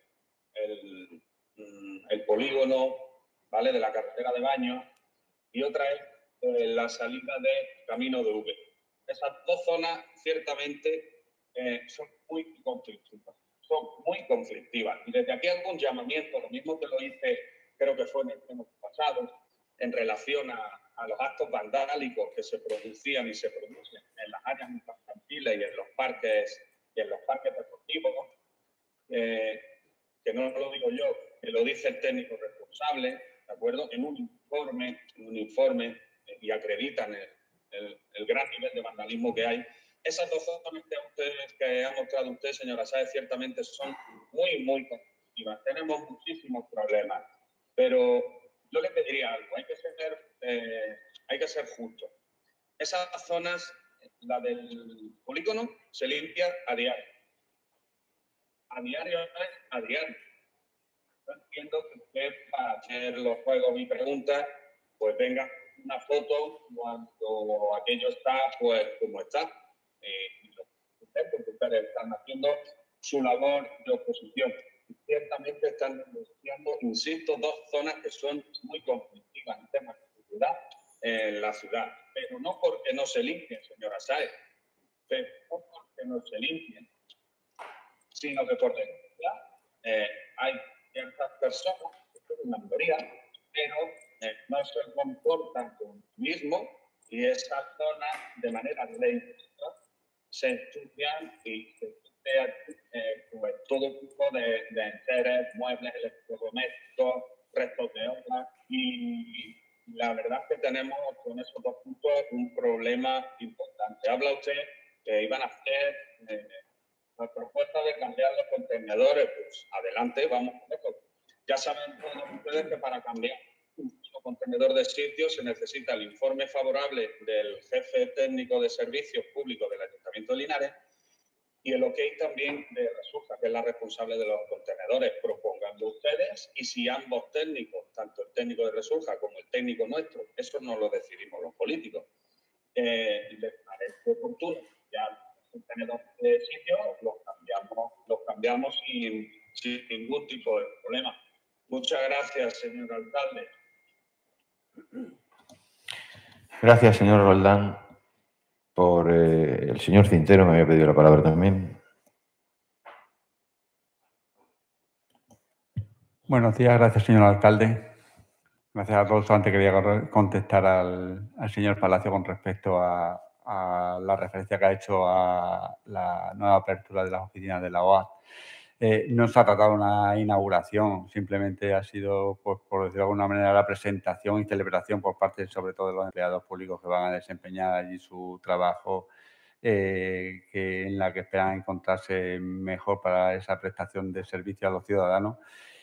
P: el polígono, ¿vale?, de la carretera de Baños y otra es la salida de Camino de V. Esas dos zonas ciertamente son muy conflictivas. Y desde aquí hago un llamamiento, lo mismo que lo hice, creo que fue en el pleno pasado, en relación a los actos vandálicos que se producían y se producen en las áreas infantiles y en los parques deportivos, que no lo digo yo, que lo dice el técnico responsable, ¿de acuerdo? En un informe y acreditan el gran nivel de vandalismo que hay. Esas dos zonas que ha mostrado usted, señora Sáez, ciertamente son muy conflictivas. Tenemos muchísimos problemas, pero yo le pediría algo, hay que ser justo. Esas zonas, la del polígono, se limpia a diario. A diario. Yo entiendo que usted, para hacer los juegos y preguntas, pues venga una foto cuando aquello está, pues, como está. Porque ustedes están haciendo su labor de oposición. Ciertamente están denunciando, insisto, dos zonas que son muy conflictivas en temas de seguridad en la ciudad. Pero no porque no se limpien, señora Sáez, pero no porque no se limpien, sino que por desgracia hay ciertas personas, que son una mayoría, pero no se comportan con mismo y esas zonas de manera ley se estudian y se estudian pues, todo tipo de enseres, muebles, electrodomésticos, restos de obra y la verdad es que tenemos con esos dos puntos un problema importante. Habla usted que iban a hacer la propuesta de cambiar los contenedores, pues adelante, vamos con esto. Ya saben todos ustedes que para cambiar un contenedor de sitio se necesita el informe favorable del jefe técnico de servicios públicos del Ayuntamiento de Linares y el ok también de Resurja, que es la responsable de los contenedores. Propónganlo ustedes y si ambos técnicos, tanto el técnico de Resurja como el técnico nuestro, eso no lo decidimos los políticos, les parece oportuno ya contenedor de sitio, los cambiamos sin ningún tipo de problema. Muchas gracias, señor alcalde.
A: Gracias, señor Roldán. Por el señor Cintero me había pedido la palabra también.
Q: Buenos días, gracias, señor alcalde. Gracias a todos. Antes quería contestar al señor Palacio con respecto a la referencia que ha hecho a la nueva apertura de las oficinas de la OAT. No se ha tratado de una inauguración, simplemente ha sido, pues, por decirlo de alguna manera, la presentación y celebración por parte, sobre todo, de los empleados públicos que van a desempeñar allí su trabajo, en la que esperan encontrarse mejor para esa prestación de servicio a los ciudadanos.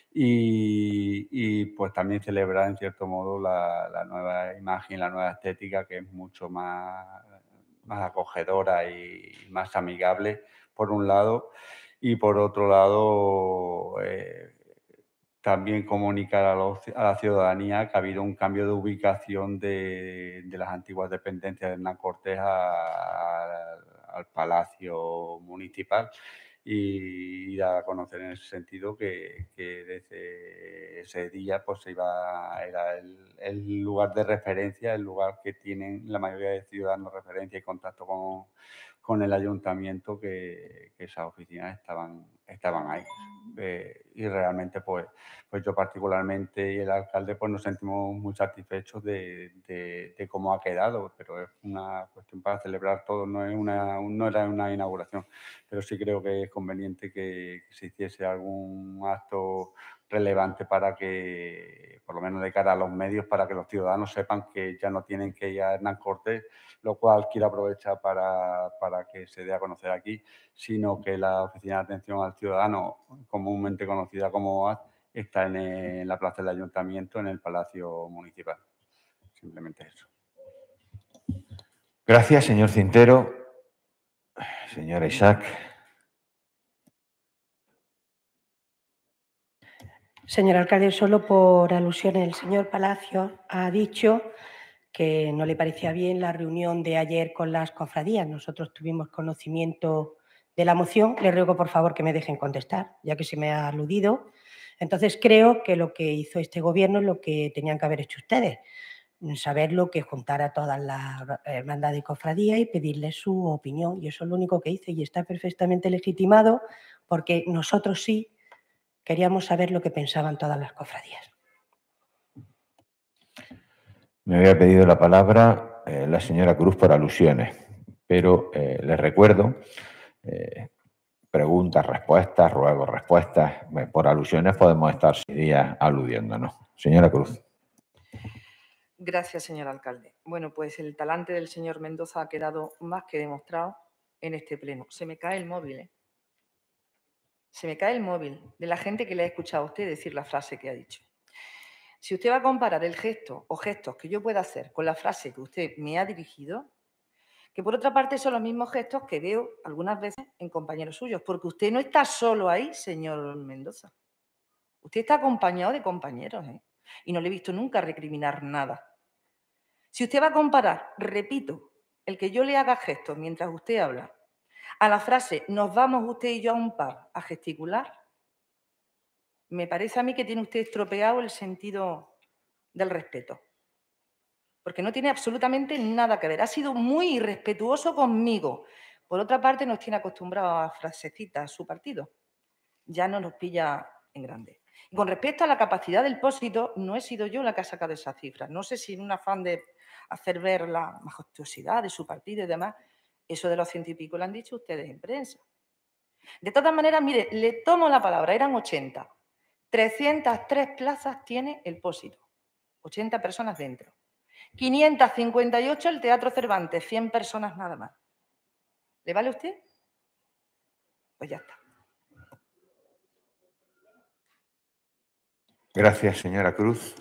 Q: Y pues también celebrar, en cierto modo, la nueva imagen, la nueva estética, que es mucho más acogedora y más amigable, por un lado. Y por otro lado, también comunicar a la ciudadanía que ha habido un cambio de ubicación de las antiguas dependencias de Hernán Cortés al Palacio Municipal y dar a conocer en ese sentido que desde ese día pues era el lugar de referencia, el lugar que tienen la mayoría de ciudadanos referencia y contacto con el ayuntamiento, que esas oficinas estaban ahí. Y realmente pues yo particularmente y el alcalde pues nos sentimos muy satisfechos de cómo ha quedado, pero es una cuestión para celebrar todo, no era una inauguración, pero sí creo que es conveniente que se hiciese algún acto relevante para que, por lo menos de cara a los medios, para que los ciudadanos sepan que ya no tienen que ir a Hernán Cortés, lo cual quiero aprovechar para que se dé a conocer aquí, sino que la Oficina de Atención al Ciudadano, comúnmente conocida como OAT, está en la plaza del Ayuntamiento, en el Palacio Municipal. Simplemente eso.
A: Gracias, señor Cintero. Señora Isaac.
M: Señor alcalde, solo por alusiones, el señor Palacio ha dicho que no le parecía bien la reunión de ayer con las cofradías. Nosotros tuvimos conocimiento de la moción. Le ruego, por favor, que me dejen contestar, ya que se me ha aludido. Entonces, creo que lo que hizo este gobierno es lo que tenían que haber hecho ustedes, saberlo, que juntara a todas las hermandades y cofradías y pedirles su opinión. Y eso es lo único que hice y está perfectamente legitimado, porque nosotros sí queríamos saber lo que pensaban todas las cofradías.
A: Me había pedido la palabra la señora Cruz por alusiones, pero les recuerdo, preguntas, respuestas, ruegos, respuestas. Por alusiones podemos estar 6 días aludiéndonos. Señora Cruz.
F: Gracias, señor alcalde. Bueno, pues el talante del señor Mendoza ha quedado más que demostrado en este pleno. Se me cae el móvil, ¿eh? Se me cae el móvil de la gente que le ha escuchado a usted decir la frase que ha dicho. Si usted va a comparar el gesto o gestos que yo pueda hacer con la frase que usted me ha dirigido, que por otra parte son los mismos gestos que veo algunas veces en compañeros suyos, porque usted no está solo ahí, señor Mendoza. Usted está acompañado de compañeros, ¿eh? Y no le he visto nunca recriminar nada. Si usted va a comparar, repito, el que yo le haga gestos mientras usted habla, a la frase nos vamos usted y yo a un pub a gesticular, me parece a mí que tiene usted estropeado el sentido del respeto. Porque no tiene absolutamente nada que ver. Ha sido muy irrespetuoso conmigo. Por otra parte, nos tiene acostumbrados a frasecitas su partido. Ya no nos pilla en grande. Y con respecto a la capacidad del pósito, no he sido yo la que ha sacado esas cifras. No sé si en un afán de hacer ver la majestuosidad de su partido y demás, eso de los 100 y pico lo han dicho ustedes en prensa. De todas maneras, mire, le tomo la palabra, eran 80. 303 plazas tiene el Pósito, 80 personas dentro. 558 el Teatro Cervantes, 100 personas nada más. ¿Le vale a usted? Pues ya está.
A: Gracias, señora Cruz.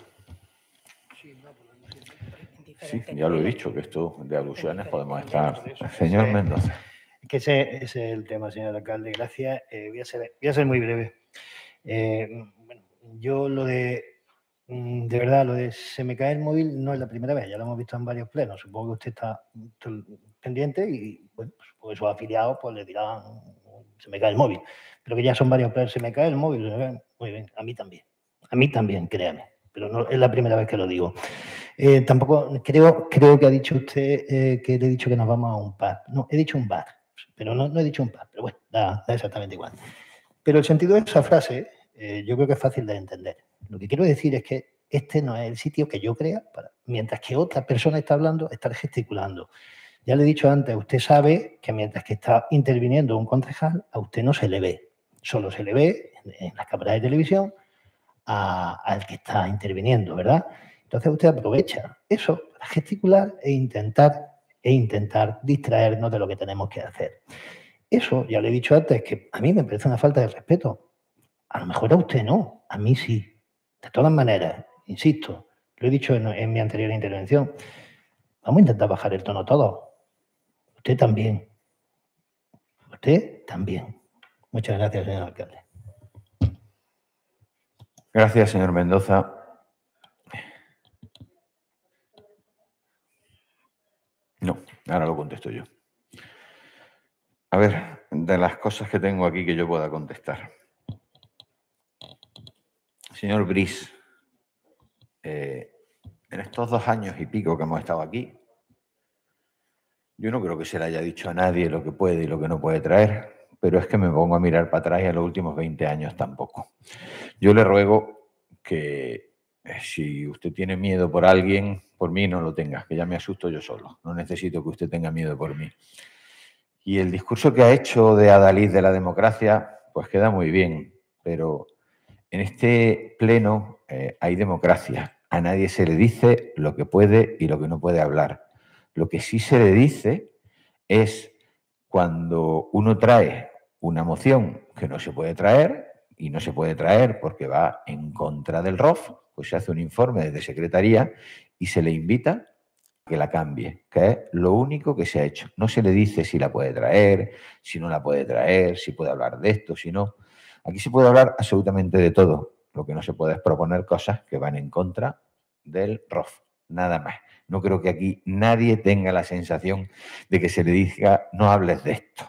A: Sí, ya lo he dicho, que esto de alusiones podemos estar. Señor Mendoza.
I: Que ese es el tema, señor alcalde. Gracias. Voy a ser muy breve. Bueno, yo lo de verdad, lo de se me cae el móvil no es la primera vez, ya lo hemos visto en varios plenos. Supongo que usted está pendiente y bueno, pues sus afiliados pues le dirán se me cae el móvil. Pero que ya son varios plenos, se me cae el móvil. Muy bien, a mí también. A mí también, créame. Pero no es la primera vez que lo digo. Tampoco creo que ha dicho usted que le he dicho que nos vamos a un pub. No, he dicho un bar, pero no he dicho un pub. Pero bueno, da exactamente igual. Pero el sentido de esa frase yo creo que es fácil de entender. Lo que quiero decir es que este no es el sitio que yo crea para, mientras que otra persona está hablando, estar gesticulando. Ya le he dicho antes, usted sabe que mientras que está interviniendo un concejal, a usted no se le ve. Solo se le ve en las cámaras de televisión al que está interviniendo, ¿verdad? Entonces usted aprovecha eso para gesticular e intentar distraernos de lo que tenemos que hacer. Eso, ya le he dicho antes, que a mí me parece una falta de respeto. A lo mejor a usted no, a mí sí. De todas maneras, insisto, lo he dicho en mi anterior intervención, vamos a intentar bajar el tono todos. Usted también. Usted también. Muchas gracias, señor alcalde.
A: Gracias, señor Mendoza. No, ahora lo contesto yo. A ver, de las cosas que tengo aquí que yo pueda contestar. Señor Briz, en estos 2 años y pico que hemos estado aquí, yo no creo que se le haya dicho a nadie lo que puede y lo que no puede traer, pero es que me pongo a mirar para atrás y a los últimos 20 años tampoco. Yo le ruego que si usted tiene miedo por alguien, por mí no lo tenga, que ya me asusto yo solo. No necesito que usted tenga miedo por mí. Y el discurso que ha hecho de adalid de la democracia, pues queda muy bien, pero en este pleno hay democracia. A nadie se le dice lo que puede y lo que no puede hablar. Lo que sí se le dice es cuando uno trae una moción que no se puede traer, y no se puede traer porque va en contra del ROF, pues se hace un informe desde Secretaría y se le invita a que la cambie, que es lo único que se ha hecho. No se le dice si la puede traer, si no la puede traer, si puede hablar de esto, si no. Aquí se puede hablar absolutamente de todo. Lo que no se puede es proponer cosas que van en contra del ROF, nada más. No creo que aquí nadie tenga la sensación de que se le diga no hables de esto.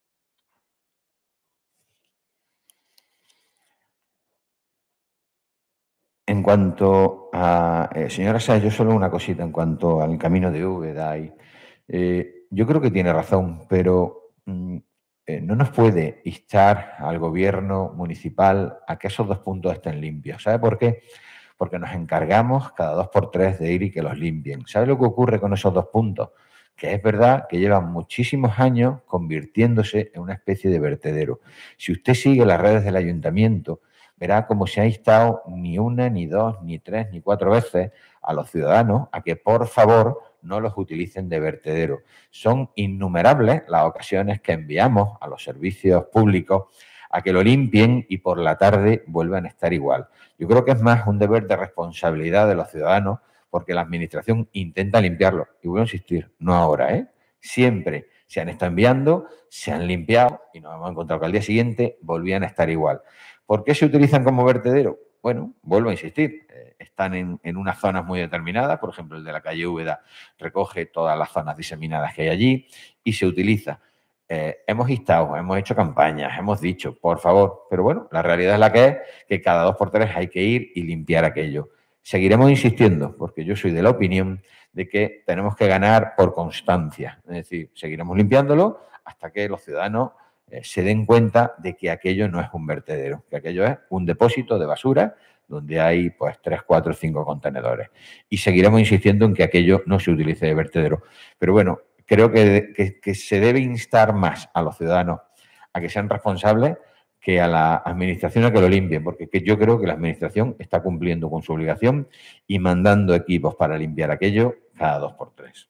A: En cuanto a... señora Sáez, yo solo una cosita en cuanto al camino de Úbeda. Yo creo que tiene razón, pero no nos puede instar al gobierno municipal a que esos 2 puntos estén limpios. ¿Sabe por qué? Porque nos encargamos cada 2 por 3 de ir y que los limpien. ¿Sabe lo que ocurre con esos 2 puntos? Que es verdad que llevan muchísimos años convirtiéndose en una especie de vertedero. Si usted sigue las redes del ayuntamiento, verá cómo se ha instado ni 1, ni 2, ni 3, ni 4 veces a los ciudadanos a que por favor no los utilicen de vertedero. Son innumerables las ocasiones que enviamos a los servicios públicos a que lo limpien y por la tarde vuelvan a estar igual. Yo creo que es más un deber de responsabilidad de los ciudadanos porque la administración intenta limpiarlo. Y voy a insistir, no ahora, ¿eh? Siempre se han estado enviando, se han limpiado y nos hemos encontrado que al día siguiente volvían a estar igual. ¿Por qué se utilizan como vertedero? Bueno, vuelvo a insistir, están en unas zonas muy determinadas, por ejemplo, el de la calle Úbeda recoge todas las zonas diseminadas que hay allí y se utiliza. Hemos instado, hemos hecho campañas, hemos dicho, por favor, pero bueno, la realidad es la que es, que cada 2 por 3 hay que ir y limpiar aquello. Seguiremos insistiendo, porque yo soy de la opinión de que tenemos que ganar por constancia, es decir, seguiremos limpiándolo hasta que los ciudadanos se den cuenta de que aquello no es un vertedero, que aquello es un depósito de basura donde hay pues 3, 4, 5 contenedores. Y seguiremos insistiendo en que aquello no se utilice de vertedero. Pero bueno, creo que se debe instar más a los ciudadanos a que sean responsables que a la administración a que lo limpien, porque yo creo que la administración está cumpliendo con su obligación y mandando equipos para limpiar aquello cada 2 por 3.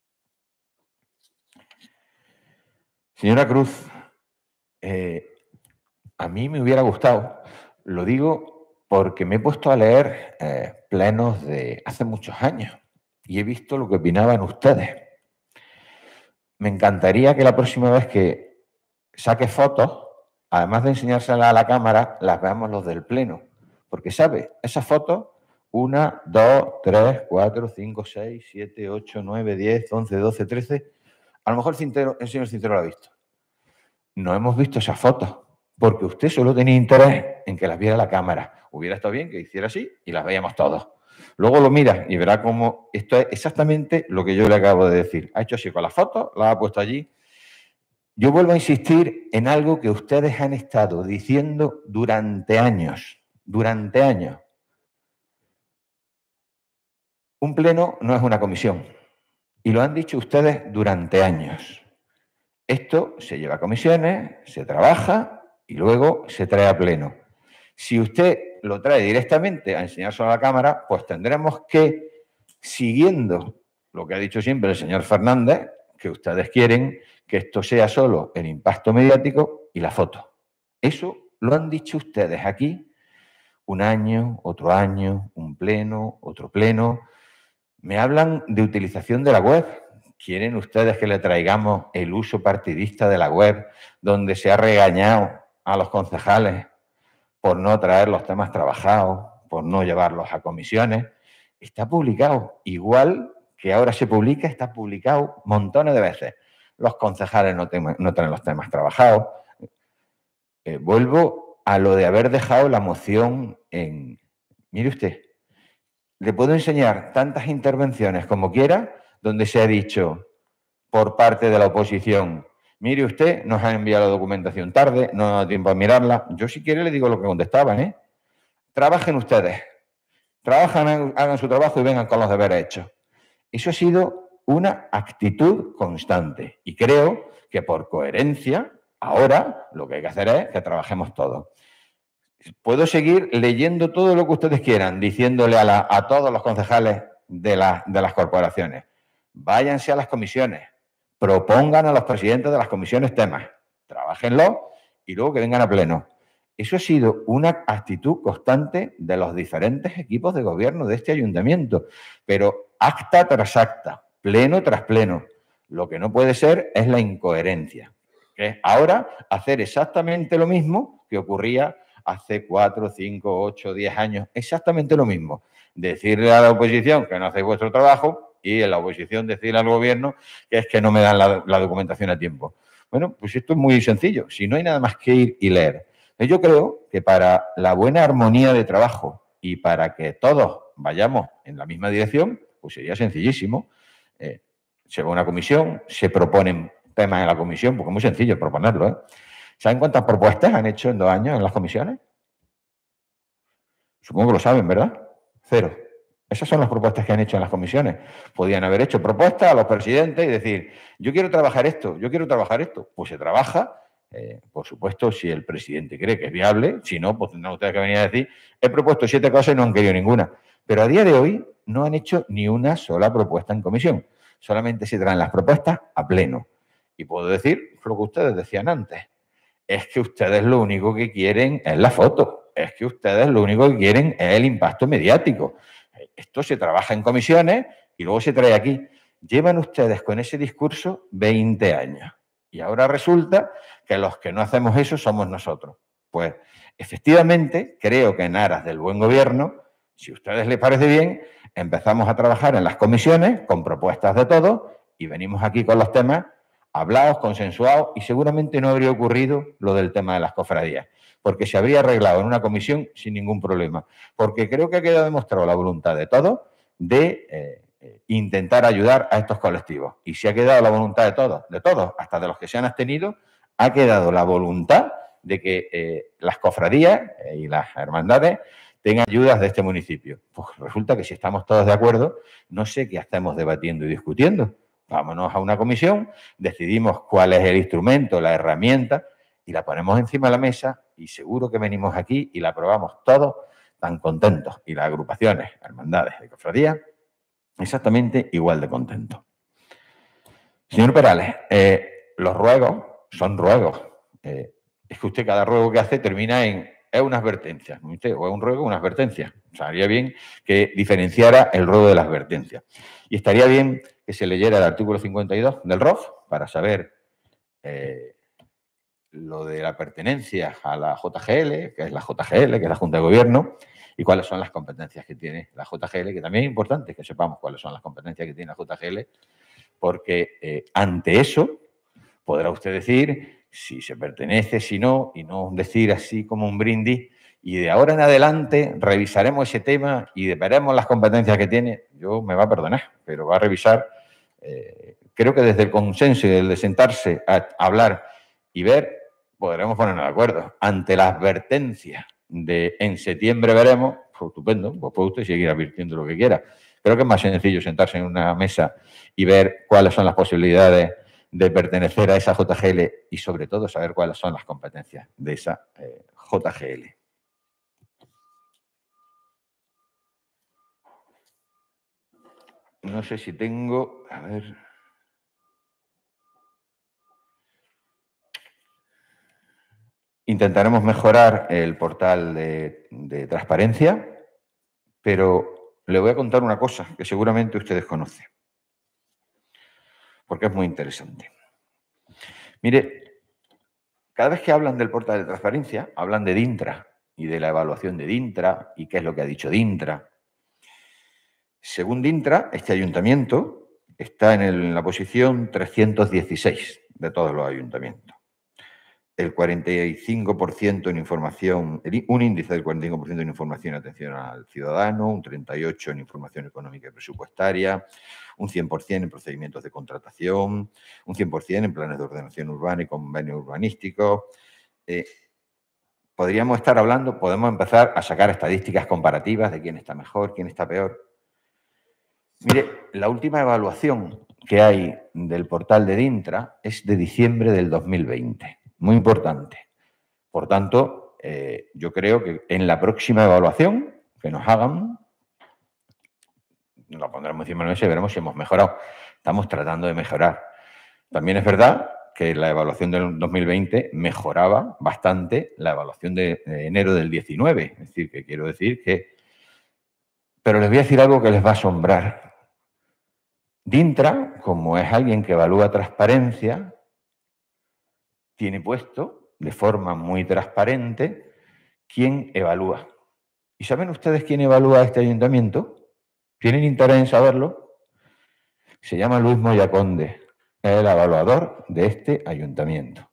A: Señora Cruz, a mí me hubiera gustado, lo digo porque me he puesto a leer plenos de hace muchos años y he visto lo que opinaban ustedes. Me encantaría que la próxima vez que saque fotos, además de enseñárselas a la cámara, las veamos los del Pleno. Porque, ¿sabe? Esas fotos, 1, 2, 3, 4, 5, 6, 7, 8, 9, 10, 11, 12, 13... A lo mejor el señor Cintero lo ha visto. No hemos visto esas fotos, porque usted solo tenía interés en que las viera la cámara. Hubiera estado bien que hiciera así y las veíamos todos. Luego lo mira y verá cómo esto es exactamente lo que yo le acabo de decir. Ha hecho así con las fotos, las ha puesto allí. Yo vuelvo a insistir en algo que ustedes han estado diciendo durante años. Durante años. Un pleno no es una comisión. Y lo han dicho ustedes durante años. Esto se lleva a comisiones, se trabaja y luego se trae a pleno. Si usted lo trae directamente a enseñárselo a la cámara, pues tendremos que, siguiendo lo que ha dicho siempre el señor Fernández, que ustedes quieren que esto sea solo el impacto mediático y la foto. Eso lo han dicho ustedes aquí un año, otro año, un pleno, otro pleno. Me hablan de utilización de la web. ¿Quieren ustedes que le traigamos el uso partidista de la web, donde se ha regañado a los concejales por no traer los temas trabajados, por no llevarlos a comisiones? Está publicado. Igual que ahora se publica, está publicado montones de veces. Los concejales no traen los temas trabajados. Vuelvo a lo de haber dejado la moción en... Mire usted, le puedo enseñar tantas intervenciones como quiera, donde se ha dicho por parte de la oposición, mire usted, nos ha enviado la documentación tarde, no ha dado tiempo a mirarla. Yo si quiere le digo lo que contestaban, ¿eh? Trabajen ustedes, hagan su trabajo y vengan con los deberes hechos. Eso ha sido una actitud constante y creo que por coherencia ahora lo que hay que hacer es que trabajemos todos. Puedo seguir leyendo todo lo que ustedes quieran, diciéndole a todos los concejales de las corporaciones, váyanse a las comisiones, propongan a los presidentes de las comisiones temas, trabájenlo y luego que vengan a pleno. Eso ha sido una actitud constante de los diferentes equipos de gobierno de este ayuntamiento, pero acta tras acta, pleno tras pleno. Lo que no puede ser es la incoherencia, que es ahora hacer exactamente lo mismo que ocurría hace 4, 5, 8, 10 años, exactamente lo mismo. Decirle a la oposición que no hacéis vuestro trabajo y en la oposición decirle al gobierno que es que no me dan la documentación a tiempo. Bueno, pues esto es muy sencillo. Si no hay nada más que ir y leer. Yo creo que para la buena armonía de trabajo y para que todos vayamos en la misma dirección, pues sería sencillísimo. Se va a una comisión, se proponen temas en la comisión, porque es muy sencillo proponerlo, ¿eh? ¿Saben cuántas propuestas han hecho en 2 años en las comisiones? Supongo que lo saben, ¿verdad? 0. Esas son las propuestas que han hecho en las comisiones. Podían haber hecho propuestas a los presidentes y decir, yo quiero trabajar esto, yo quiero trabajar esto. Pues se trabaja, por supuesto, si el presidente cree que es viable. Si no, pues tendrán ustedes que venir a decir, he propuesto 7 cosas y no han querido ninguna. Pero a día de hoy no han hecho ni una sola propuesta en comisión. Solamente se traen las propuestas a pleno. Y puedo decir lo que ustedes decían antes. Es que ustedes lo único que quieren es la foto. Es que ustedes lo único que quieren es el impacto mediático. Esto se trabaja en comisiones y luego se trae aquí. Llevan ustedes con ese discurso 20 años. Y ahora resulta que los que no hacemos eso somos nosotros. Pues, efectivamente, creo que en aras del buen gobierno, si a ustedes les parece bien, empezamos a trabajar en las comisiones con propuestas de todo y venimos aquí con los temas hablados, consensuados, y seguramente no habría ocurrido lo del tema de las cofradías, porque se habría arreglado en una comisión sin ningún problema, porque creo que ha quedado demostrado la voluntad de todos de intentar ayudar a estos colectivos, y si ha quedado la voluntad de todos, hasta de los que se han abstenido, ha quedado la voluntad de que las cofradías y las hermandades tengan ayudas de este municipio. Pues resulta que si estamos todos de acuerdo, no sé qué estamos debatiendo y discutiendo. Vámonos a una comisión, decidimos cuál es el instrumento, la herramienta, y la ponemos encima de la mesa y seguro que venimos aquí y la aprobamos todos tan contentos, y las agrupaciones, hermandades de cofradías, exactamente igual de contentos. Señor Perales, los ruegos son ruegos. Es que usted cada ruego que hace termina en es una advertencia. Usted, o es un ruego o una advertencia. O sea, haría bien que diferenciara el ruego de la advertencia. Y estaría bien que se leyera el artículo 52 del ROF para saber lo de la pertenencia a la JGL, que es la JGL, que es la Junta de Gobierno, y cuáles son las competencias que tiene la JGL, que también es importante que sepamos cuáles son las competencias que tiene la JGL, porque ante eso podrá usted decir si se pertenece, si no, y no decir así como un brindis, y de ahora en adelante revisaremos ese tema y veremos las competencias que tiene. Yo me va a perdonar, pero va a revisar. Creo que desde el consenso y el de sentarse a hablar y ver, podremos ponernos de acuerdo. Ante la advertencia de en septiembre veremos, pues estupendo, pues puede usted seguir advirtiendo lo que quiera. Creo que es más sencillo sentarse en una mesa y ver cuáles son las posibilidades de pertenecer a esa JGL y, sobre todo, saber cuáles son las competencias de esa JGL. No sé si tengo... A ver... Intentaremos mejorar el portal de transparencia, pero le voy a contar una cosa que seguramente ustedes conocen, porque es muy interesante. Mire, cada vez que hablan del portal de transparencia, hablan de DINTRA y de la evaluación de DINTRA y qué es lo que ha dicho DINTRA. Según DINTRA, este ayuntamiento está en la posición 316 de todos los ayuntamientos. El 45% en información, un índice del 45% en información y atención al ciudadano, un 38% en información económica y presupuestaria, un 100% en procedimientos de contratación, un 100% en planes de ordenación urbana y convenios urbanísticos. Podríamos estar hablando, podemos empezar a sacar estadísticas comparativas de quién está mejor, quién está peor. Mire, la última evaluación que hay del portal de DINTRA es de diciembre del 2020. Muy importante. Por tanto, yo creo que en la próxima evaluación que nos hagan, la pondremos encima de la mesa y veremos si hemos mejorado. Estamos tratando de mejorar. También es verdad que la evaluación del 2020 mejoraba bastante la evaluación de enero del 19. Es decir, que quiero decir que... Pero les voy a decir algo que les va a asombrar. DINTRA, como es alguien que evalúa transparencia, tiene puesto de forma muy transparente quién evalúa. ¿Y saben ustedes quién evalúa este ayuntamiento? ¿Tienen interés en saberlo? Se llama Luis Moya Conde, es el evaluador de este ayuntamiento.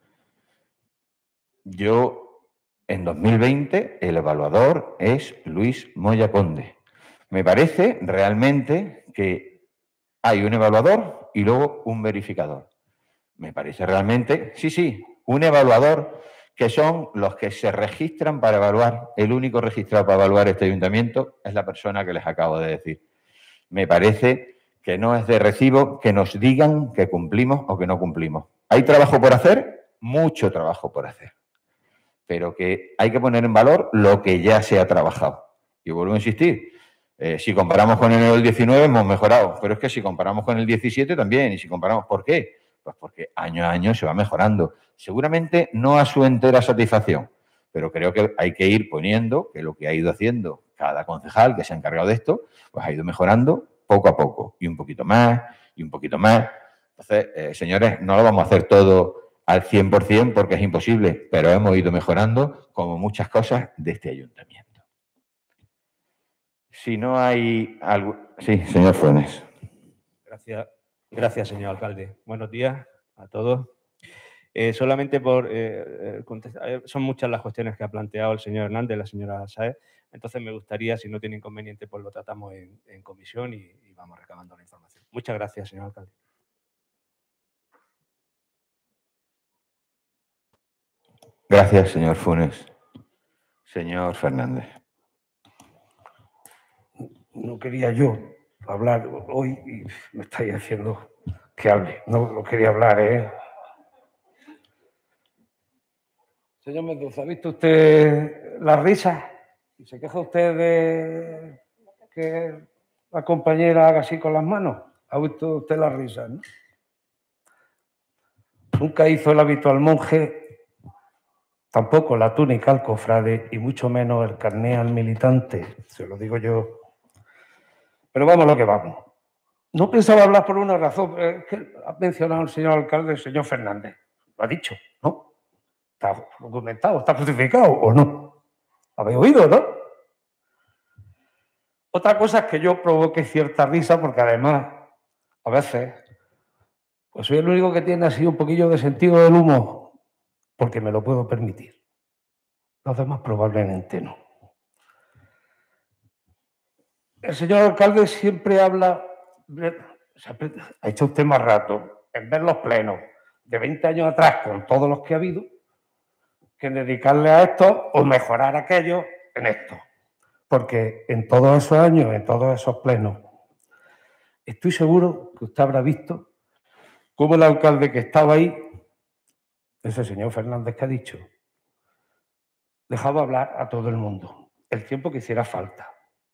A: En 2020, el evaluador es Luis Moya Conde. Me parece realmente que hay un evaluador y luego un verificador. Me parece realmente, sí, un evaluador que son los que se registran para evaluar. El único registrado para evaluar este ayuntamiento es la persona que les acabo de decir. Me parece que no es de recibo que nos digan que cumplimos o que no cumplimos. ¿Hay trabajo por hacer? Mucho trabajo por hacer. Pero que hay que poner en valor lo que ya se ha trabajado. Y vuelvo a insistir, si comparamos con enero del 19 hemos mejorado, pero es que si comparamos con el 17 también, y si comparamos, ¿por qué? Pues porque año a año se va mejorando. Seguramente no a su entera satisfacción, pero creo que hay que ir poniendo que lo que ha ido haciendo cada concejal que se ha encargado de esto, pues ha ido mejorando poco a poco, y un poquito más, y un poquito más. Entonces, señores, no lo vamos a hacer todo al 100% porque es imposible, pero hemos ido mejorando como muchas cosas de este ayuntamiento. Si no hay algo... Sí, señor Funes.
R: Gracias, señor alcalde. Buenos días a todos. Solamente por contestar, son muchas las cuestiones que ha planteado el señor Hernández y la señora Sáez, entonces me gustaría, si no tiene inconveniente, pues lo tratamos en comisión y vamos recabando la información. Muchas gracias, señor alcalde.
A: Gracias, señor Funes. Señor Fernández.
J: No quería yo hablar hoy y me estáis haciendo que hable. No quería hablar, Señor Mendoza, ¿ha visto usted las risas? ¿Y se queja usted de que la compañera haga así con las manos? ¿Ha visto usted las risas, no? Nunca hizo el hábito al monje, tampoco la túnica al cofrade y mucho menos el carné al militante, se lo digo yo. Pero vamos a lo que vamos. No pensaba hablar por una razón, es que ha mencionado el señor alcalde, el señor Fernández. Lo ha dicho, ¿no? Está documentado, está justificado o no. ¿Habéis oído, no? Otra cosa es que yo provoque cierta risa porque además, a veces, pues soy el único que tiene así un poquillo de sentido del humor porque me lo puedo permitir. Los demás probablemente no. El señor alcalde siempre habla, ha hecho usted más rato en ver los plenos de 20 años atrás con todos los que ha habido, que en dedicarle a esto o mejorar aquello en esto. Porque en todos esos años, en todos esos plenos, estoy seguro que usted habrá visto cómo el alcalde que estaba ahí, ese señor Fernández que ha dicho, dejaba hablar a todo el mundo el tiempo que hiciera falta.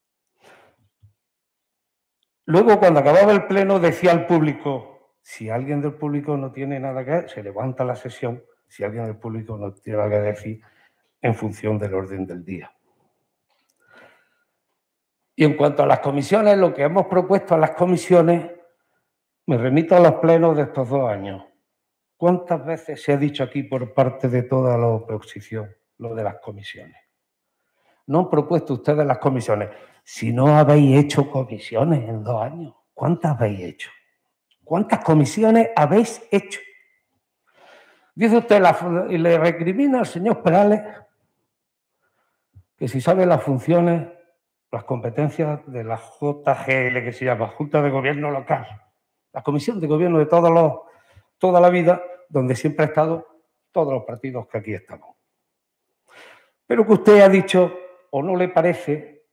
J: Luego, cuando acababa el pleno, decía al público, si alguien del público no tiene nada que decir, se levanta la sesión, si alguien del público no tiene nada que decir, en función del orden del día. Y en cuanto a las comisiones, lo que hemos propuesto a las comisiones, me remito a los plenos de estos 2 años. ¿Cuántas veces se ha dicho aquí por parte de toda la oposición lo de las comisiones? No han propuesto ustedes las comisiones. Si no habéis hecho comisiones en 2 años, ¿cuántas habéis hecho? ¿Cuántas comisiones habéis hecho? Dice usted, y le recrimina al señor Perales que si sabe las funciones, las competencias de la JGL, que se llama Junta de Gobierno Local, la Comisión de Gobierno de toda la vida, donde siempre ha estado todos los partidos que aquí estamos. Pero que usted ha dicho, o no le parece,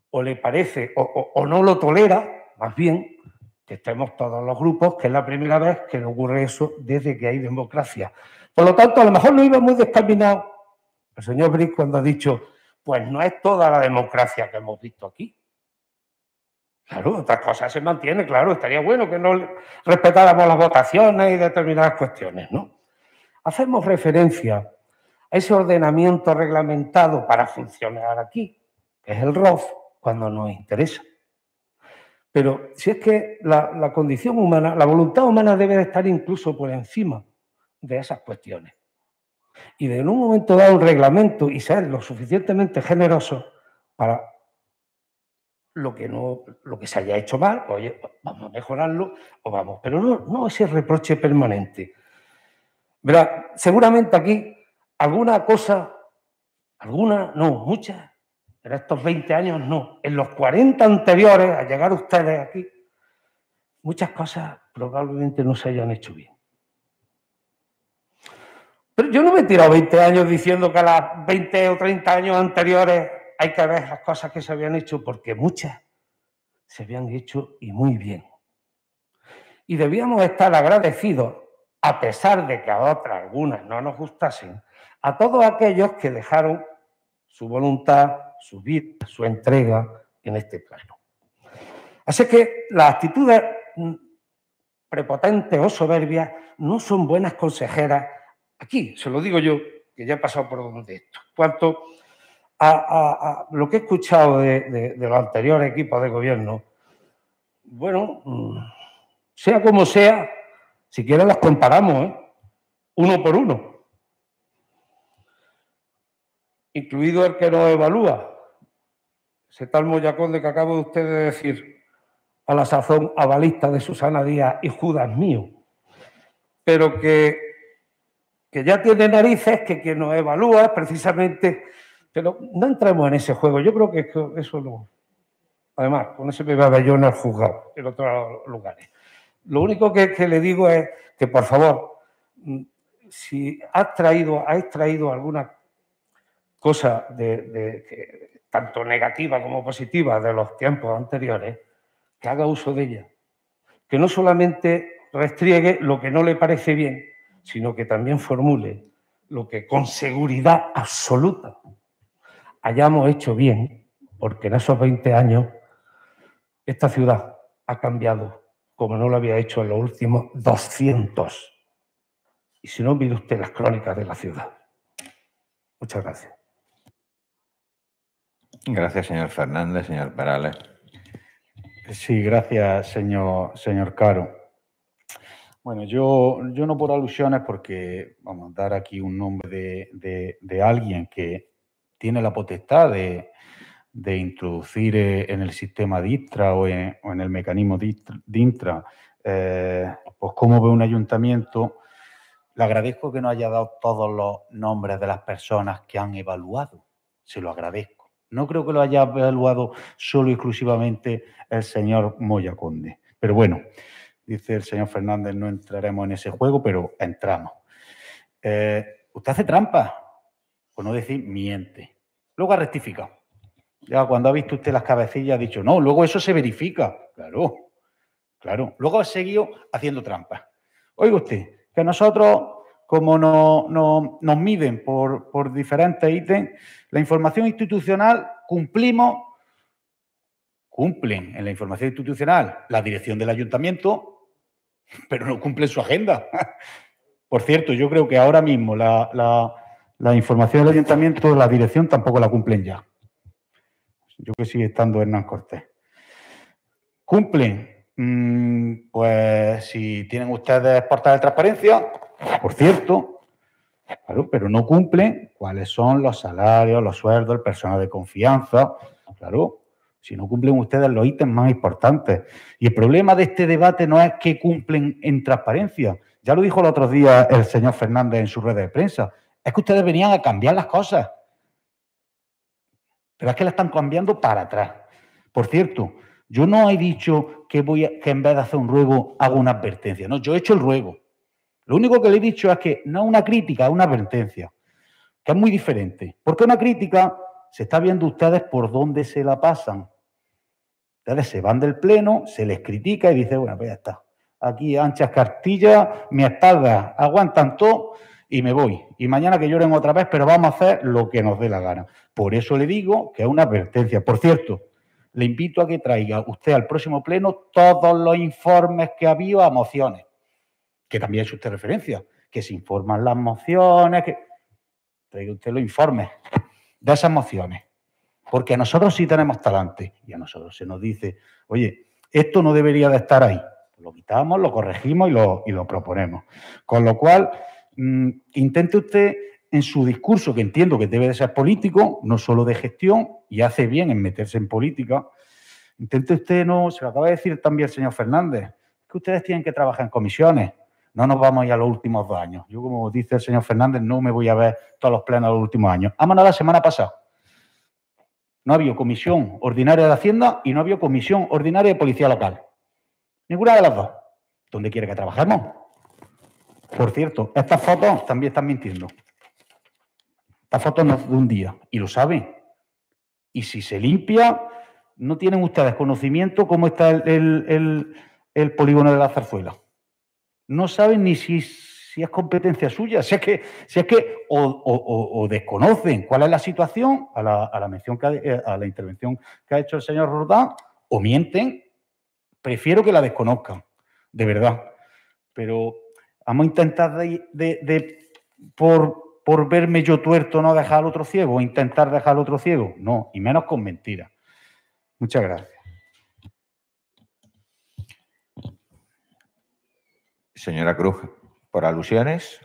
J: o no lo tolera, más bien, que estemos todos los grupos, que es la primera vez que le ocurre eso desde que hay democracia. Por lo tanto, a lo mejor no iba muy descaminado el señor Briz cuando ha dicho, pues no es toda la democracia que hemos visto aquí. Claro, otras cosas se mantienen, claro, estaría bueno que no respetáramos las votaciones y determinadas cuestiones, ¿no? Hacemos referencia a ese ordenamiento reglamentado para funcionar aquí, que es el ROF, cuando nos interesa. Pero si es que la condición humana, la voluntad humana debe de estar incluso por encima de esas cuestiones. Y de en un momento dado un reglamento y ser lo suficientemente generoso para lo que se haya hecho mal, oye, vamos a mejorarlo o vamos, pero no ese reproche permanente. Verá, seguramente aquí alguna cosa, muchas, en estos 20 años no, en los 40 anteriores a llegar ustedes aquí, muchas cosas probablemente no se hayan hecho bien. Pero yo no me he tirado 20 años diciendo que a las 20 o 30 años anteriores hay que ver las cosas que se habían hecho, porque muchas se habían hecho y muy bien. Y debíamos estar agradecidos, a pesar de que a otras, algunas, no nos gustasen, a todos aquellos que dejaron su voluntad, su vida, su entrega en este plano. Así que las actitudes prepotentes o soberbias no son buenas consejeras. Aquí, se lo digo yo, que ya he pasado por donde esto. Cuanto a lo que he escuchado de los anteriores equipos de gobierno, bueno, sea como sea, si quieren las comparamos, uno por uno. Incluido el que nos evalúa, ese tal Moyacón de que acabo de usted de decir, a la sazón avalista de Susana Díaz y Judas mío, pero que ya tiene narices, que quien nos evalúa es precisamente... Pero no entremos en ese juego, yo creo que eso no... Además, con eso me va yo en el juzgado, en otros lugares. Lo único que le digo es que, por favor, si has traído alguna cosa tanto negativa como positiva de los tiempos anteriores, que haga uso de ella. Que no solamente restriegue lo que no le parece bien, sino que también formule lo que con seguridad absoluta hayamos hecho bien, porque en esos 20 años esta ciudad ha cambiado como no lo había hecho en los últimos 200. Y si no, mire usted las crónicas de la ciudad. Muchas gracias.
A: Gracias, señor Fernández. Señor Perales.
H: Sí, gracias, señor Caro. Bueno, yo no por alusiones, porque vamos a dar aquí un nombre de alguien que tiene la potestad de introducir en el sistema DISTRA o en el mecanismo DINTRA, pues cómo ve un ayuntamiento. Le agradezco que nos haya dado todos los nombres de las personas que han evaluado. Se lo agradezco. No creo que lo haya evaluado solo y exclusivamente el señor Moya Conde. Pero bueno, dice el señor Fernández, no entraremos en ese juego, pero entramos. ¿Usted hace trampa? Por no decir miente. Luego ha rectificado. Ya cuando ha visto usted las cabecillas ha dicho, no, luego eso se verifica. Claro, claro. Luego ha seguido haciendo trampas. Oiga usted, que nosotros, como nos miden por diferentes ítems, la información institucional cumplen en la información institucional la dirección del ayuntamiento, pero no cumplen su agenda. Por cierto, yo creo que ahora mismo la información del ayuntamiento, la dirección tampoco la cumplen ya. Yo que sigue estando Hernán Cortés. ¿Cumplen? Pues si tienen ustedes portal de transparencia, por cierto, claro, pero no cumplen cuáles son los salarios, los sueldos, el personal de confianza, claro, si no cumplen ustedes los ítems más importantes. Y el problema de este debate no es que cumplen en transparencia, ya lo dijo el otro día el señor Fernández en su red de prensa, es que ustedes venían a cambiar las cosas, pero es que la están cambiando para atrás. Por cierto, yo no he dicho que en vez de hacer un ruego hago una advertencia. No, yo he hecho el ruego. Lo único que le he dicho es que no es una crítica, es una advertencia, que es muy diferente. Porque una crítica se está viendo ustedes por dónde se la pasan. Ustedes se van del pleno, se les critica y dicen, bueno, pues ya está. Aquí anchas cartillas, mi espalda aguantan todo y me voy. Y mañana que lloren otra vez, pero vamos a hacer lo que nos dé la gana. Por eso le digo que es una advertencia. Por cierto, le invito a que traiga usted al próximo pleno todos los informes que ha habido a mociones, que también ha hecho usted referencia, que se informan las mociones, que traiga usted los informes de esas mociones, porque nosotros sí tenemos talante y a nosotros se nos dice, oye, esto no debería de estar ahí. Lo quitamos, lo corregimos y lo proponemos. Con lo cual, intente usted en su discurso, que entiendo que debe de ser político, no solo de gestión, y hace bien en meterse en política, intente usted, no, se lo acaba de decir también el señor Fernández, que ustedes tienen que trabajar en comisiones, no nos vamos a ir a los últimos 2 años. Yo, como dice el señor Fernández, no me voy a ver todos los plenos de los últimos años. Vámonos a la semana pasada. No ha habido comisión ordinaria de Hacienda y no ha habido comisión ordinaria de Policía Local. Ninguna de las dos. ¿Dónde quiere que trabajemos? Por cierto, estas fotos también están mintiendo. Estas fotos no es de un día, y lo saben. Y si se limpia, no tienen ustedes conocimiento cómo está el polígono de la Zarzuela. No saben ni si es competencia suya, si es que o desconocen cuál es la situación a la intervención que ha hecho el señor Roldán, o mienten. Prefiero que la desconozcan, de verdad. Pero vamos a intentar por verme yo tuerto, no dejar al otro ciego, o intentar dejar al otro ciego. No, y menos con mentiras. Muchas gracias.
A: Señora Cruz, por alusiones.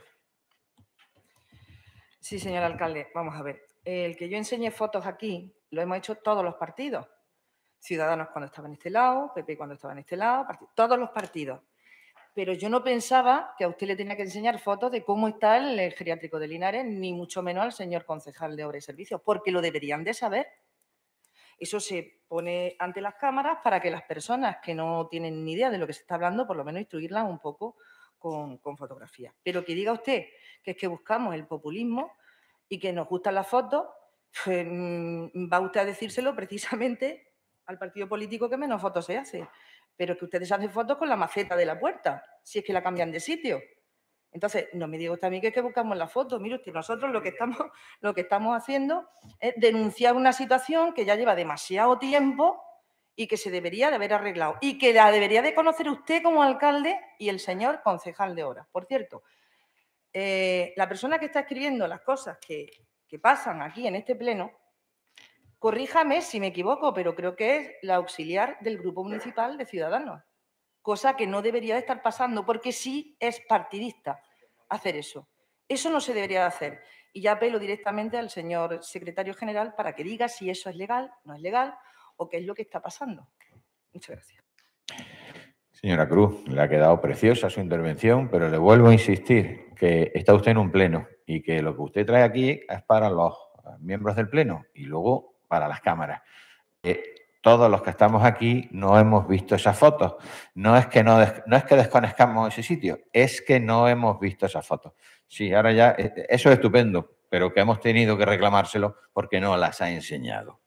F: Sí, señor alcalde, vamos a ver. El que yo enseñe fotos aquí lo hemos hecho todos los partidos. Ciudadanos cuando estaba en este lado, PP cuando estaba en este lado, todos los partidos. Pero yo no pensaba que a usted le tenía que enseñar fotos de cómo está el geriátrico de Linares, ni mucho menos al señor concejal de Obra y Servicios, porque lo deberían de saber. Eso se pone ante las cámaras para que las personas que no tienen ni idea de lo que se está hablando, por lo menos instruirlas un poco con fotografía. Pero que diga usted que es que buscamos el populismo y que nos gustan las fotos, pues, va usted a decírselo precisamente al partido político que menos fotos se hace. Pero que ustedes hacen fotos con la maceta de la puerta, si es que la cambian de sitio. Entonces, no me diga usted a mí que es que buscamos la foto. Mire usted, nosotros lo que estamos haciendo es denunciar una situación que ya lleva demasiado tiempo y que se debería de haber arreglado y que la debería de conocer usted como alcalde y el señor concejal de Obras. Por cierto, la persona que está escribiendo las cosas que pasan aquí en este pleno, corríjame si me equivoco, pero creo que es la auxiliar del Grupo Municipal de Ciudadanos, cosa que no debería de estar pasando porque sí es partidista hacer eso. Eso no se debería de hacer. Y ya apelo directamente al señor secretario general para que diga si eso es legal, no es legal o qué es lo que está pasando. Muchas gracias.
A: Señora Cruz, le ha quedado preciosa su intervención, pero le vuelvo a insistir que está usted en un pleno y que lo que usted trae aquí es para los miembros del pleno y luego para las cámaras. Todos los que estamos aquí no hemos visto esas fotos. No es que desconozcamos ese sitio, es que no hemos visto esas fotos. Sí, ahora ya, eso es estupendo, pero que hemos tenido que reclamárselo porque no las ha enseñado.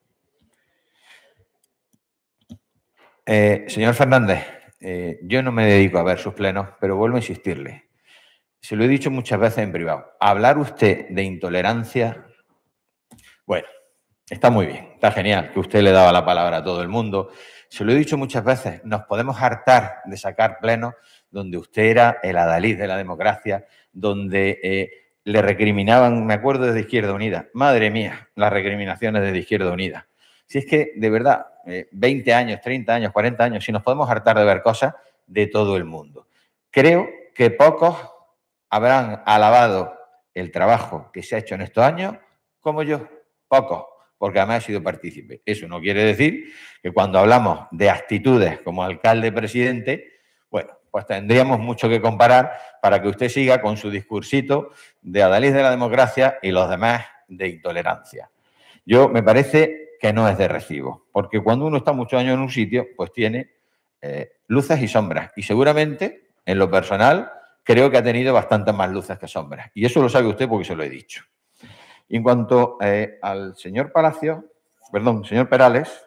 A: Señor Fernández, yo no me dedico a ver sus plenos, pero vuelvo a insistirle. Se lo he dicho muchas veces en privado. Hablar usted de intolerancia, bueno, está muy bien, está genial que usted le daba la palabra a todo el mundo. Se lo he dicho muchas veces, nos podemos hartar de sacar plenos donde usted era el adalid de la democracia, donde le recriminaban, me acuerdo de Izquierda Unida, madre mía, las recriminaciones de Izquierda Unida. Si es que, de verdad, 20 años, 30 años, 40 años, si nos podemos hartar de ver cosas de todo el mundo. Creo que pocos habrán alabado el trabajo que se ha hecho en estos años como yo, pocos, porque además he sido partícipe. Eso no quiere decir que cuando hablamos de actitudes como alcalde-presidente, bueno, pues tendríamos mucho que comparar para que usted siga con su discursito de adalid de la democracia y los demás de intolerancia. Yo me parece que no es de recibo, porque cuando uno está muchos años en un sitio, pues tiene luces y sombras. Y seguramente, en lo personal, creo que ha tenido bastantes más luces que sombras. Y eso lo sabe usted porque se lo he dicho. Y en cuanto al señor señor Perales,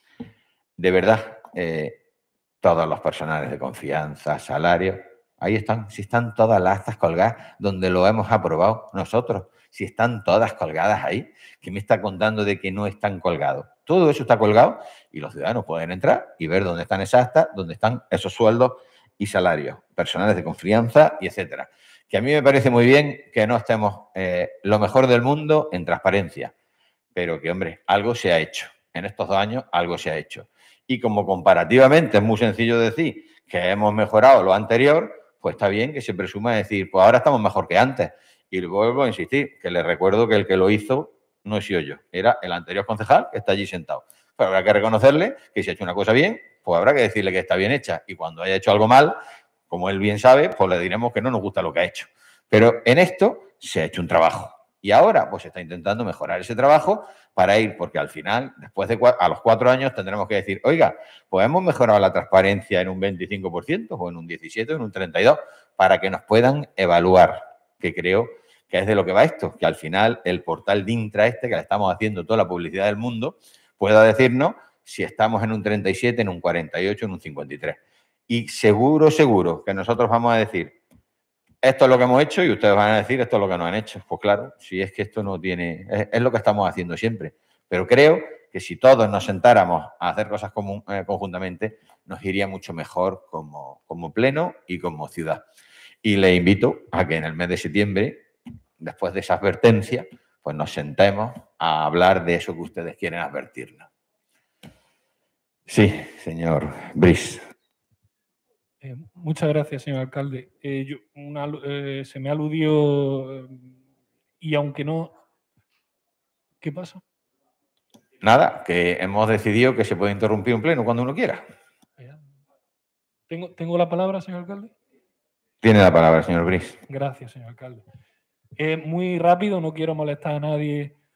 A: de verdad, todos los personales de confianza, salarios, ahí están, si están todas las actas colgadas donde lo hemos aprobado nosotros, si están todas colgadas ahí, ¿qué me está contando de que no están colgados? Todo eso está colgado y los ciudadanos pueden entrar y ver dónde están esas actas, dónde están esos sueldos y salarios, personales de confianza y etcétera. Que a mí me parece muy bien que no estemos lo mejor del mundo en transparencia, pero que, hombre, algo se ha hecho. En estos 2 años algo se ha hecho. Y como comparativamente es muy sencillo decir que hemos mejorado lo anterior, pues está bien que se presuma decir, pues ahora estamos mejor que antes. Y vuelvo a insistir, que les recuerdo que el que lo hizo no he sido yo, era el anterior concejal que está allí sentado. Pero habrá que reconocerle que si ha hecho una cosa bien, pues habrá que decirle que está bien hecha. Y cuando haya hecho algo mal, como él bien sabe, pues le diremos que no nos gusta lo que ha hecho. Pero en esto se ha hecho un trabajo. Y ahora pues se está intentando mejorar ese trabajo para ir, porque al final, después de a los 4 años, tendremos que decir, oiga, pues hemos mejorado la transparencia en un 25% o en un 17% o en un 32%, para que nos puedan evaluar, que creo que es de lo que va esto, que al final el portal DINTRA que le estamos haciendo toda la publicidad del mundo, pueda decirnos si estamos en un 37, en un 48, en un 53%. Y seguro que nosotros vamos a decir, esto es lo que hemos hecho y ustedes van a decir, esto es lo que no han hecho. Pues claro, si es que esto no tiene... Es lo que estamos haciendo siempre. Pero creo que si todos nos sentáramos a hacer cosas conjuntamente, nos iría mucho mejor como pleno y como ciudad. Y le invito a que en el mes de septiembre, después de esa advertencia, pues nos sentemos a hablar de eso que ustedes quieren advertirnos. Sí, señor Brice.
B: Muchas gracias, señor alcalde. Se me aludió y aunque no... ¿Qué pasa?
A: Nada, que hemos decidido que se puede interrumpir un pleno cuando uno quiera.
B: ¿Tengo la palabra, señor alcalde?
A: Tiene la palabra, señor Brice.
B: Gracias, señor alcalde. Muy rápido, no quiero molestar a nadie